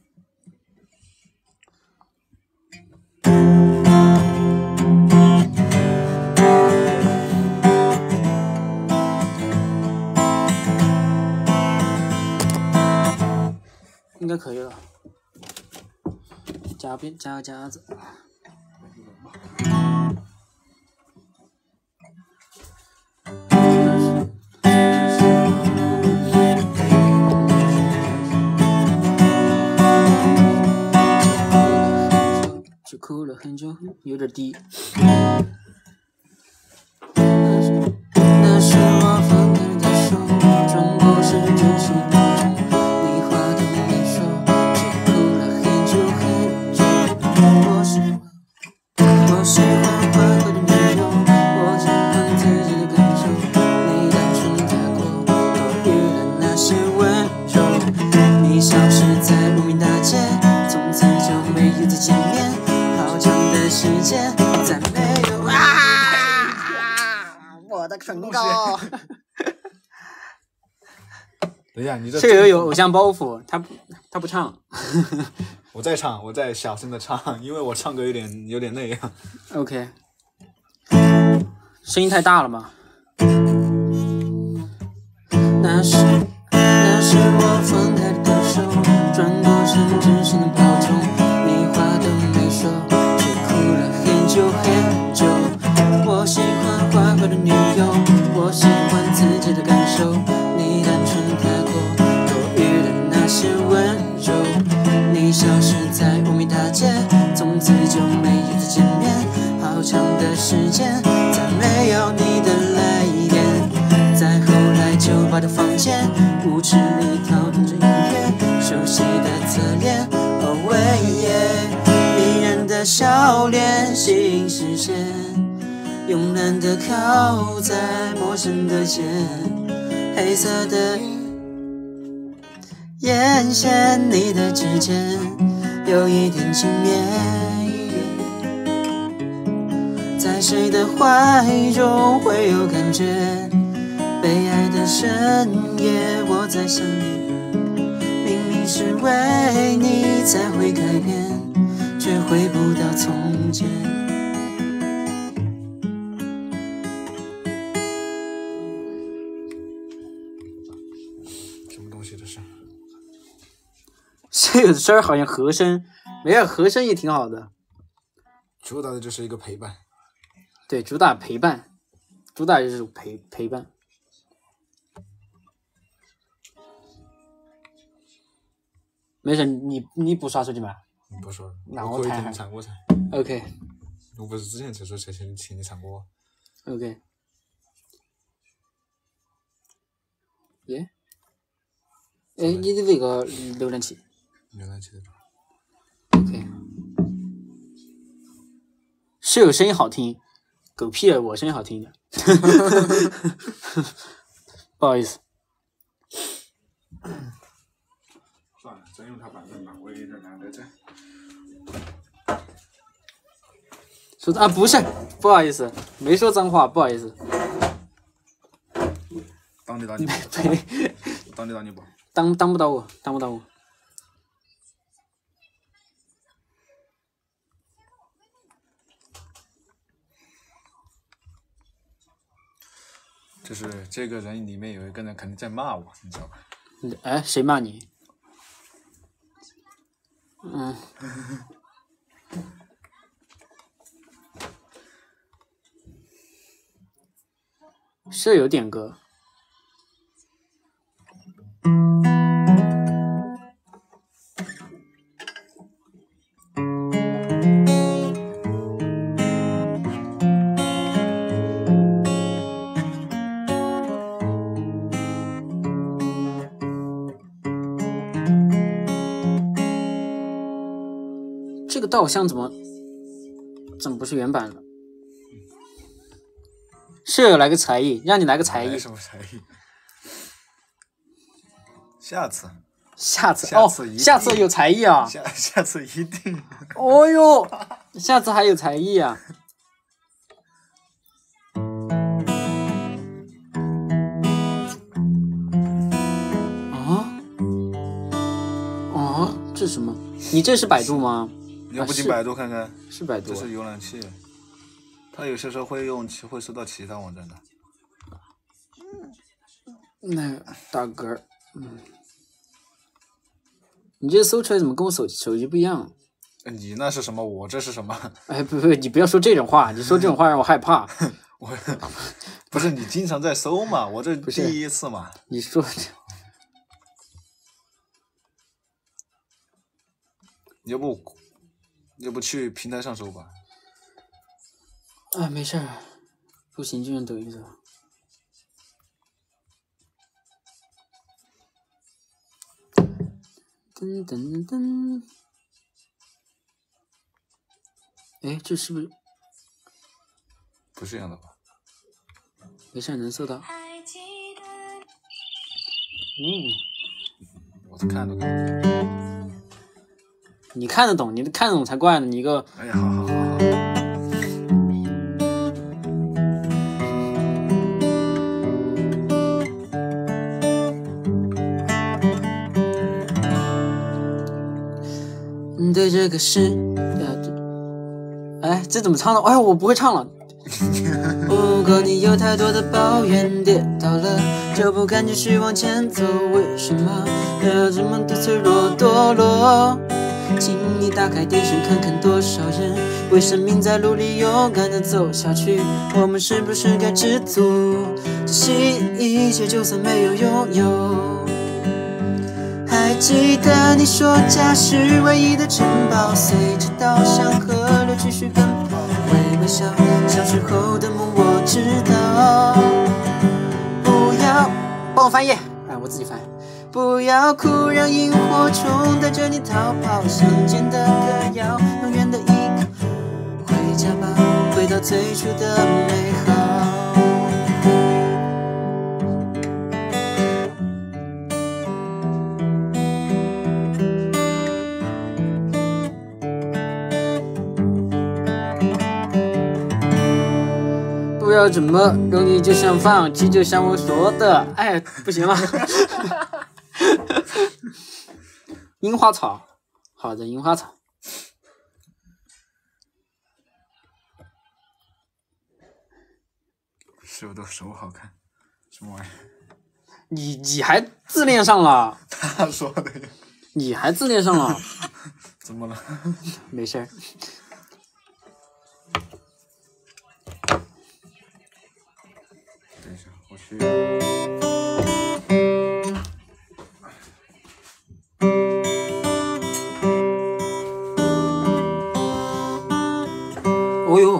应该可以了。加边加个夹子。就哭了很久，有点低。那是我放开的手，转过身就是那种你话都没说，只哭了很久很久。我喜欢，我喜欢坏坏的女友，我喜欢自己的感受，你单纯太过，多余了那些温柔。你消失在无名大街，从此就没有再见面。好长的时间，再没有啊！我的唇膏。 等一下，你这这个有偶像包袱，他不他不唱。 我在唱，我在小声的唱，因为我唱歌有点有点累啊。 OK， 声音太大了吗？那是那是我放开的手，转过身只是能跑通，你话都没说，只哭了很久很久。我喜欢坏坏的女友，我喜欢自己的感受，你单纯太过，多余的那些温柔。你消失在无名大街，从此就没有再见面。好长的时间，再没有你的来电。再后来酒吧的房间，舞池里跳动着音乐，熟悉的侧脸，哦喂耶，迷人的笑脸，新视线，慵懒的靠在陌生的肩，黑色的眼线，你的指尖有一点轻蔑，在谁的怀中会有感觉？被爱的深夜，我在想你，明明是为你才会改变，却回不到从前。 什么东西这是？ 这个声儿好像和声，没有和声也挺好的。 主打的就是一个陪伴。 对，主打陪伴，主打就是陪陪伴。没事，你你不刷手机吗？ 不说了， 那我可以弹听你唱歌噻。 OK。 我不是之前才说才请请你唱歌。 OK。耶？哎，你的那个浏览器。 浏览器在这。 OK。是有声音好听，狗屁啊！我声音好听的。不好意思。 算了，真用它版本吧，我也有点懒得整。 说啊，不是，不好意思，没说脏话，不好意思。 当得到你不？ 呸！ 当得到你不？ 当当不到我，当不到我。 就是这个人里面有一个人肯定在骂我，你知道吧？ 哎，谁骂你？嗯。舍友点歌。 个稻香怎么怎么不是原版了？舍友来个才艺，让你来个才艺。 什么才艺？下次。 下次下次哦，下次有才艺啊！ 下下次一定。 哦哟，下次还有才艺啊！啊？啊？这是什么？你这是百度吗？ 要不进百度看看？ 是百度。 这是浏览器，它有些时候会用会搜到其他网站的。 那大哥，嗯。你这搜出来怎么跟我手手机不一样？ 你那是什么？我这是什么？ 哎，不不，你不要说这种话，你说这种话让我害怕。 我不是你经常在搜嘛，我这第一次嘛。 你说， 要不要不去平台上搜吧？ 啊，没事儿，不行就用抖音搜。噔噔噔，哎，这是不是？ 不是这样的吧？ 没事，能搜到。嗯， 我都看都看得懂。 你看得懂，你看得懂才怪呢！你一个…… 哎呀，好好好。 对这个事，哎，这怎么唱的？哎呀，我不会唱了。如果你有太多的抱怨，跌倒了就不敢继续往前走，为什么要这么的脆弱堕落？请你打开电视看看多少人为生命在努力勇敢的走下去，我们是不是该知足，珍惜一切就算没有拥有。还记得你说家是唯一的城堡，随着稻香河流继续奔跑，微微笑，小时候的梦我知道。不要帮我翻页，哎，我自己翻。不要哭，让萤火虫带着你逃跑，乡间的歌谣，永远的依靠。回家吧，回到最初的美好。不要这么容易就想放弃，就像我说的，哎，不行了。樱花草，好的，樱花草。 手都手好看，什么玩意？ 你你还自恋上了？ 他说的。 你还自恋上了？ 怎么了？ 没事儿。 等一下，我去。 哦呦！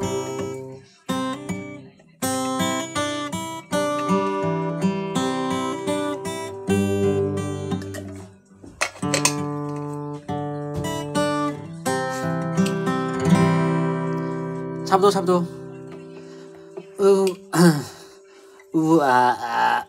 差不多，差不多。哦，呜啊啊！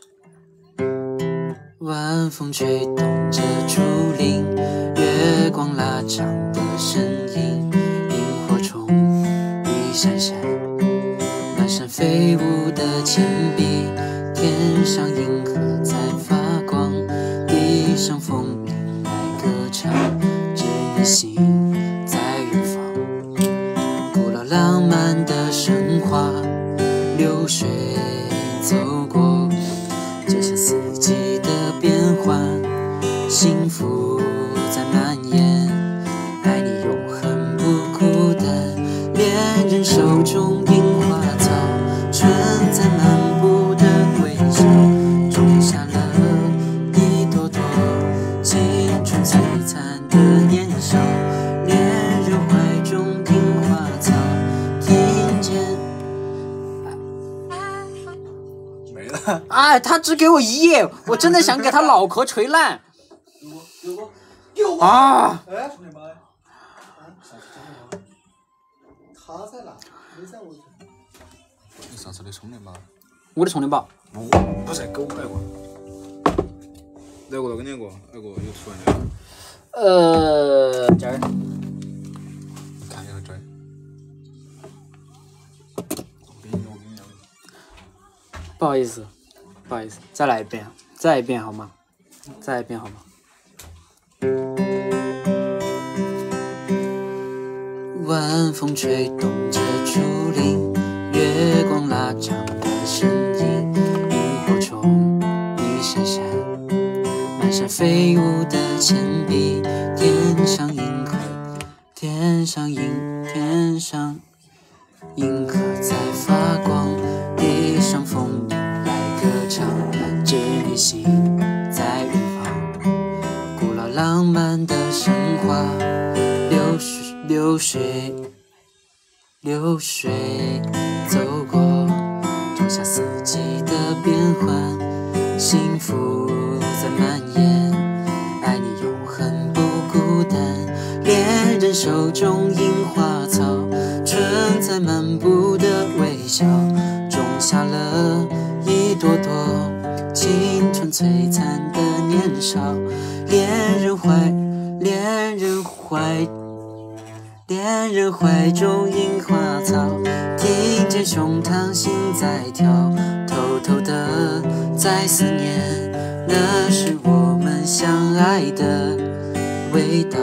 晚风吹动着竹林，月光拉长的身影，萤火虫一闪闪，满山飞舞的铅笔，天上银河在发光，地上风铃来歌唱，着你心在远方。古老浪漫的神话，流水走过，就像四季的变换，幸福在蔓延，爱你永恒不孤单。恋人手中樱花草，春在漫步的轨迹，种下了一朵朵青春璀璨的年少。恋人怀中樱花草，听见。 没了。 哎，他只给我一页，我真的想给他脑壳锤烂。 有不？有不？ 啊！ 哎， 他在那，你在屋头。 你上次的充电宝？ 我的充电宝。 不，不是给我来过。来过了，跟你过，来过又出来了。 呃，这儿。 看一下这儿。我给你，我给你。 不好意思，不好意思，再来一遍，再一遍好吗？再一遍好吗？晚风吹动着竹林，月光拉长的身影，萤火虫一闪闪，满山飞舞的铅笔，天上银河，天上银，天上银河在发光，地上风铃来歌唱，织女星在远方，古老浪漫的神话，流水流水流水走过，种下四季的变换，幸福在蔓延，爱你永恒不孤单，恋人手中樱花草，春在漫步的微笑，种下了一朵朵青春璀璨的年少，恋人怀恋人怀恋人怀中樱花草，听见胸膛心在跳，偷偷的在思念，那是我们相爱的味道。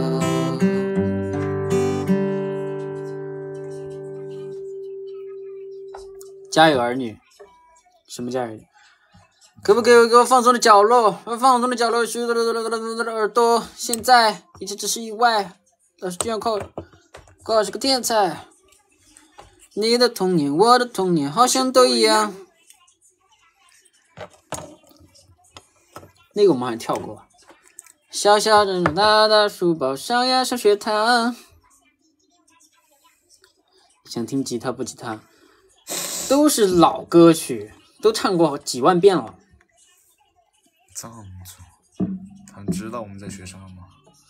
家有儿女，什么家有儿女？可不可以有一个放松的角落？放松的角落，虚的耳朵。现在一切只是意外。老师居然扣扣是个天才。你的童年，我的童年，好像都一样。那个我们还跳过。小小的大大书包上呀上学堂。想听吉他不吉他，都是老歌曲，都唱过几万遍了。 藏族，他们知道我们在学什么吗？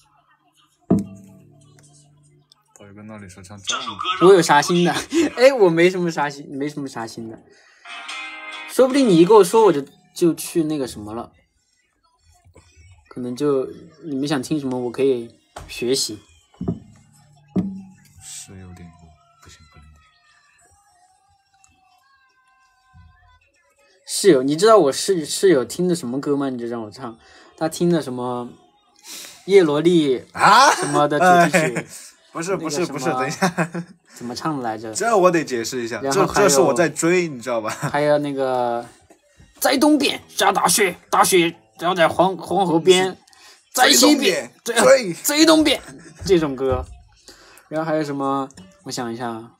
我有个那里说唱藏族。 我有啥新的？哎，我没什么啥新，没什么啥新的。说不定你一跟我说，我就就去那个什么了。可能就你们想听什么，我可以学习。 是有点不行，不能听。 室友，你知道我室室友听的什么歌吗？你就让我唱，他听的什么叶罗丽啊什么的主题曲。 哎不是不是不是，等一下， 怎么唱的来着？ 这我得解释一下，这这是我在追，你知道吧？ 还有那个，在东边下大雪，大雪要在黄黄河边，在西边追在东边这种歌，然后还有什么？我想一下，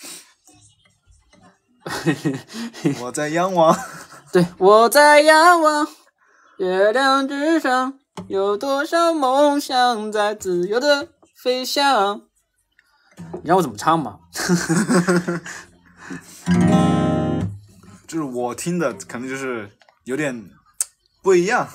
我在仰望， 对，我在仰望月亮之上，有多少梦想在自由的飞翔。你让我怎么唱嘛？ 就是我听的可能就是有点不一样。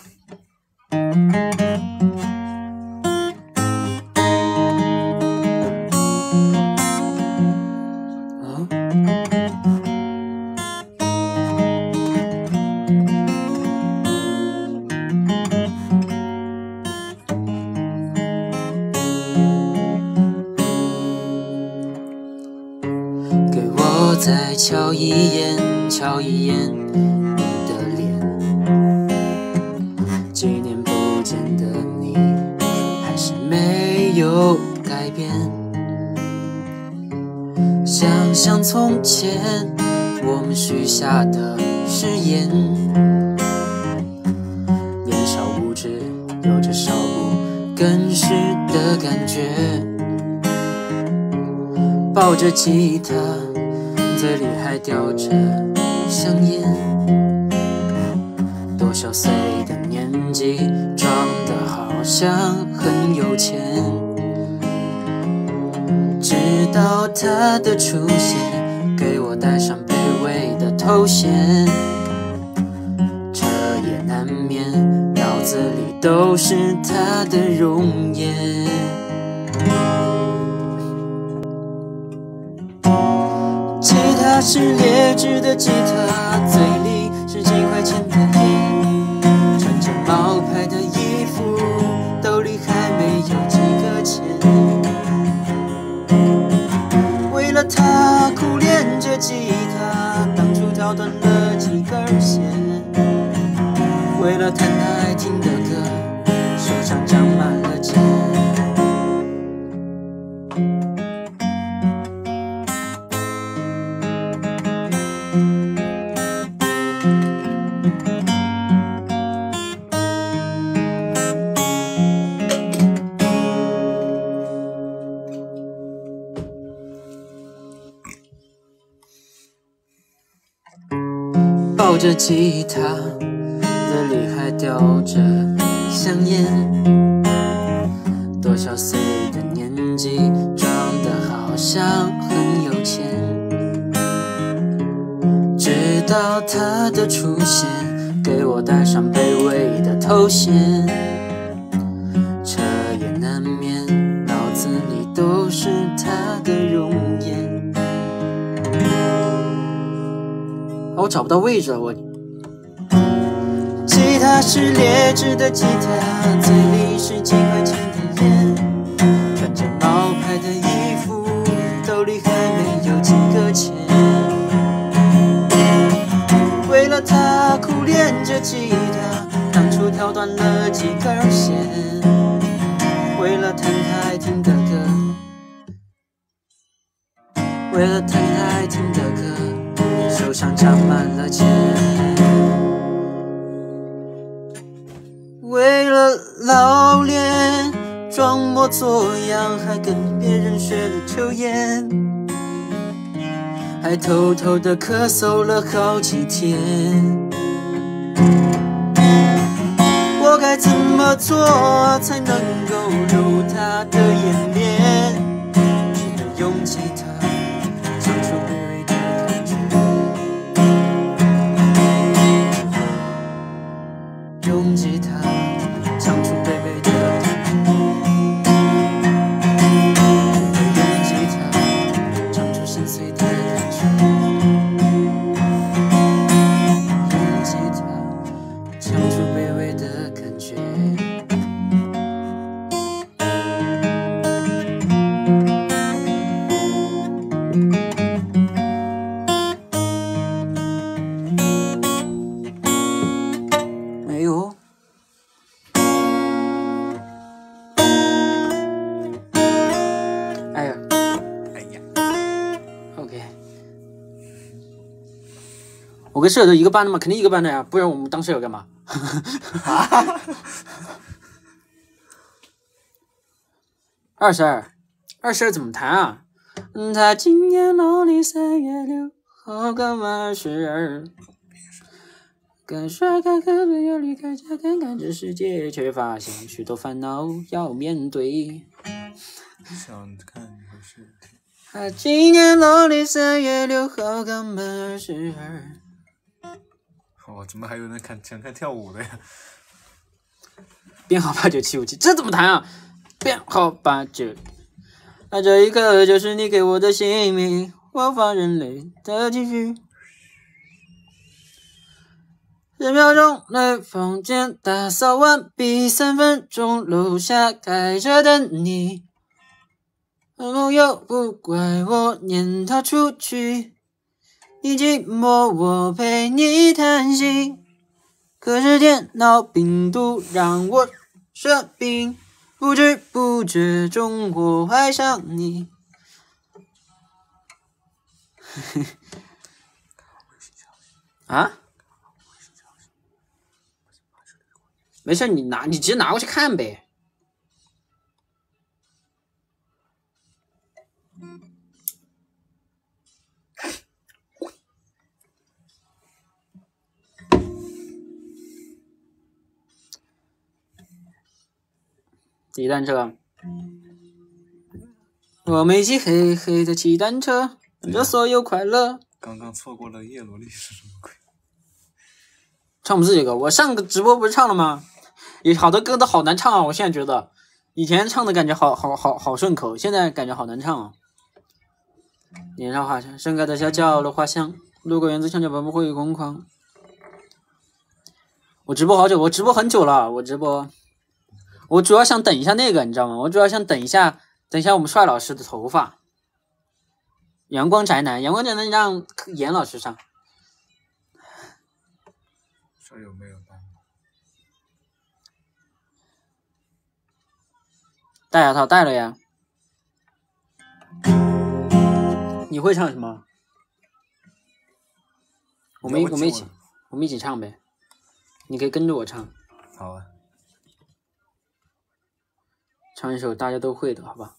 再瞧一眼，瞧一眼你的脸，几年不见的你，还是没有改变。想想从前我们许下的誓言，年少无知，有着少不更事的感觉，抱着吉他。嘴里还叼着香烟，多少岁的年纪，装得好像很有钱。直到他的出现，给我戴上卑微的头衔，这也难免，脑子里都是他的容颜。 他是劣质的吉他，嘴里是几块钱的烟，穿着冒牌的衣服，兜里还没有几个钱。为了他苦练着吉他，当初挑断了几根弦。为了弹他爱听的歌，手上长满了茧。抱着吉他，嘴里还叼着香烟，多少岁的年纪，装得好像很有钱。直到他的出现，给我戴上卑微的头衔，彻夜难眠，脑子里都是他的容颜。我找不到位置了，我。吉他是劣质的吉他，嘴里是几块钱的烟，穿着冒牌的衣服，兜里还没有几个钱。为了他苦练着吉他，当初挑断了几根弦。为了弹他爱听的歌，为了弹他爱听的歌，手上长满了茧。为了老练，装模作样，还跟别人学了抽烟，还偷偷的咳嗽了好几天。我该怎么做才能够入他的眼帘？只能用吉他唱出卑微的感觉，用吉他唱出卑微的感觉，用吉他唱出心碎的感觉，用吉他唱出卑微的感觉。没有。哎呀，哎呀 ，OK， 我跟舍友都一个班的嘛，肯定一个班的呀，不然我们当舍友干嘛？二十二，二十二怎么弹啊？他今年农历三月六号刚满二十二，敢甩开课本要离开家看看这世界，却发现许多烦恼要面对。 想看还是？ 他今年农历三月六号刚满二十二。 哦，怎么还有人看想看跳舞的呀？ 编号八九七五七，这怎么弹啊？编号八九，那这一刻就是你给我的姓名，我放人类的继续。十秒钟内房间打扫完毕，三分钟楼下开着等你。朋友不怪我撵他出去，你寂寞我陪你谈心。可是电脑病毒让我生病，不知不觉中我爱上你。啊？没事，你拿，你直接拿过去看呗。骑单车，我们一起黑黑的骑单车，伴着所有快乐。 刚刚错过了叶罗丽是什么鬼？ 唱不是这个，我上个直播不是唱了吗？有好多歌都好难唱啊！我现在觉得，以前唱的感觉好好好好顺口，现在感觉好难唱啊。 年少花香，盛开的小角落花香，路过园子墙角，本不会空旷。我直播好久，我直播很久了，我直播，我主要想等一下那个，你知道吗？我主要想等一下，等一下我们帅老师的头发。阳光宅男，阳光宅男让严老师上。 舍友没有带。 戴牙套戴了呀。你会唱什么？我们我们一起，我们一起唱呗。你可以跟着我唱。 好啊。 唱一首大家都会的，好吧？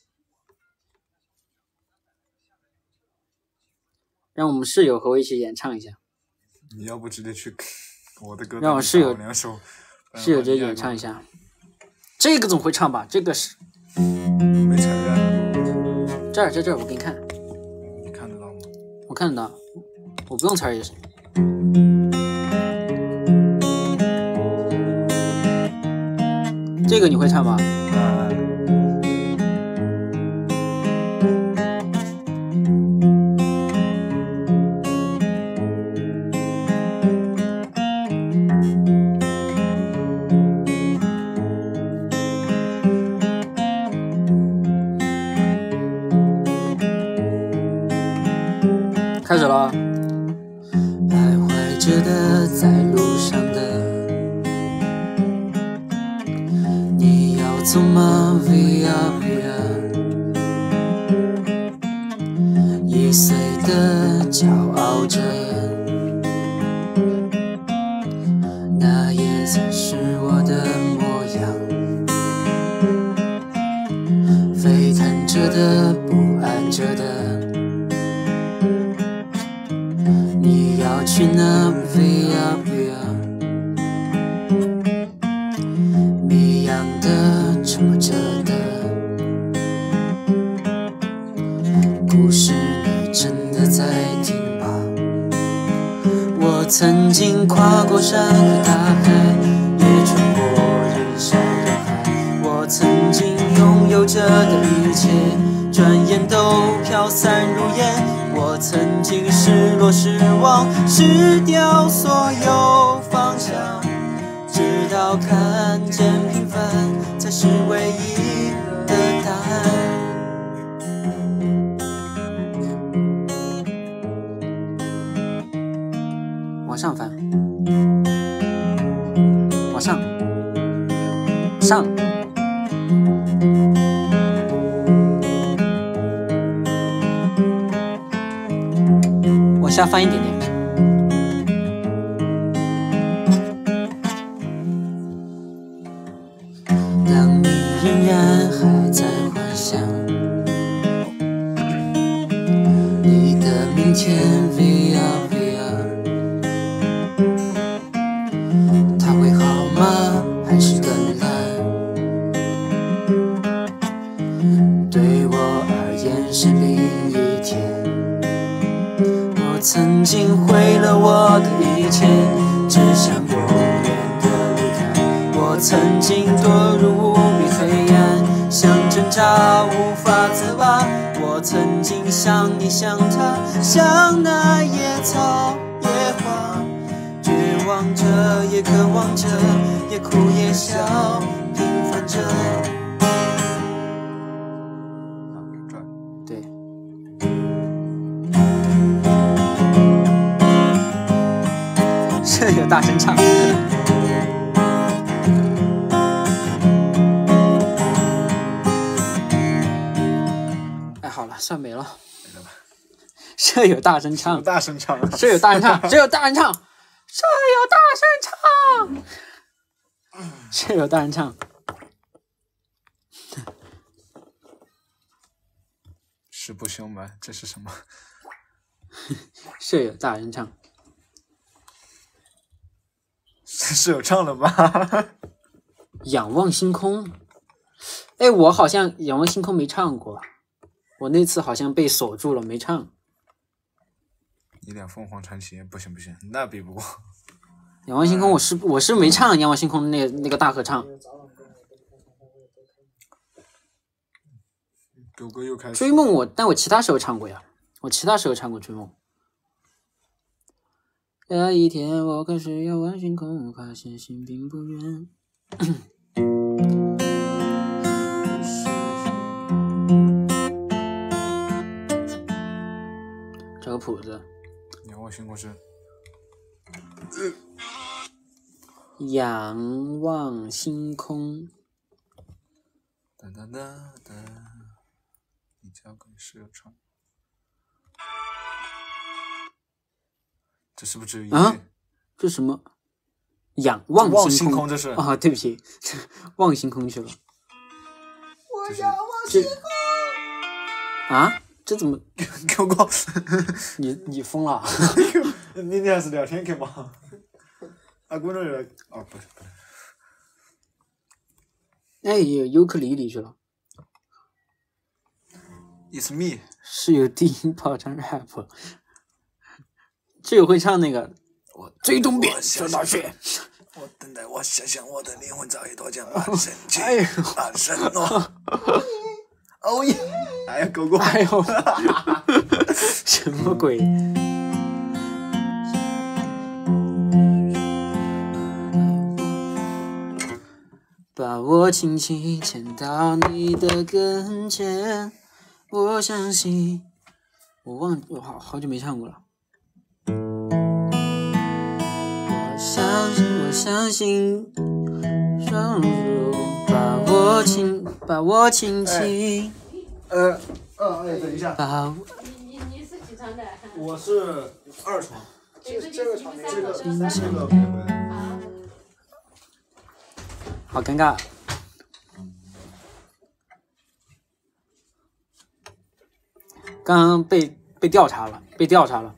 让我们室友和我一起演唱一下。 你要不直接去我的歌？ 让我室友两首， 室友直接演唱一下。这个总会唱吧？这个是。 没承认。 这儿，在这儿，我给你看。 你看得到吗？ 我看得到，我不用词儿也行。这个你会唱吗？开始了。徘徊着的，在路上的，你要走吗 ？Via Via， 一岁的骄傲着，那也曾是我的模样，沸腾着的，不安着的。去那 Via Via， 谜样的，沉默着的，故事你真的在听吧？我曾经跨过山和大海，也穿过人山人海，我曾经拥有着的一切，转眼都飘散如烟。我曾经失落失望，失掉所有方向，直到看见平凡才是唯一的答案。往上翻，往上，上。往下翻一点点。当你仍然还在幻想你的明天 Via Via， 它会好吗？还是更烂？对我而言是另一天。曾经毁了我的一切，只想永远的离开。我曾经堕入无边黑暗，想挣扎无法自拔。我曾经像你像他，像那野草野花，绝望着也渴望着，也哭也笑，平凡着。对。舍友大声唱。哎，好了，算没了。舍友大声唱， 大声唱， 舍友大声唱，舍友大声唱，舍友大声唱，舍友大声唱。 实不相瞒，这是什么？ 舍友大声唱。 是有唱了吗？ 仰望星空，哎，我好像仰望星空没唱过，我那次好像被锁住了没唱。 你俩凤凰传奇不行不行，那比不过。 仰望星空我是我是没唱仰望星空的那那个大合唱。 狗狗又开始。 追梦我，但我其他时候唱过呀，我其他时候唱过追梦。有一天我开始遥望星空，发现心并不远。找个谱子。 仰望星空是。 仰望星空。 哒哒哒哒，你交给室友唱。这是不是只有一啊？这什么？仰望望星空，这是啊，对不起，望星空去了。 我仰望星空。啊？这怎么？ 狗狗， 你你疯了？ 你你还是聊天去嘛？啊，滚到这来！哦，不是不是。 哎，尤克里里去了。 It's me。 室友低音炮唱 rap。室友会唱那个。 我最东边上大学。 我等待，我想象我的灵魂早已脱缰，满身气，满身诺。哦耶！哎呀，狗狗！ 哎呦，什么鬼？把我轻轻牵到你的跟前，我相信，我忘，我好好久没唱过了。我相信，我相信，双手把我轻，把我轻轻。 呃，呃，哎，等一下。 把你你是几床的？ 我是二床。 这这个床， 这个这个配合。 好尴尬。刚刚被被调查了，被调查了。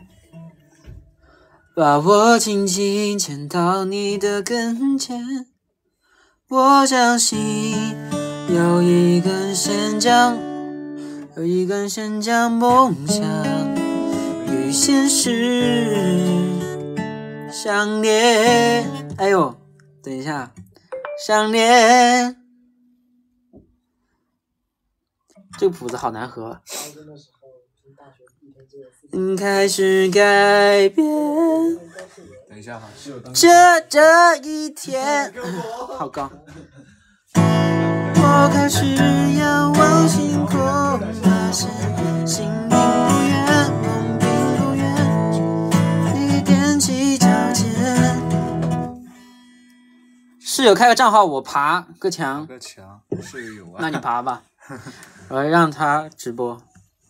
把我轻轻牵到你的跟前，我相信有一根线将，有一根线将梦想与现实相连。哎呦，等一下。相恋，这个谱子好难合。嗯，开始改变。 等一下哈， 这这一天，好高。我开始仰望星空，发现心并不远，梦并不远，你踮起脚尖。室友开个账号，我爬个墙。 个墙，室友有啊。 那你爬吧，我让他直播。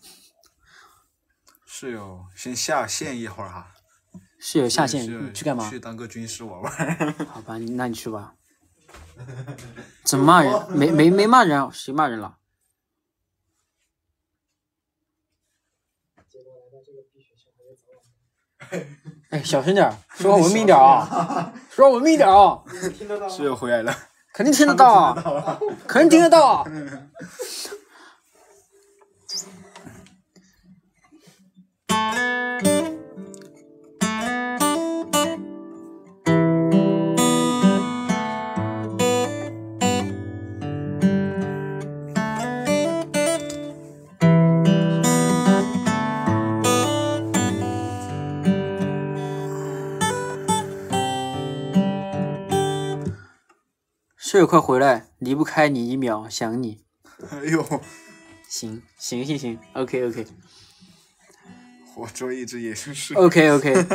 室友先下线一会儿哈。 室友下线，你去干嘛？ 去当个军师玩玩。 好吧，那你去吧。怎么骂人？没没没骂人啊？谁骂人了？哎，小声点，说话文明点啊！说话文明点啊！ 室友回来了， 肯定听得到啊，肯定听得到啊。室友快回来，离不开你一秒，想你。 哎呦， 行行行行 ，OK OK。 活捉一只野生狮。 OK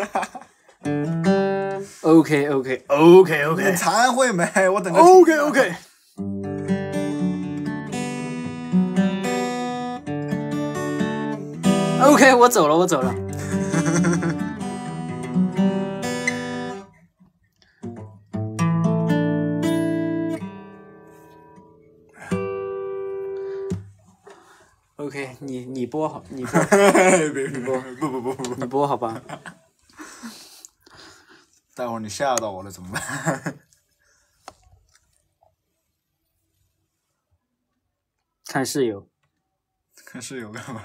OK。OK OK OK OK。 你忏悔没？我等着。 OK OK。OK， 我走了，我走了。OK， 你你播好，你播， 你播， 不不不不， 你播好吧。 待会儿你吓到我了怎么办？ 看室友。 看室友干嘛？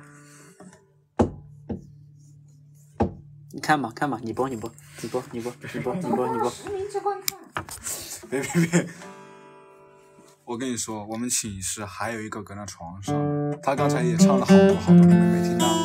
你看嘛看嘛，你播你播你播你播你播你播你播。 别别别！我跟你说，我们寝室还有一个搁那床上。 他刚才也唱了好多好多，你们没听到？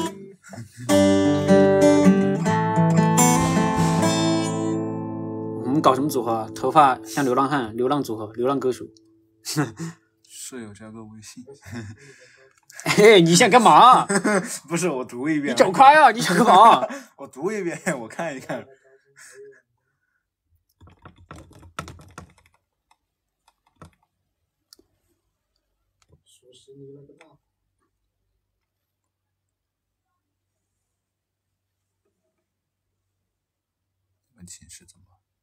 我们搞什么组合？头发像流浪汉，流浪组合，流浪歌手。 舍友加个微信。 嘿，你想干嘛？ 不是我读一遍。 你走开啊！你想干嘛？ 我读一遍，我看一看。 说是你那个大。 问寝室怎么？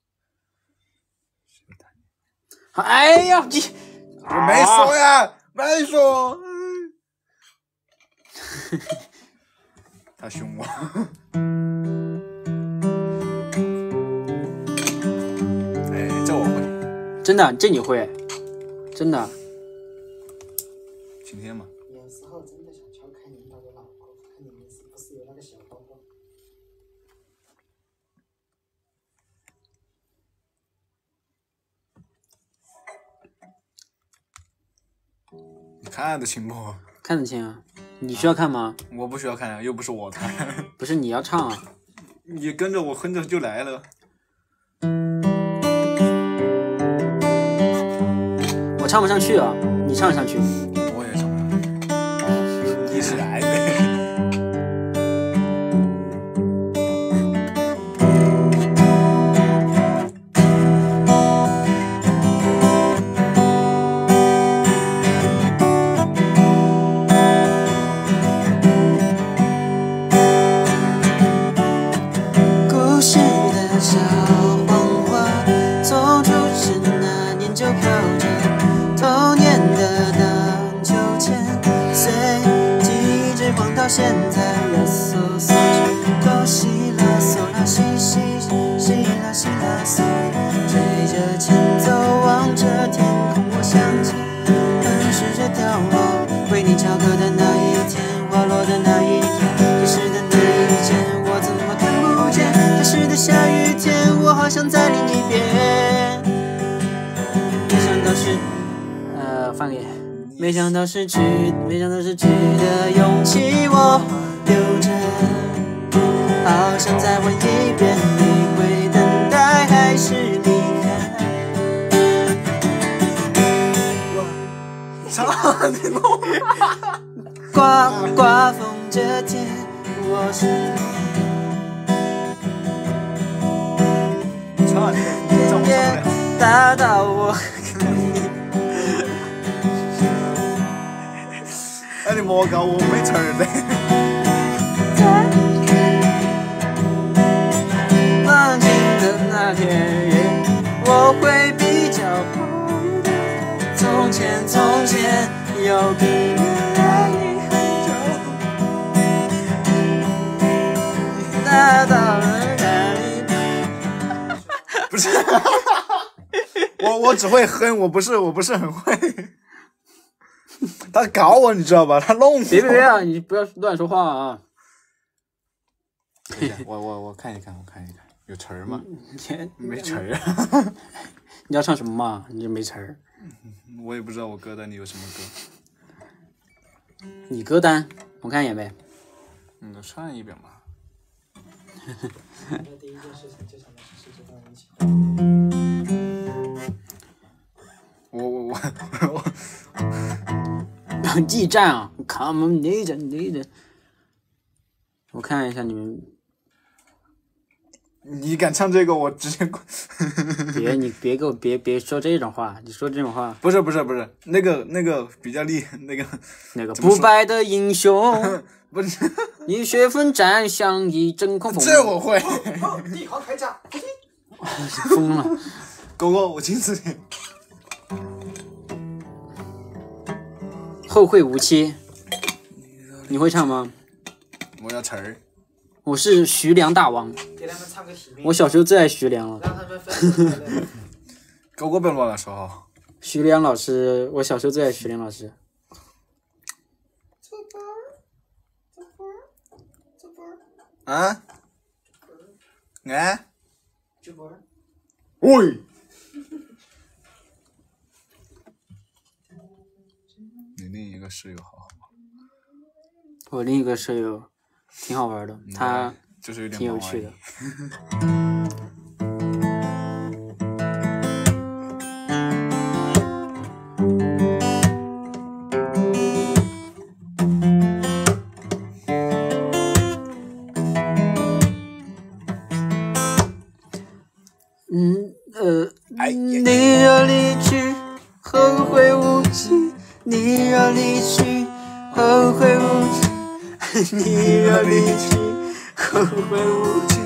哎呀，你我没说呀，没说。他凶我。哎，这我会。 真的，这你会？真的。 晴天嘛。 有时候真的想调侃领导的老婆，看你们是不是有那个小包包。 你看得清不？ 看得清啊。你需要看吗？ 我不需要看啊，又不是我弹。 不是你要唱啊。 你跟着我哼着就来了。 我唱不上去啊，你唱上去。 我也唱不上去。一起来呗。 现在啦嗦嗦哆西啦嗦啦西西西啦西啦嗦，追着前走望着天空，我想起奔驰着掉落，为你翘课的那一天，滑落的那一天，遗失的那一件，我怎么看不见？开始的下雨天，我好像在另一边。没想到是，呃，放给。没想到失去，没想到失去的勇气我留着，好想再问一遍，你会等待还是离开？ 唱你弄， 刮刮风这天，我是唱你，唱不了， 打到我。 哎，你莫搞，我没词儿的。 放晴的那天，我会比较好一点。从前，从前有个人爱你很久，达到了哪里？ 不是，我我只会哼，我不是我不是很会。他搞我，你知道吧？他弄我。 别别别啊！你不要乱说话啊！ 我我我看一看，我看一看，有词儿吗？没词儿啊！你要唱什么嘛？你就没词儿。 我也不知道我歌单里有什么歌。你歌单，我看一眼呗。 你就唱一遍嘛。 第一件事情就想到世界上一起。 我我我我。 记战啊 ！Come on， 你着你着，我看一下你们。 你敢唱这个，我直接。 别你别给我别别说这种话，你说这种话。 不是不是不是，那个那个比较厉害，那个那个不败的英雄， 不是。 以血奋战，像一阵狂风。 这我会。 帝皇铠甲， 疯了！ 狗狗，我亲自你。 后会无期，你会唱吗？ 我要词儿。 我是徐良大王。 给他们唱个体面。 我小时候最爱徐良了。 让他们分。 狗狗别乱说。 徐良老师，我小时候最爱徐良老师。 啊？哎？ 喂。 你另一个室友好好吗？ 我另一个舍友挺好玩的，他就是有点挺有趣的。嗯呃，你若离去，后会无期；你若离去，后会无期；你若离去，后会无期。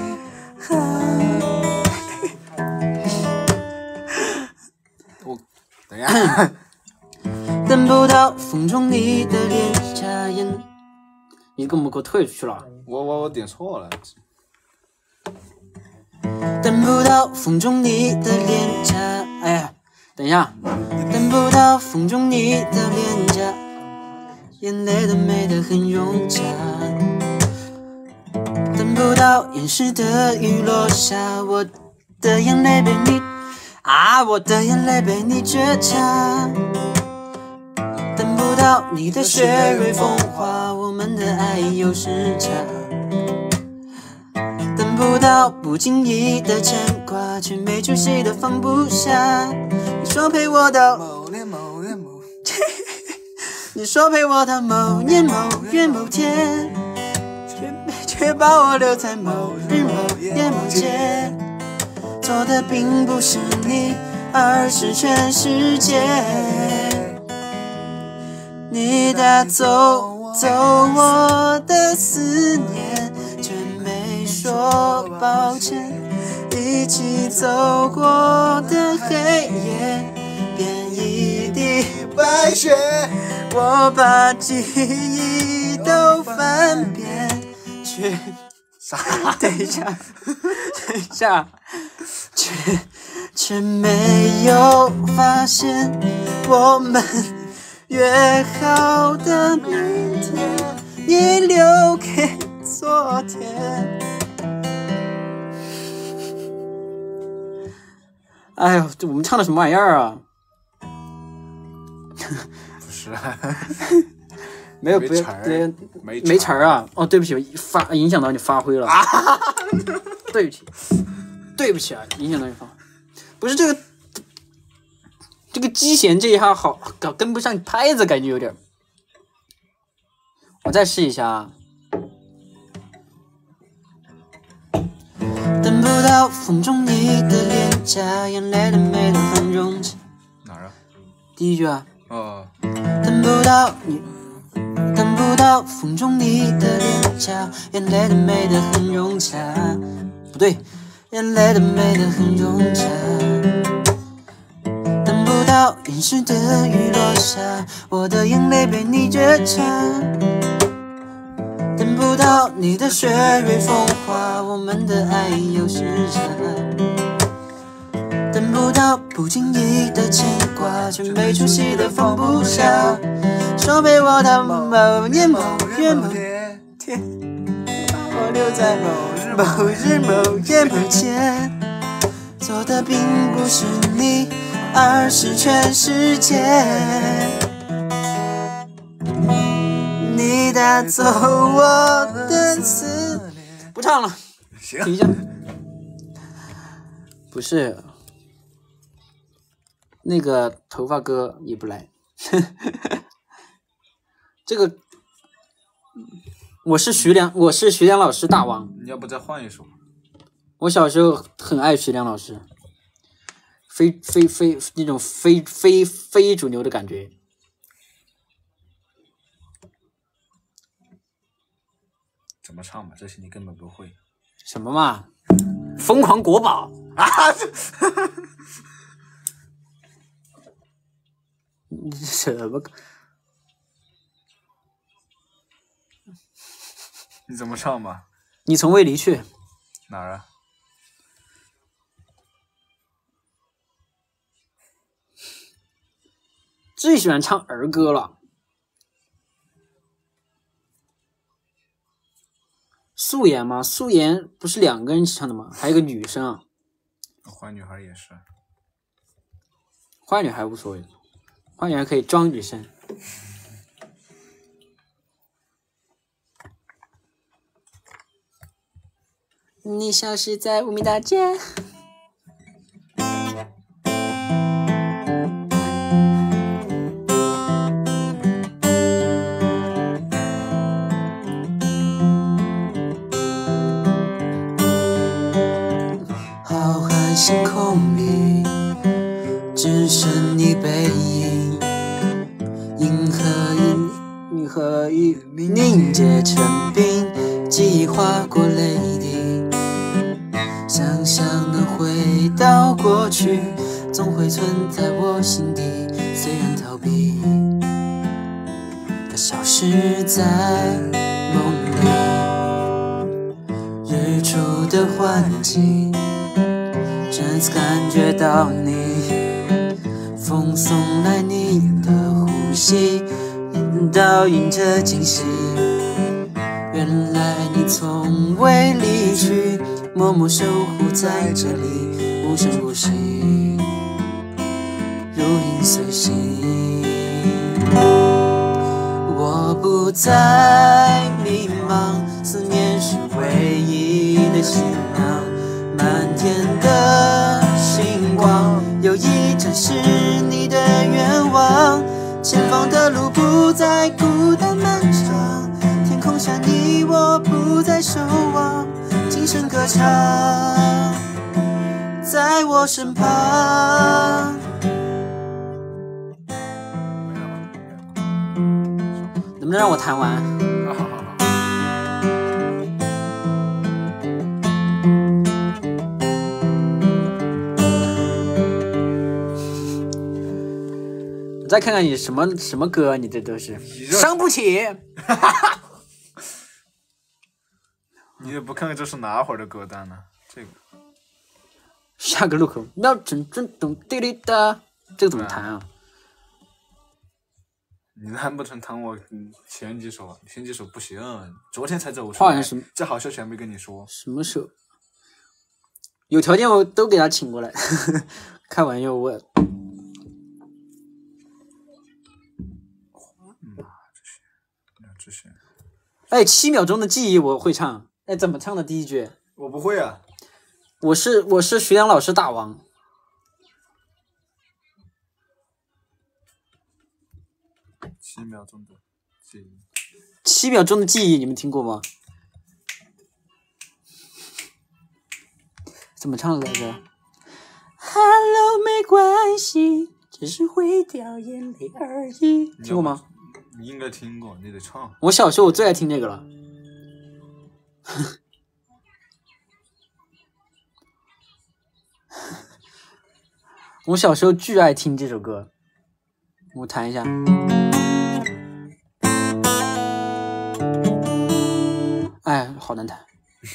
我等一下。 等不到风中你的脸颊眼，你根本给我退出去了。 我我我点错了。 等不到风中你的脸颊，哎呀，等一下，等不到风中你的脸颊，眼泪都没得很融洽。等不到掩饰的雨落下，我的眼泪被你啊，我的眼泪被你觉察。等不到你的雪蕊风化，我们的爱有时差。等不到不经意的牵挂，却没出息的放不下。你说陪我到某年某月某天，你说陪我到某年某月某天，却却把我留在某日某夜某街。错的并不是你，而是全世界。你带走走我的思念，却没说抱歉。一起走过的黑夜，变一地白雪。我把记忆都翻遍，却啥？等一下，等一下，却却没有发现我们约好的明天，你留给昨天。哎呦，这我们唱的什么玩意儿啊？ 不是， 没有，不要，对，没词儿啊！哦，对不起，发影响到你发挥了。啊、对不起，对不起啊，影响到你发挥。不是这个，这个击弦这一下好搞跟不上拍子，感觉有点。我再试一下啊。等不到风中你的脸颊，眼泪的美都很融洽。 哪儿啊？ 第一句啊。 哦。 等不到你，等不到风中你的脸颊，眼泪的美得很融洽。不对，眼泪的美得很融洽。等不到淋湿的雨落下，我的眼泪被你觉察。等不到你的雪蕊风化，我们的爱有时差。等不到不经意的牵挂，却没出息的放不下。说陪我到某年某月某天，把我留在某日某日某夜某天。错的并不是你，而是全世界。你带走我的思念。不唱了，停一下。不是，那个头发哥也不来。这个，我是徐良，我是徐良老师大王。 你要不再换一首？ 我小时候很爱徐良老师，非非非那种非非非主流的感觉。 怎么唱吧？这些你根本不会。 什么嘛？疯狂国宝啊！什么？ 你怎么唱吧？ 你从未离去。 哪儿啊？ 最喜欢唱儿歌了。素颜吗？素颜不是两个人一起唱的吗？还有个女生啊。 坏女孩也是。 坏女孩无所谓，坏女孩可以装女生。 你消失在无名大街。浩瀚星空里，只剩你背影，银河与银河与凝结成冰，记忆划过泪滴。想象能回到过去，总会存在我心底。虽然逃避，它消失在梦里。日出的幻境，这次感觉到你，风送来你的呼吸，倒映着惊喜。原来你从未离去，默默守护在这里，无声无息，如影随形。我不再迷茫，思念是唯一的行囊，满天的星光，有一盏是你的愿望，前方的路不再孤单漫长，天空下你我不再守望，轻声歌唱在我身旁。能不能让我弹完？ 好好好。 我再看看你什么什么歌，你这都是伤不起。 你也不看看这是哪会儿的歌单呢？这个下个路口瞄准准咚滴滴答，这个怎么弹啊？ 你难不成弹我前几首？前几首不行，昨天才走出来。 好像是这好消息还没跟你说。 什么时候？有条件我都给他请过来。开玩笑，我。 妈，这些，这些。 哎，七秒钟的记忆我会唱。哎，怎么唱的第一句？ 我不会啊。 我是我是徐良老师大王。 七秒钟的记忆。 七秒钟的记忆，你们听过吗？怎么唱的来着 ？Hello， 没关系，只是会掉眼泪而已。听过吗？ 你应该听过，你得唱。 我小时候我最爱听这个了。我小时候巨爱听这首歌，我弹一下。哎，好难弹。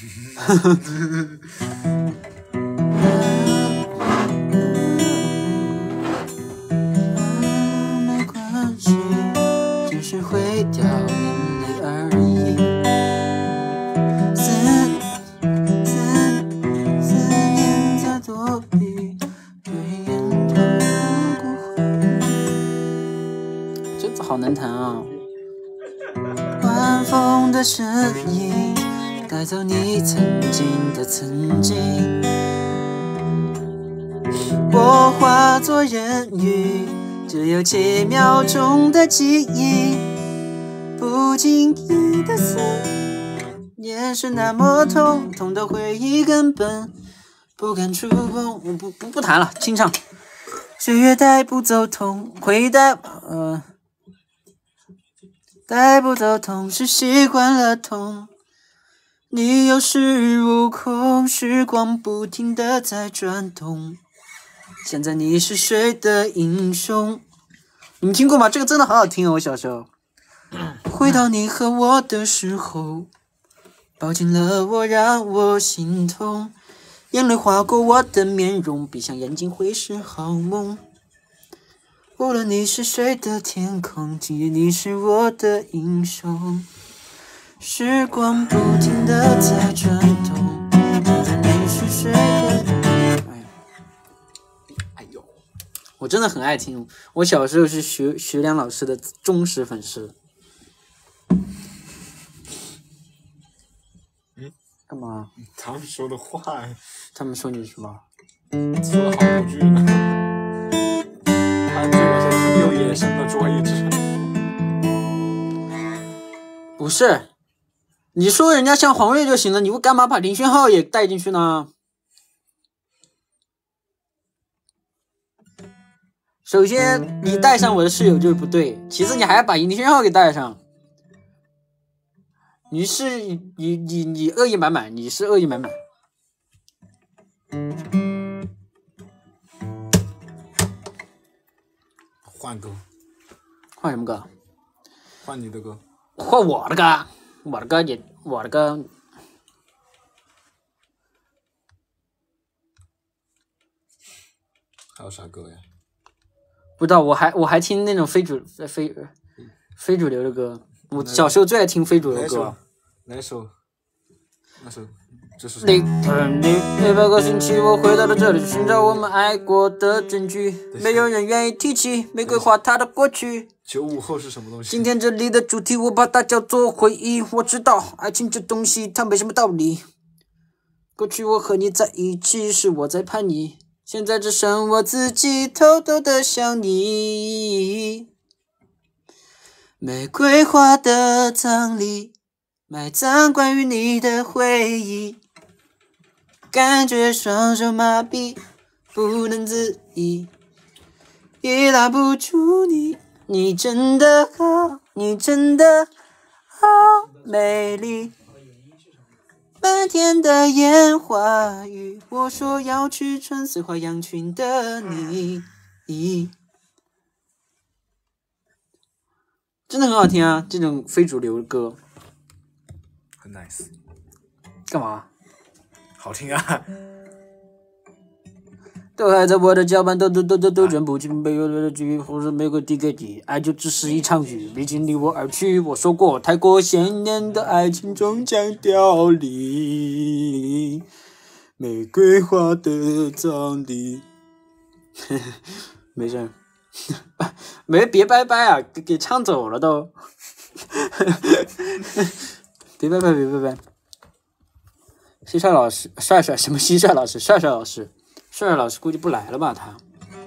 没关系，只是会掉眼泪而已。思思思念在躲避，对眼头不回。这个好难弹啊！晚风的声音带走你曾经的曾经，我化作人鱼，只有几秒钟的记忆，不经意的思念是那么痛，痛的回忆根本不敢触碰。我不不不弹了，清唱。岁月带不走痛，回带呃。带不走痛，是习惯了痛。你有恃无恐，时光不停地在转动。现在你是谁的英雄？你们听过吗？这个真的好好听哦，我小时候。回到你和我的时候，抱紧了我，让我心痛。眼泪划过我的面容，闭上眼睛会是好梦。无论你是谁的天空，今夜你是我的英雄。时光不停地在转动，现在你是谁的？哎，哎呦，我真的很爱听。我小时候是徐徐良老师的忠实粉丝。 嗯， 干嘛？ 他们说的话， 他们说你什么？ 说了好多句呢。他这个是有野生的捉一只。 不是，你说人家像黄睿就行了，你干嘛把林轩浩也带进去呢？首先，你带上我的室友就是不对，其次你还要把林轩浩给带上。你是你你你恶意满满，你是恶意满满。 换歌， 换什么歌？ 换你的歌。 换我的歌，我的歌也，我的歌。 还有啥歌呀？ 不知道，我还我还听那种非主非非主流的歌。我小时候最爱听非主流歌。 哪首？哪首？这是。 你每半个星期，我回到了这里，寻找我们爱过的证据。没有人愿意提起玫瑰花它的过去。 九五后是什么东西？ 今天这里的主题，我把它叫做回忆。我知道，爱情这东西它没什么道理。过去我和你在一起，是我在叛逆。现在只剩我自己，偷偷的想你。玫瑰花的葬礼，埋葬关于你的回忆。感觉双手麻痹，不能自已，也拉不住你。你真的好，你真的好美丽。漫天的烟花雨，我说要去穿丝花洋裙的你，真的很好听啊！这种非主流的歌， 很 nice。 干嘛？ 好听啊！ 都还在我的脚板，都都都都都转不去，没有了句，或者没有递给你，爱就只是一场雨，毕竟离我而去。我说过，太过鲜艳的爱情终将凋零，玫瑰花的葬礼。没事，没别拜拜啊，给给唱走了都。别拜拜，别拜拜。蟋蟀老师，帅帅什么蟋蟀老师？帅帅老师。帅帅老师估计不来了吧？他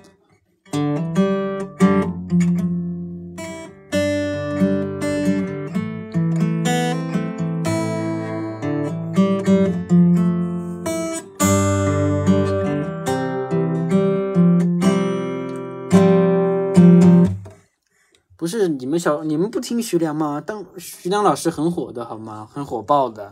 不是你们小你们不听徐良吗？当徐良老师很火的好吗？很火爆的。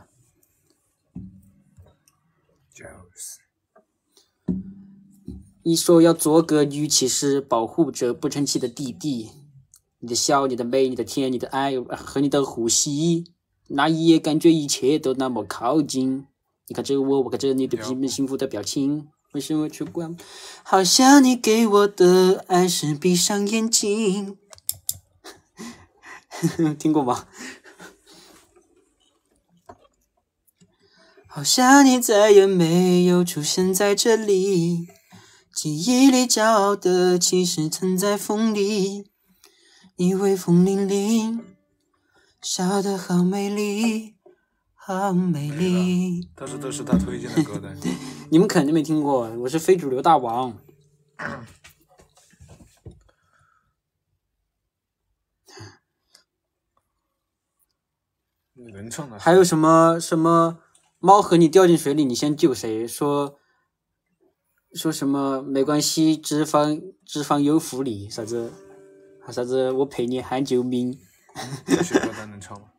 你说要做个女骑士，保护着不成器的弟弟。你的笑，你的美，你的甜，你的爱和你的呼吸，那一夜感觉一切都那么靠近。你看着我，我看着你，对不起，幸福的表情。为什么去关？好像你给我的爱是闭上眼睛。听过吗？好像你再也没有出现在这里。记忆里骄傲的其实藏在风里，你微风凛凛，笑得好美丽，好美丽。 但是都是他推荐的歌的。 你们肯定没听过，我是非主流大王。 你能唱的？ 还有什么什么猫和你掉进水里，你先救谁？说。说什么没关系，脂肪脂肪有福利，啥子啥子我陪你喊救命。 这些歌单能唱吗？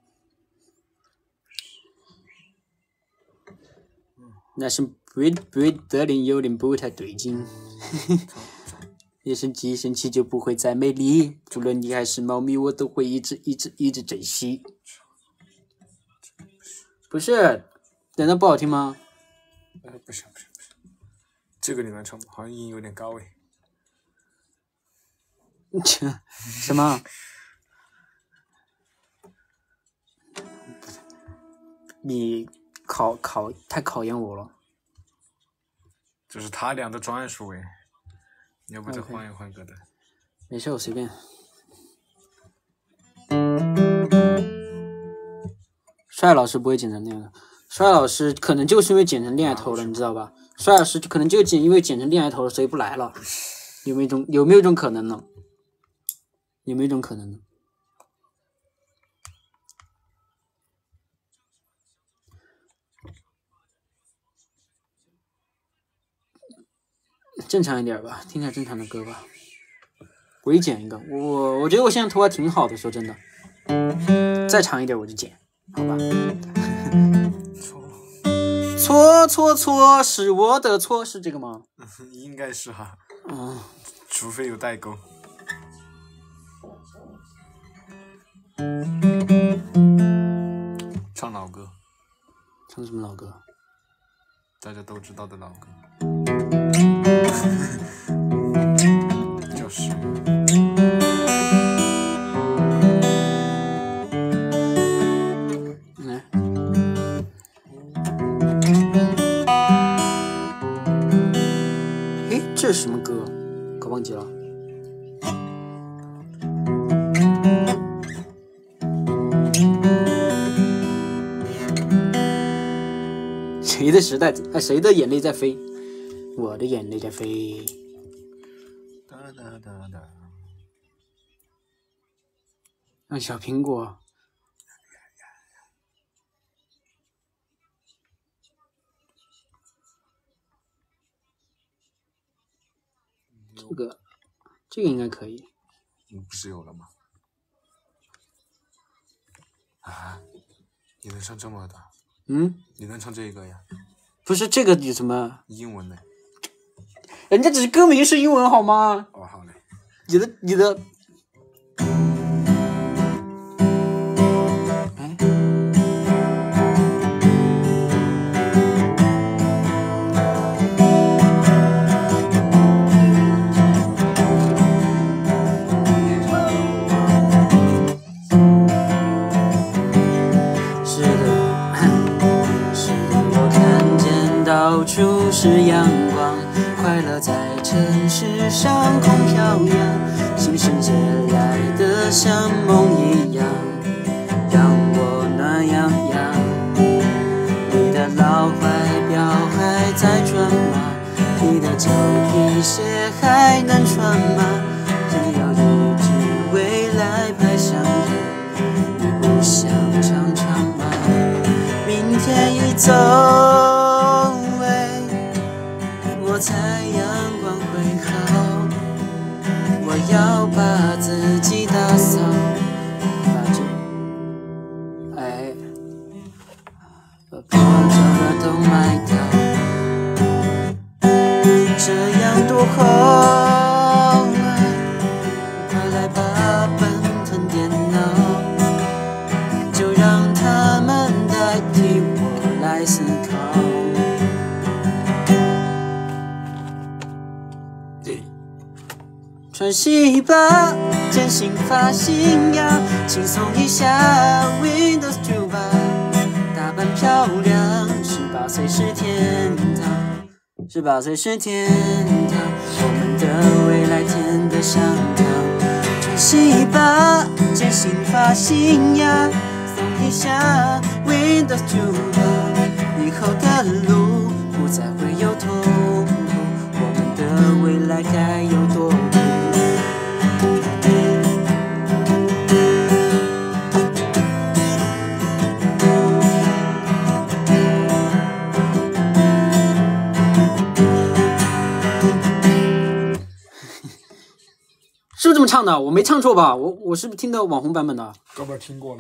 那是不不得令有点不太对劲。一生气生气就不会再美丽，无论你还是猫咪，我都会一直一直一直珍惜。不是，难道不好听吗？ 呃，不行不行。这个你能唱吗？好像音有点高诶。 什么？你考考太考验我了。 这是他俩的专属诶，你要不再换一换歌的？ Okay. 没事，我随便。帅老师不会剪成那样的。 帅老师可能就是因为剪成恋爱头了，你知道吧？帅老师可能就剪因为剪成恋爱头了，所以不来了。有没有一种有没有一种可能呢？有没有一种可能呢？正常一点吧，听点正常的歌吧。我一剪一个，我我觉得我现在头发挺好的，说真的。再长一点我就剪，好吧？错错错，是我的错，是这个吗？ 应该是哈。 嗯。 除非有代沟。唱老歌。 唱什么老歌？ 大家都知道的老歌。就是。 来。诶，这是什么歌？可忘记了。谁的时代？哎，谁的眼泪在飞？我的眼泪在飞。 哒哒哒哒。 让小苹果。这个，这个应该可以。 嗯，不是有了吗？啊，你能唱这么大？ 嗯， 你能唱这个呀？ 不是这个有什么？ 英文的。 人家只是歌名是英文好吗？ 哦，好嘞。 你的你的。到处是阳光，快乐在城市上空飘扬，新世界来得像梦一样，让我暖洋洋。你的老怀表还在转吗？你的旧皮鞋还能穿吗？只要一直未来排上演，你不想尝尝吗？明天一走我猜阳光会好，我要把自己打扫，把这哎，把破旧的都卖掉，这样多好！快来吧，奔腾电脑，就让他们代替我来思考。穿西吧，剪新发型呀，轻松一下 Windows 九吧，打扮漂亮，十八岁是天堂，十八岁是天堂，我们的未来甜得像糖。穿西吧，剪新发型呀，松一下 Windows 九吧，以后的路不再会有痛苦，我们的未来该有多酷。是不是这么唱的？我没唱错吧？我我是不是听的网红版本的？ 哥们儿听过了。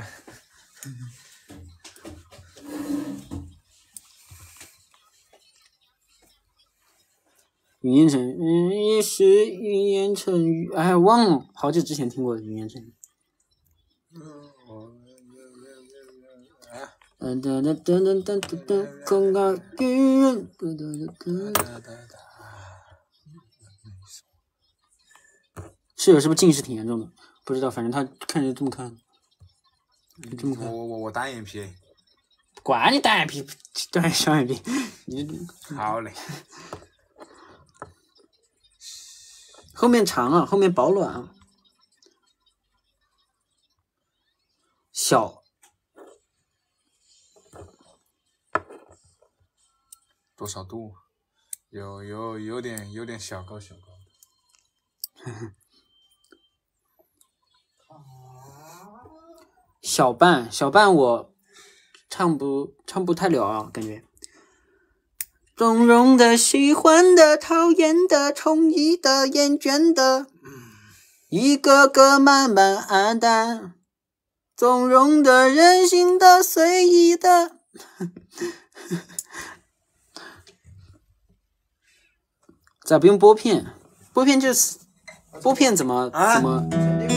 语言成语也是语言成语，哎，忘了，好久之前听过的语言成语。嗯哒哒哒哒哒哒哒，空高语言，哒哒哒哒。室友是不是近视挺严重的？不知道，反正他看着这么看，这么看。 我我我单眼皮。 管你单眼皮，单小眼皮，你好嘞。 后面长啊，后面保暖啊。小多少度？有有有点有点小高小高的。 小半小半我唱不唱不太了啊，感觉。纵容的、喜欢的、讨厌的、宠溺的、厌倦的，一个个慢慢暗淡。纵容的、任性的、随意的。咋不用拨片？拨片就是拨片怎么、啊、怎么？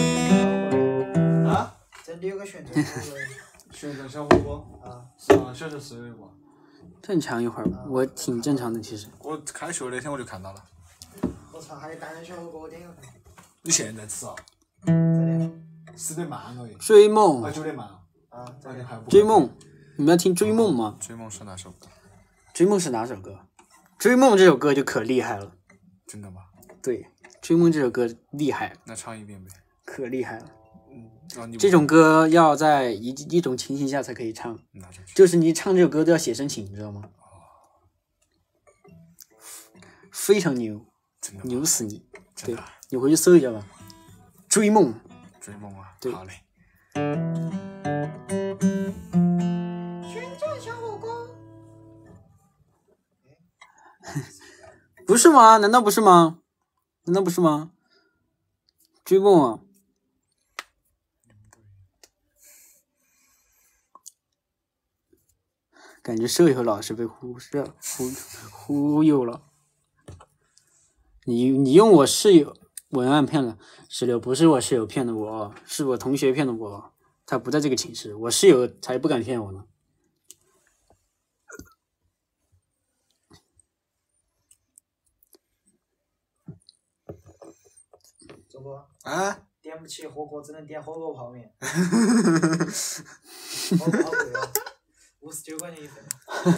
啊？这里有个旋转， 旋转小火锅啊，是啊，小小思维锅。 正常一会儿，我挺正常的其实。 我开学那天我就看到了。 我操，还有单人小火锅，我点个看。 你现在吃啊？ 真的？ 十点半而已。 追梦。 啊，九点半。 啊， 追梦，你们要听追梦吗？ 追梦是哪首歌？ 追梦是哪首歌？追梦这首歌就可厉害了。 真的吗？ 对，追梦这首歌厉害。 那唱一遍呗。 可厉害了。 嗯，哦、 这种歌要在一一种情形下才可以唱，就是你唱这首歌都要写申请，你知道吗？哦、非常牛，牛死你！对，你回去搜一下吧。追梦， 追梦啊！ 对， 好嘞。 旋转小火锅。 不是吗？难道不是吗？难道不是吗？追梦啊！感觉舍友老师被忽视忽忽悠了。你你用我室友文案骗了石榴，不是我室友骗的我，是我同学骗的我。他不在这个寝室，我室友才不敢骗我呢。 周哥啊， 点不起火锅，只能点火锅泡面。火锅好贵哦，五十九块钱一份。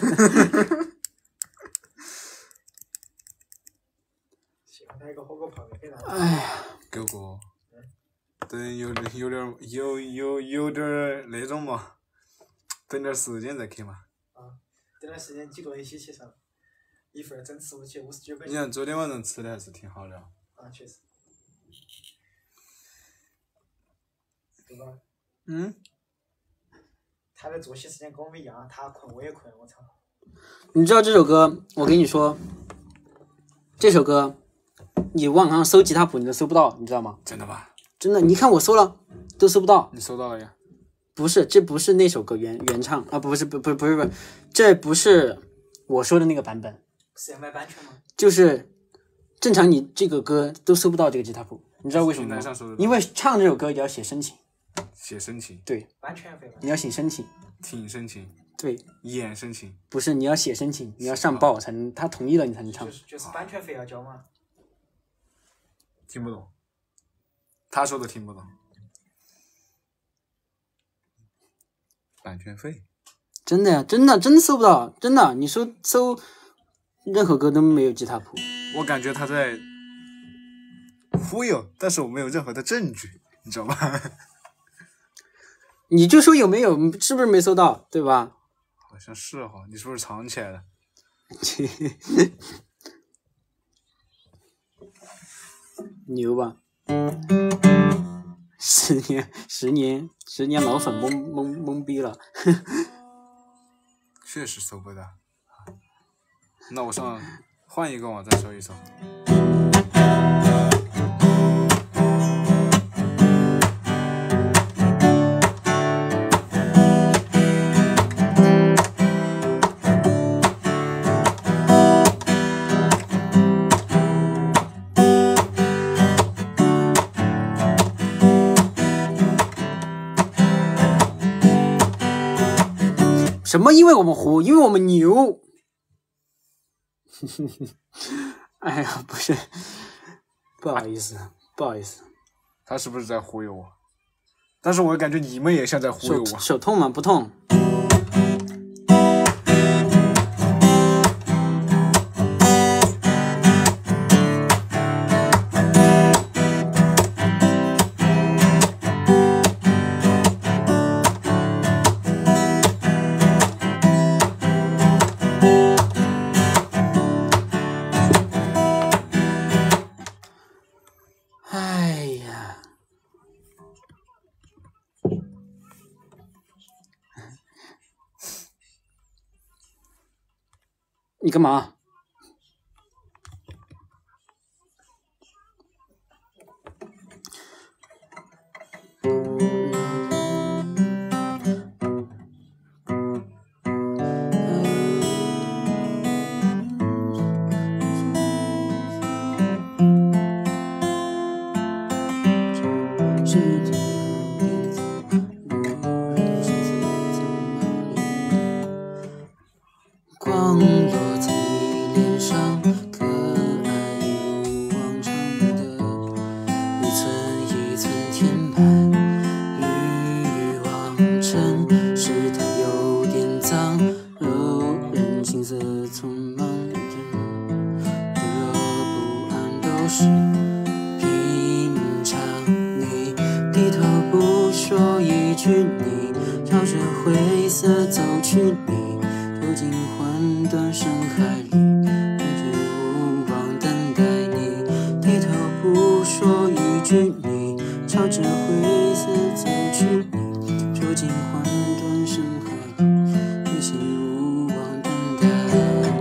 喜欢来个火锅泡面给他。 哎呀， 狗哥，等有点有点有有有点那种嘛，等点时间再去嘛。 啊，等点时间几个人一起去上，一份真吃不起，五十九块钱。 你看昨天晚上吃的还是挺好的。 啊，确实。对吧？ 嗯。 他的作息时间跟我们一样，他困我也困，我操！ 你知道这首歌？我跟你说，这首歌你网上搜吉他谱你都搜不到，你知道吗？ 真的吗？ 真的，你看我搜了都搜不到。 你搜到了呀？ 不是，这不是那首歌原原唱啊，不是不不不是不是，这不是我说的那个版本。 是要买版权吗？ 就是正常你这个歌都搜不到这个吉他谱，你知道为什么吗？因为唱这首歌也要写申请。 写申请。 对。 版权费。 你要写申请。 挺申请。 对。 演申请。 不是，你要写申请，你要上报才能，他同意了你才能唱。 就是就是版权费要交吗？ 听不懂。他说的听不懂。版权费。 真的呀，真的真搜不到，真的，你说搜任何歌都没有吉他谱。 我感觉他在忽悠，但是我没有任何的证据，你知道吗？ 你就说有没有，是不是没搜到，对吧？ 好像是哈，你是不是藏起来了？ 牛吧？十年，十年，十年老粉懵懵懵逼了。 确实搜不到。那我上换一个网站搜一搜。 什么？因为我们糊，因为我们牛。哎呀，不是，不好意思，不好意思。 他是不是在忽悠我？但是我感觉你们也像在忽悠我。 手, 手痛吗？不痛。 你干嘛？光落在你脸上，可爱一如往常的，一寸一寸填满欲望。城市它有点脏，柔韧青涩匆忙的，热不安都是平常。你低头不说一句，你朝着灰色走去，你走进混沌深海里，一直无望等待你。低头不说一句，你朝着灰色走去，你走进混沌深海里，一直无望等待。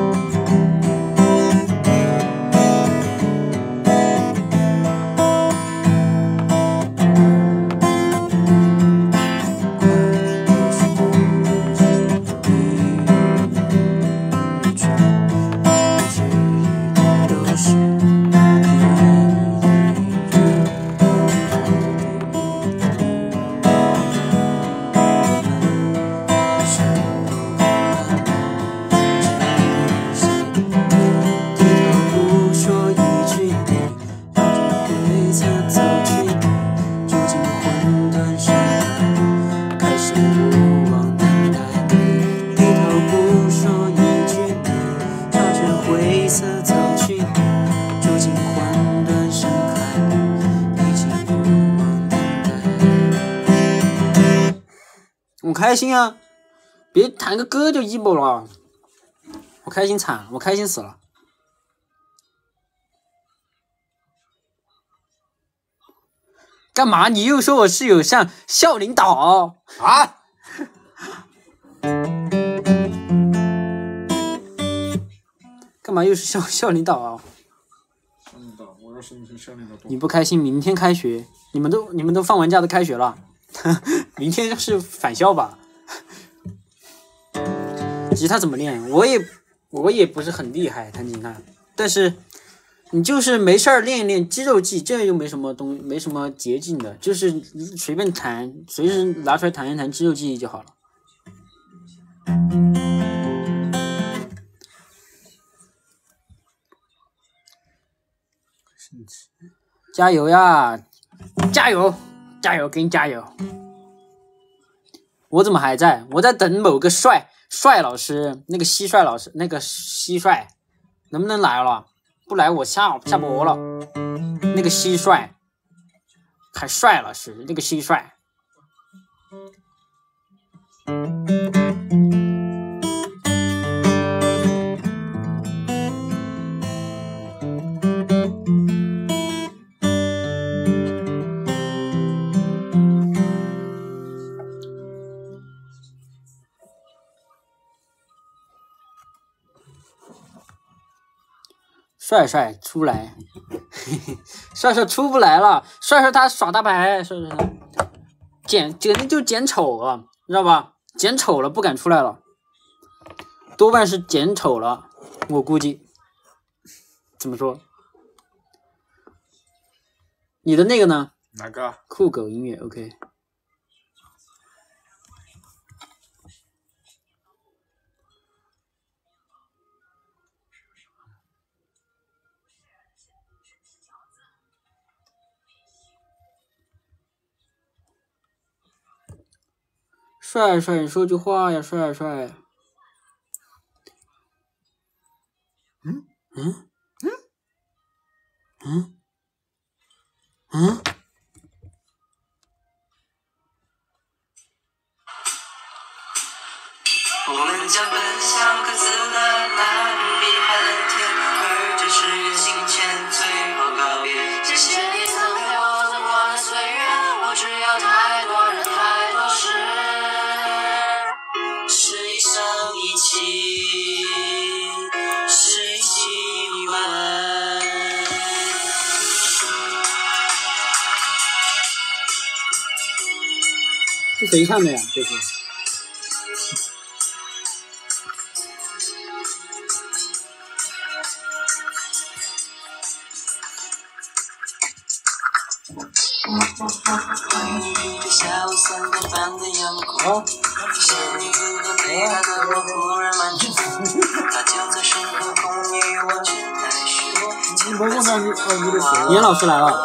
我开心啊！别弹个歌就 emo 了，我开心惨了，我开心死了。干嘛？你又说我室友像校领导啊？干嘛又是校校领导啊？ 校领导，我要是你校领导。 你不开心？明天开学，你们都你们都放完假都开学了。明天是返校吧？吉他怎么练？我也我也不是很厉害弹吉他，但是你就是没事儿练一练肌肉记，这又没什么东没什么捷径的，就是随便弹，随时拿出来弹一弹肌肉记忆就好了。加油呀！加油！加油！给你加油！我怎么还在？我在等某个帅帅老师，那个蟋蟀老师，那个蟋蟀能不能来了？不来我下下播了。那个蟋蟀还帅老师，那个蟋蟀。帅帅出来，嘿嘿，帅帅出不来了，帅帅他耍大牌，帅帅他捡简直就捡丑了，知道吧？捡丑了不敢出来了，多半是捡丑了，我估计。怎么说？你的那个呢？ 哪个？ 酷狗音乐 ，OK。帅帅，你说句话呀，帅帅。嗯嗯嗯嗯嗯。 我们将奔向各自的蓝碧海蓝天，而这是远行前最后告别。谢谢你曾陪我走过的岁月，我只有太多人太多事，是一生谁唱的呀？这是。 好。仙女不可被他的我忽然满足，他就在身后风雨我却太虚。 你摸摸他，你哦，你的手。 严老师来了。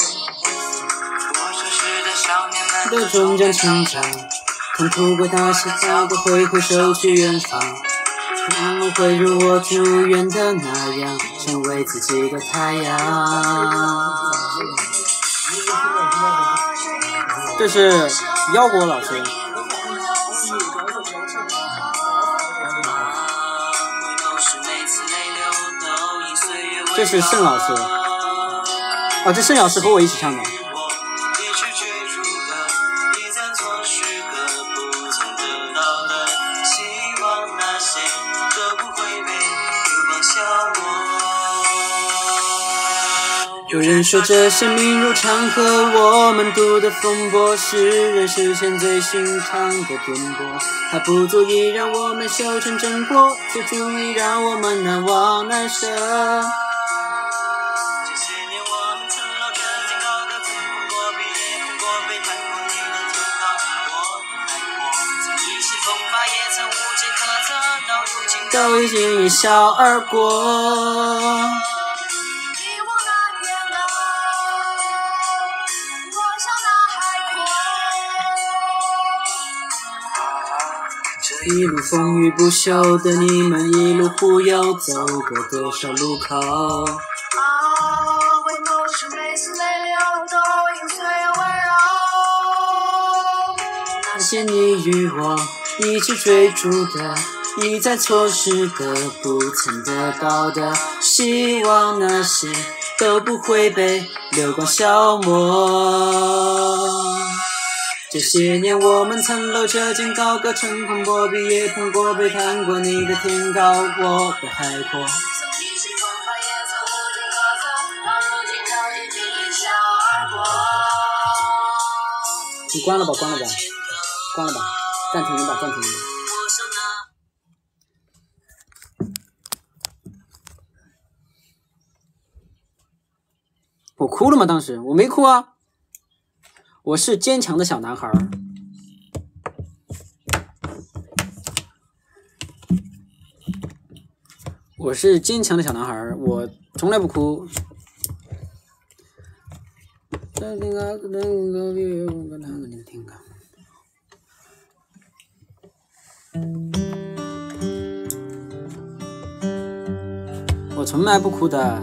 的终将成长，痛哭过大笑笑过，挥挥手去远方。我会如我祝愿的那样，成为自己的太阳。这是腰果老师。这是盛老师。哦，这盛老师和我一起唱的。有人说这生命如长河，我们渡的风波是人世间最寻常的颠簸，它不足以让我们修成正果，却足以让我们难忘难舍。都已经一笑而过。一路风雨不休的你们，一路忽悠，走过多少路口？ 回眸是每丝泪流，都因岁月温柔。 那些你与我一起追逐的，一再错失的，不曾得到的，希望那些都不会被流光消磨。这些年我们曾搂着肩高歌，乘风破壁，也碰过被弹过，你的天高，我的海阔。你关了吧，关了吧，关了吧，暂停吧，暂停吧。我哭了吗？当时我没哭啊。我是坚强的小男孩。我是坚强的小男孩，我从来不哭。我从来不哭的。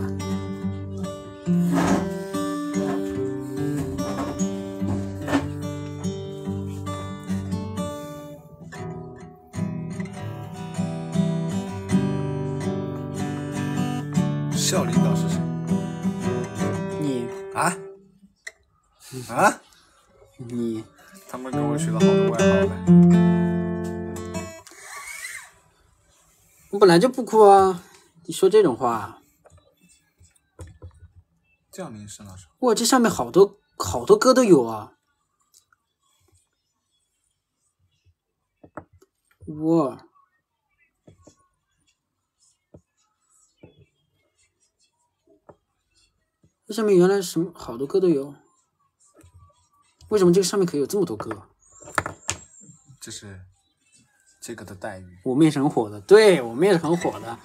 校领导是谁？ 你啊？啊？ 你他们给我取了好多外号嘞。 我本来就不哭啊，你说这种话。 降临是哪首？ 哇，这上面好多好多歌都有啊！哇。这上面原来什么好多歌都有，为什么这个上面可以有这么多歌？ 这是这个的待遇。 我们也是很火的，对我们也是很火的。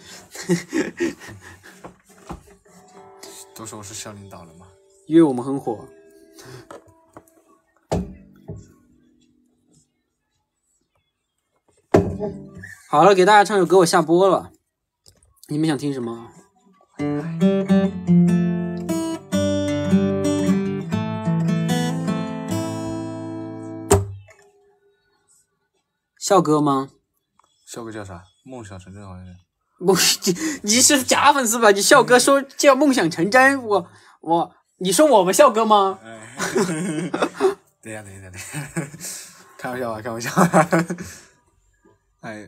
都说我是校领导了吗？ 因为我们很火。好了，给大家唱首歌，我下播了。你们想听什么？笑哥吗？ 笑哥叫啥？梦想成真好像是。 梦，你是假粉丝吧？你笑哥说叫梦想成真，我我，你说我们笑哥吗？ 哎，等一下，等一下，等一下，开玩笑啊，开玩笑。哎，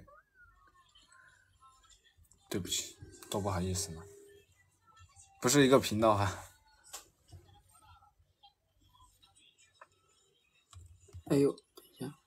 对不起，多不好意思嘛，不是一个频道哈。 哎呦，等一下。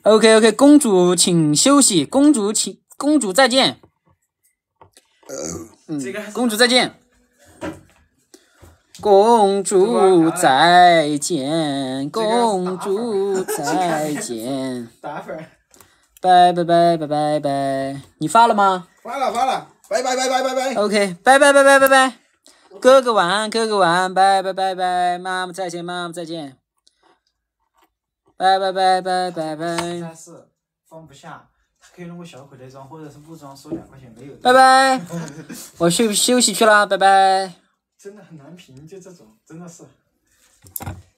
OK OK， 公主请休息，公主请公主再见。嗯，公主再见。公主再见，公主再见。 待会儿。 拜拜拜拜拜拜，你发了吗？ 发了发了，拜拜拜拜拜拜。 OK， 拜拜拜拜拜拜，哥哥晚安，哥哥晚安，拜拜拜拜，妈妈再见，妈妈再见。拜拜拜拜拜拜。 实在是放不下，他可以弄个小口袋装或者是布装，收两块钱没有。 拜拜，我去休息去了，拜拜。 真的很难评，就这种，真的是。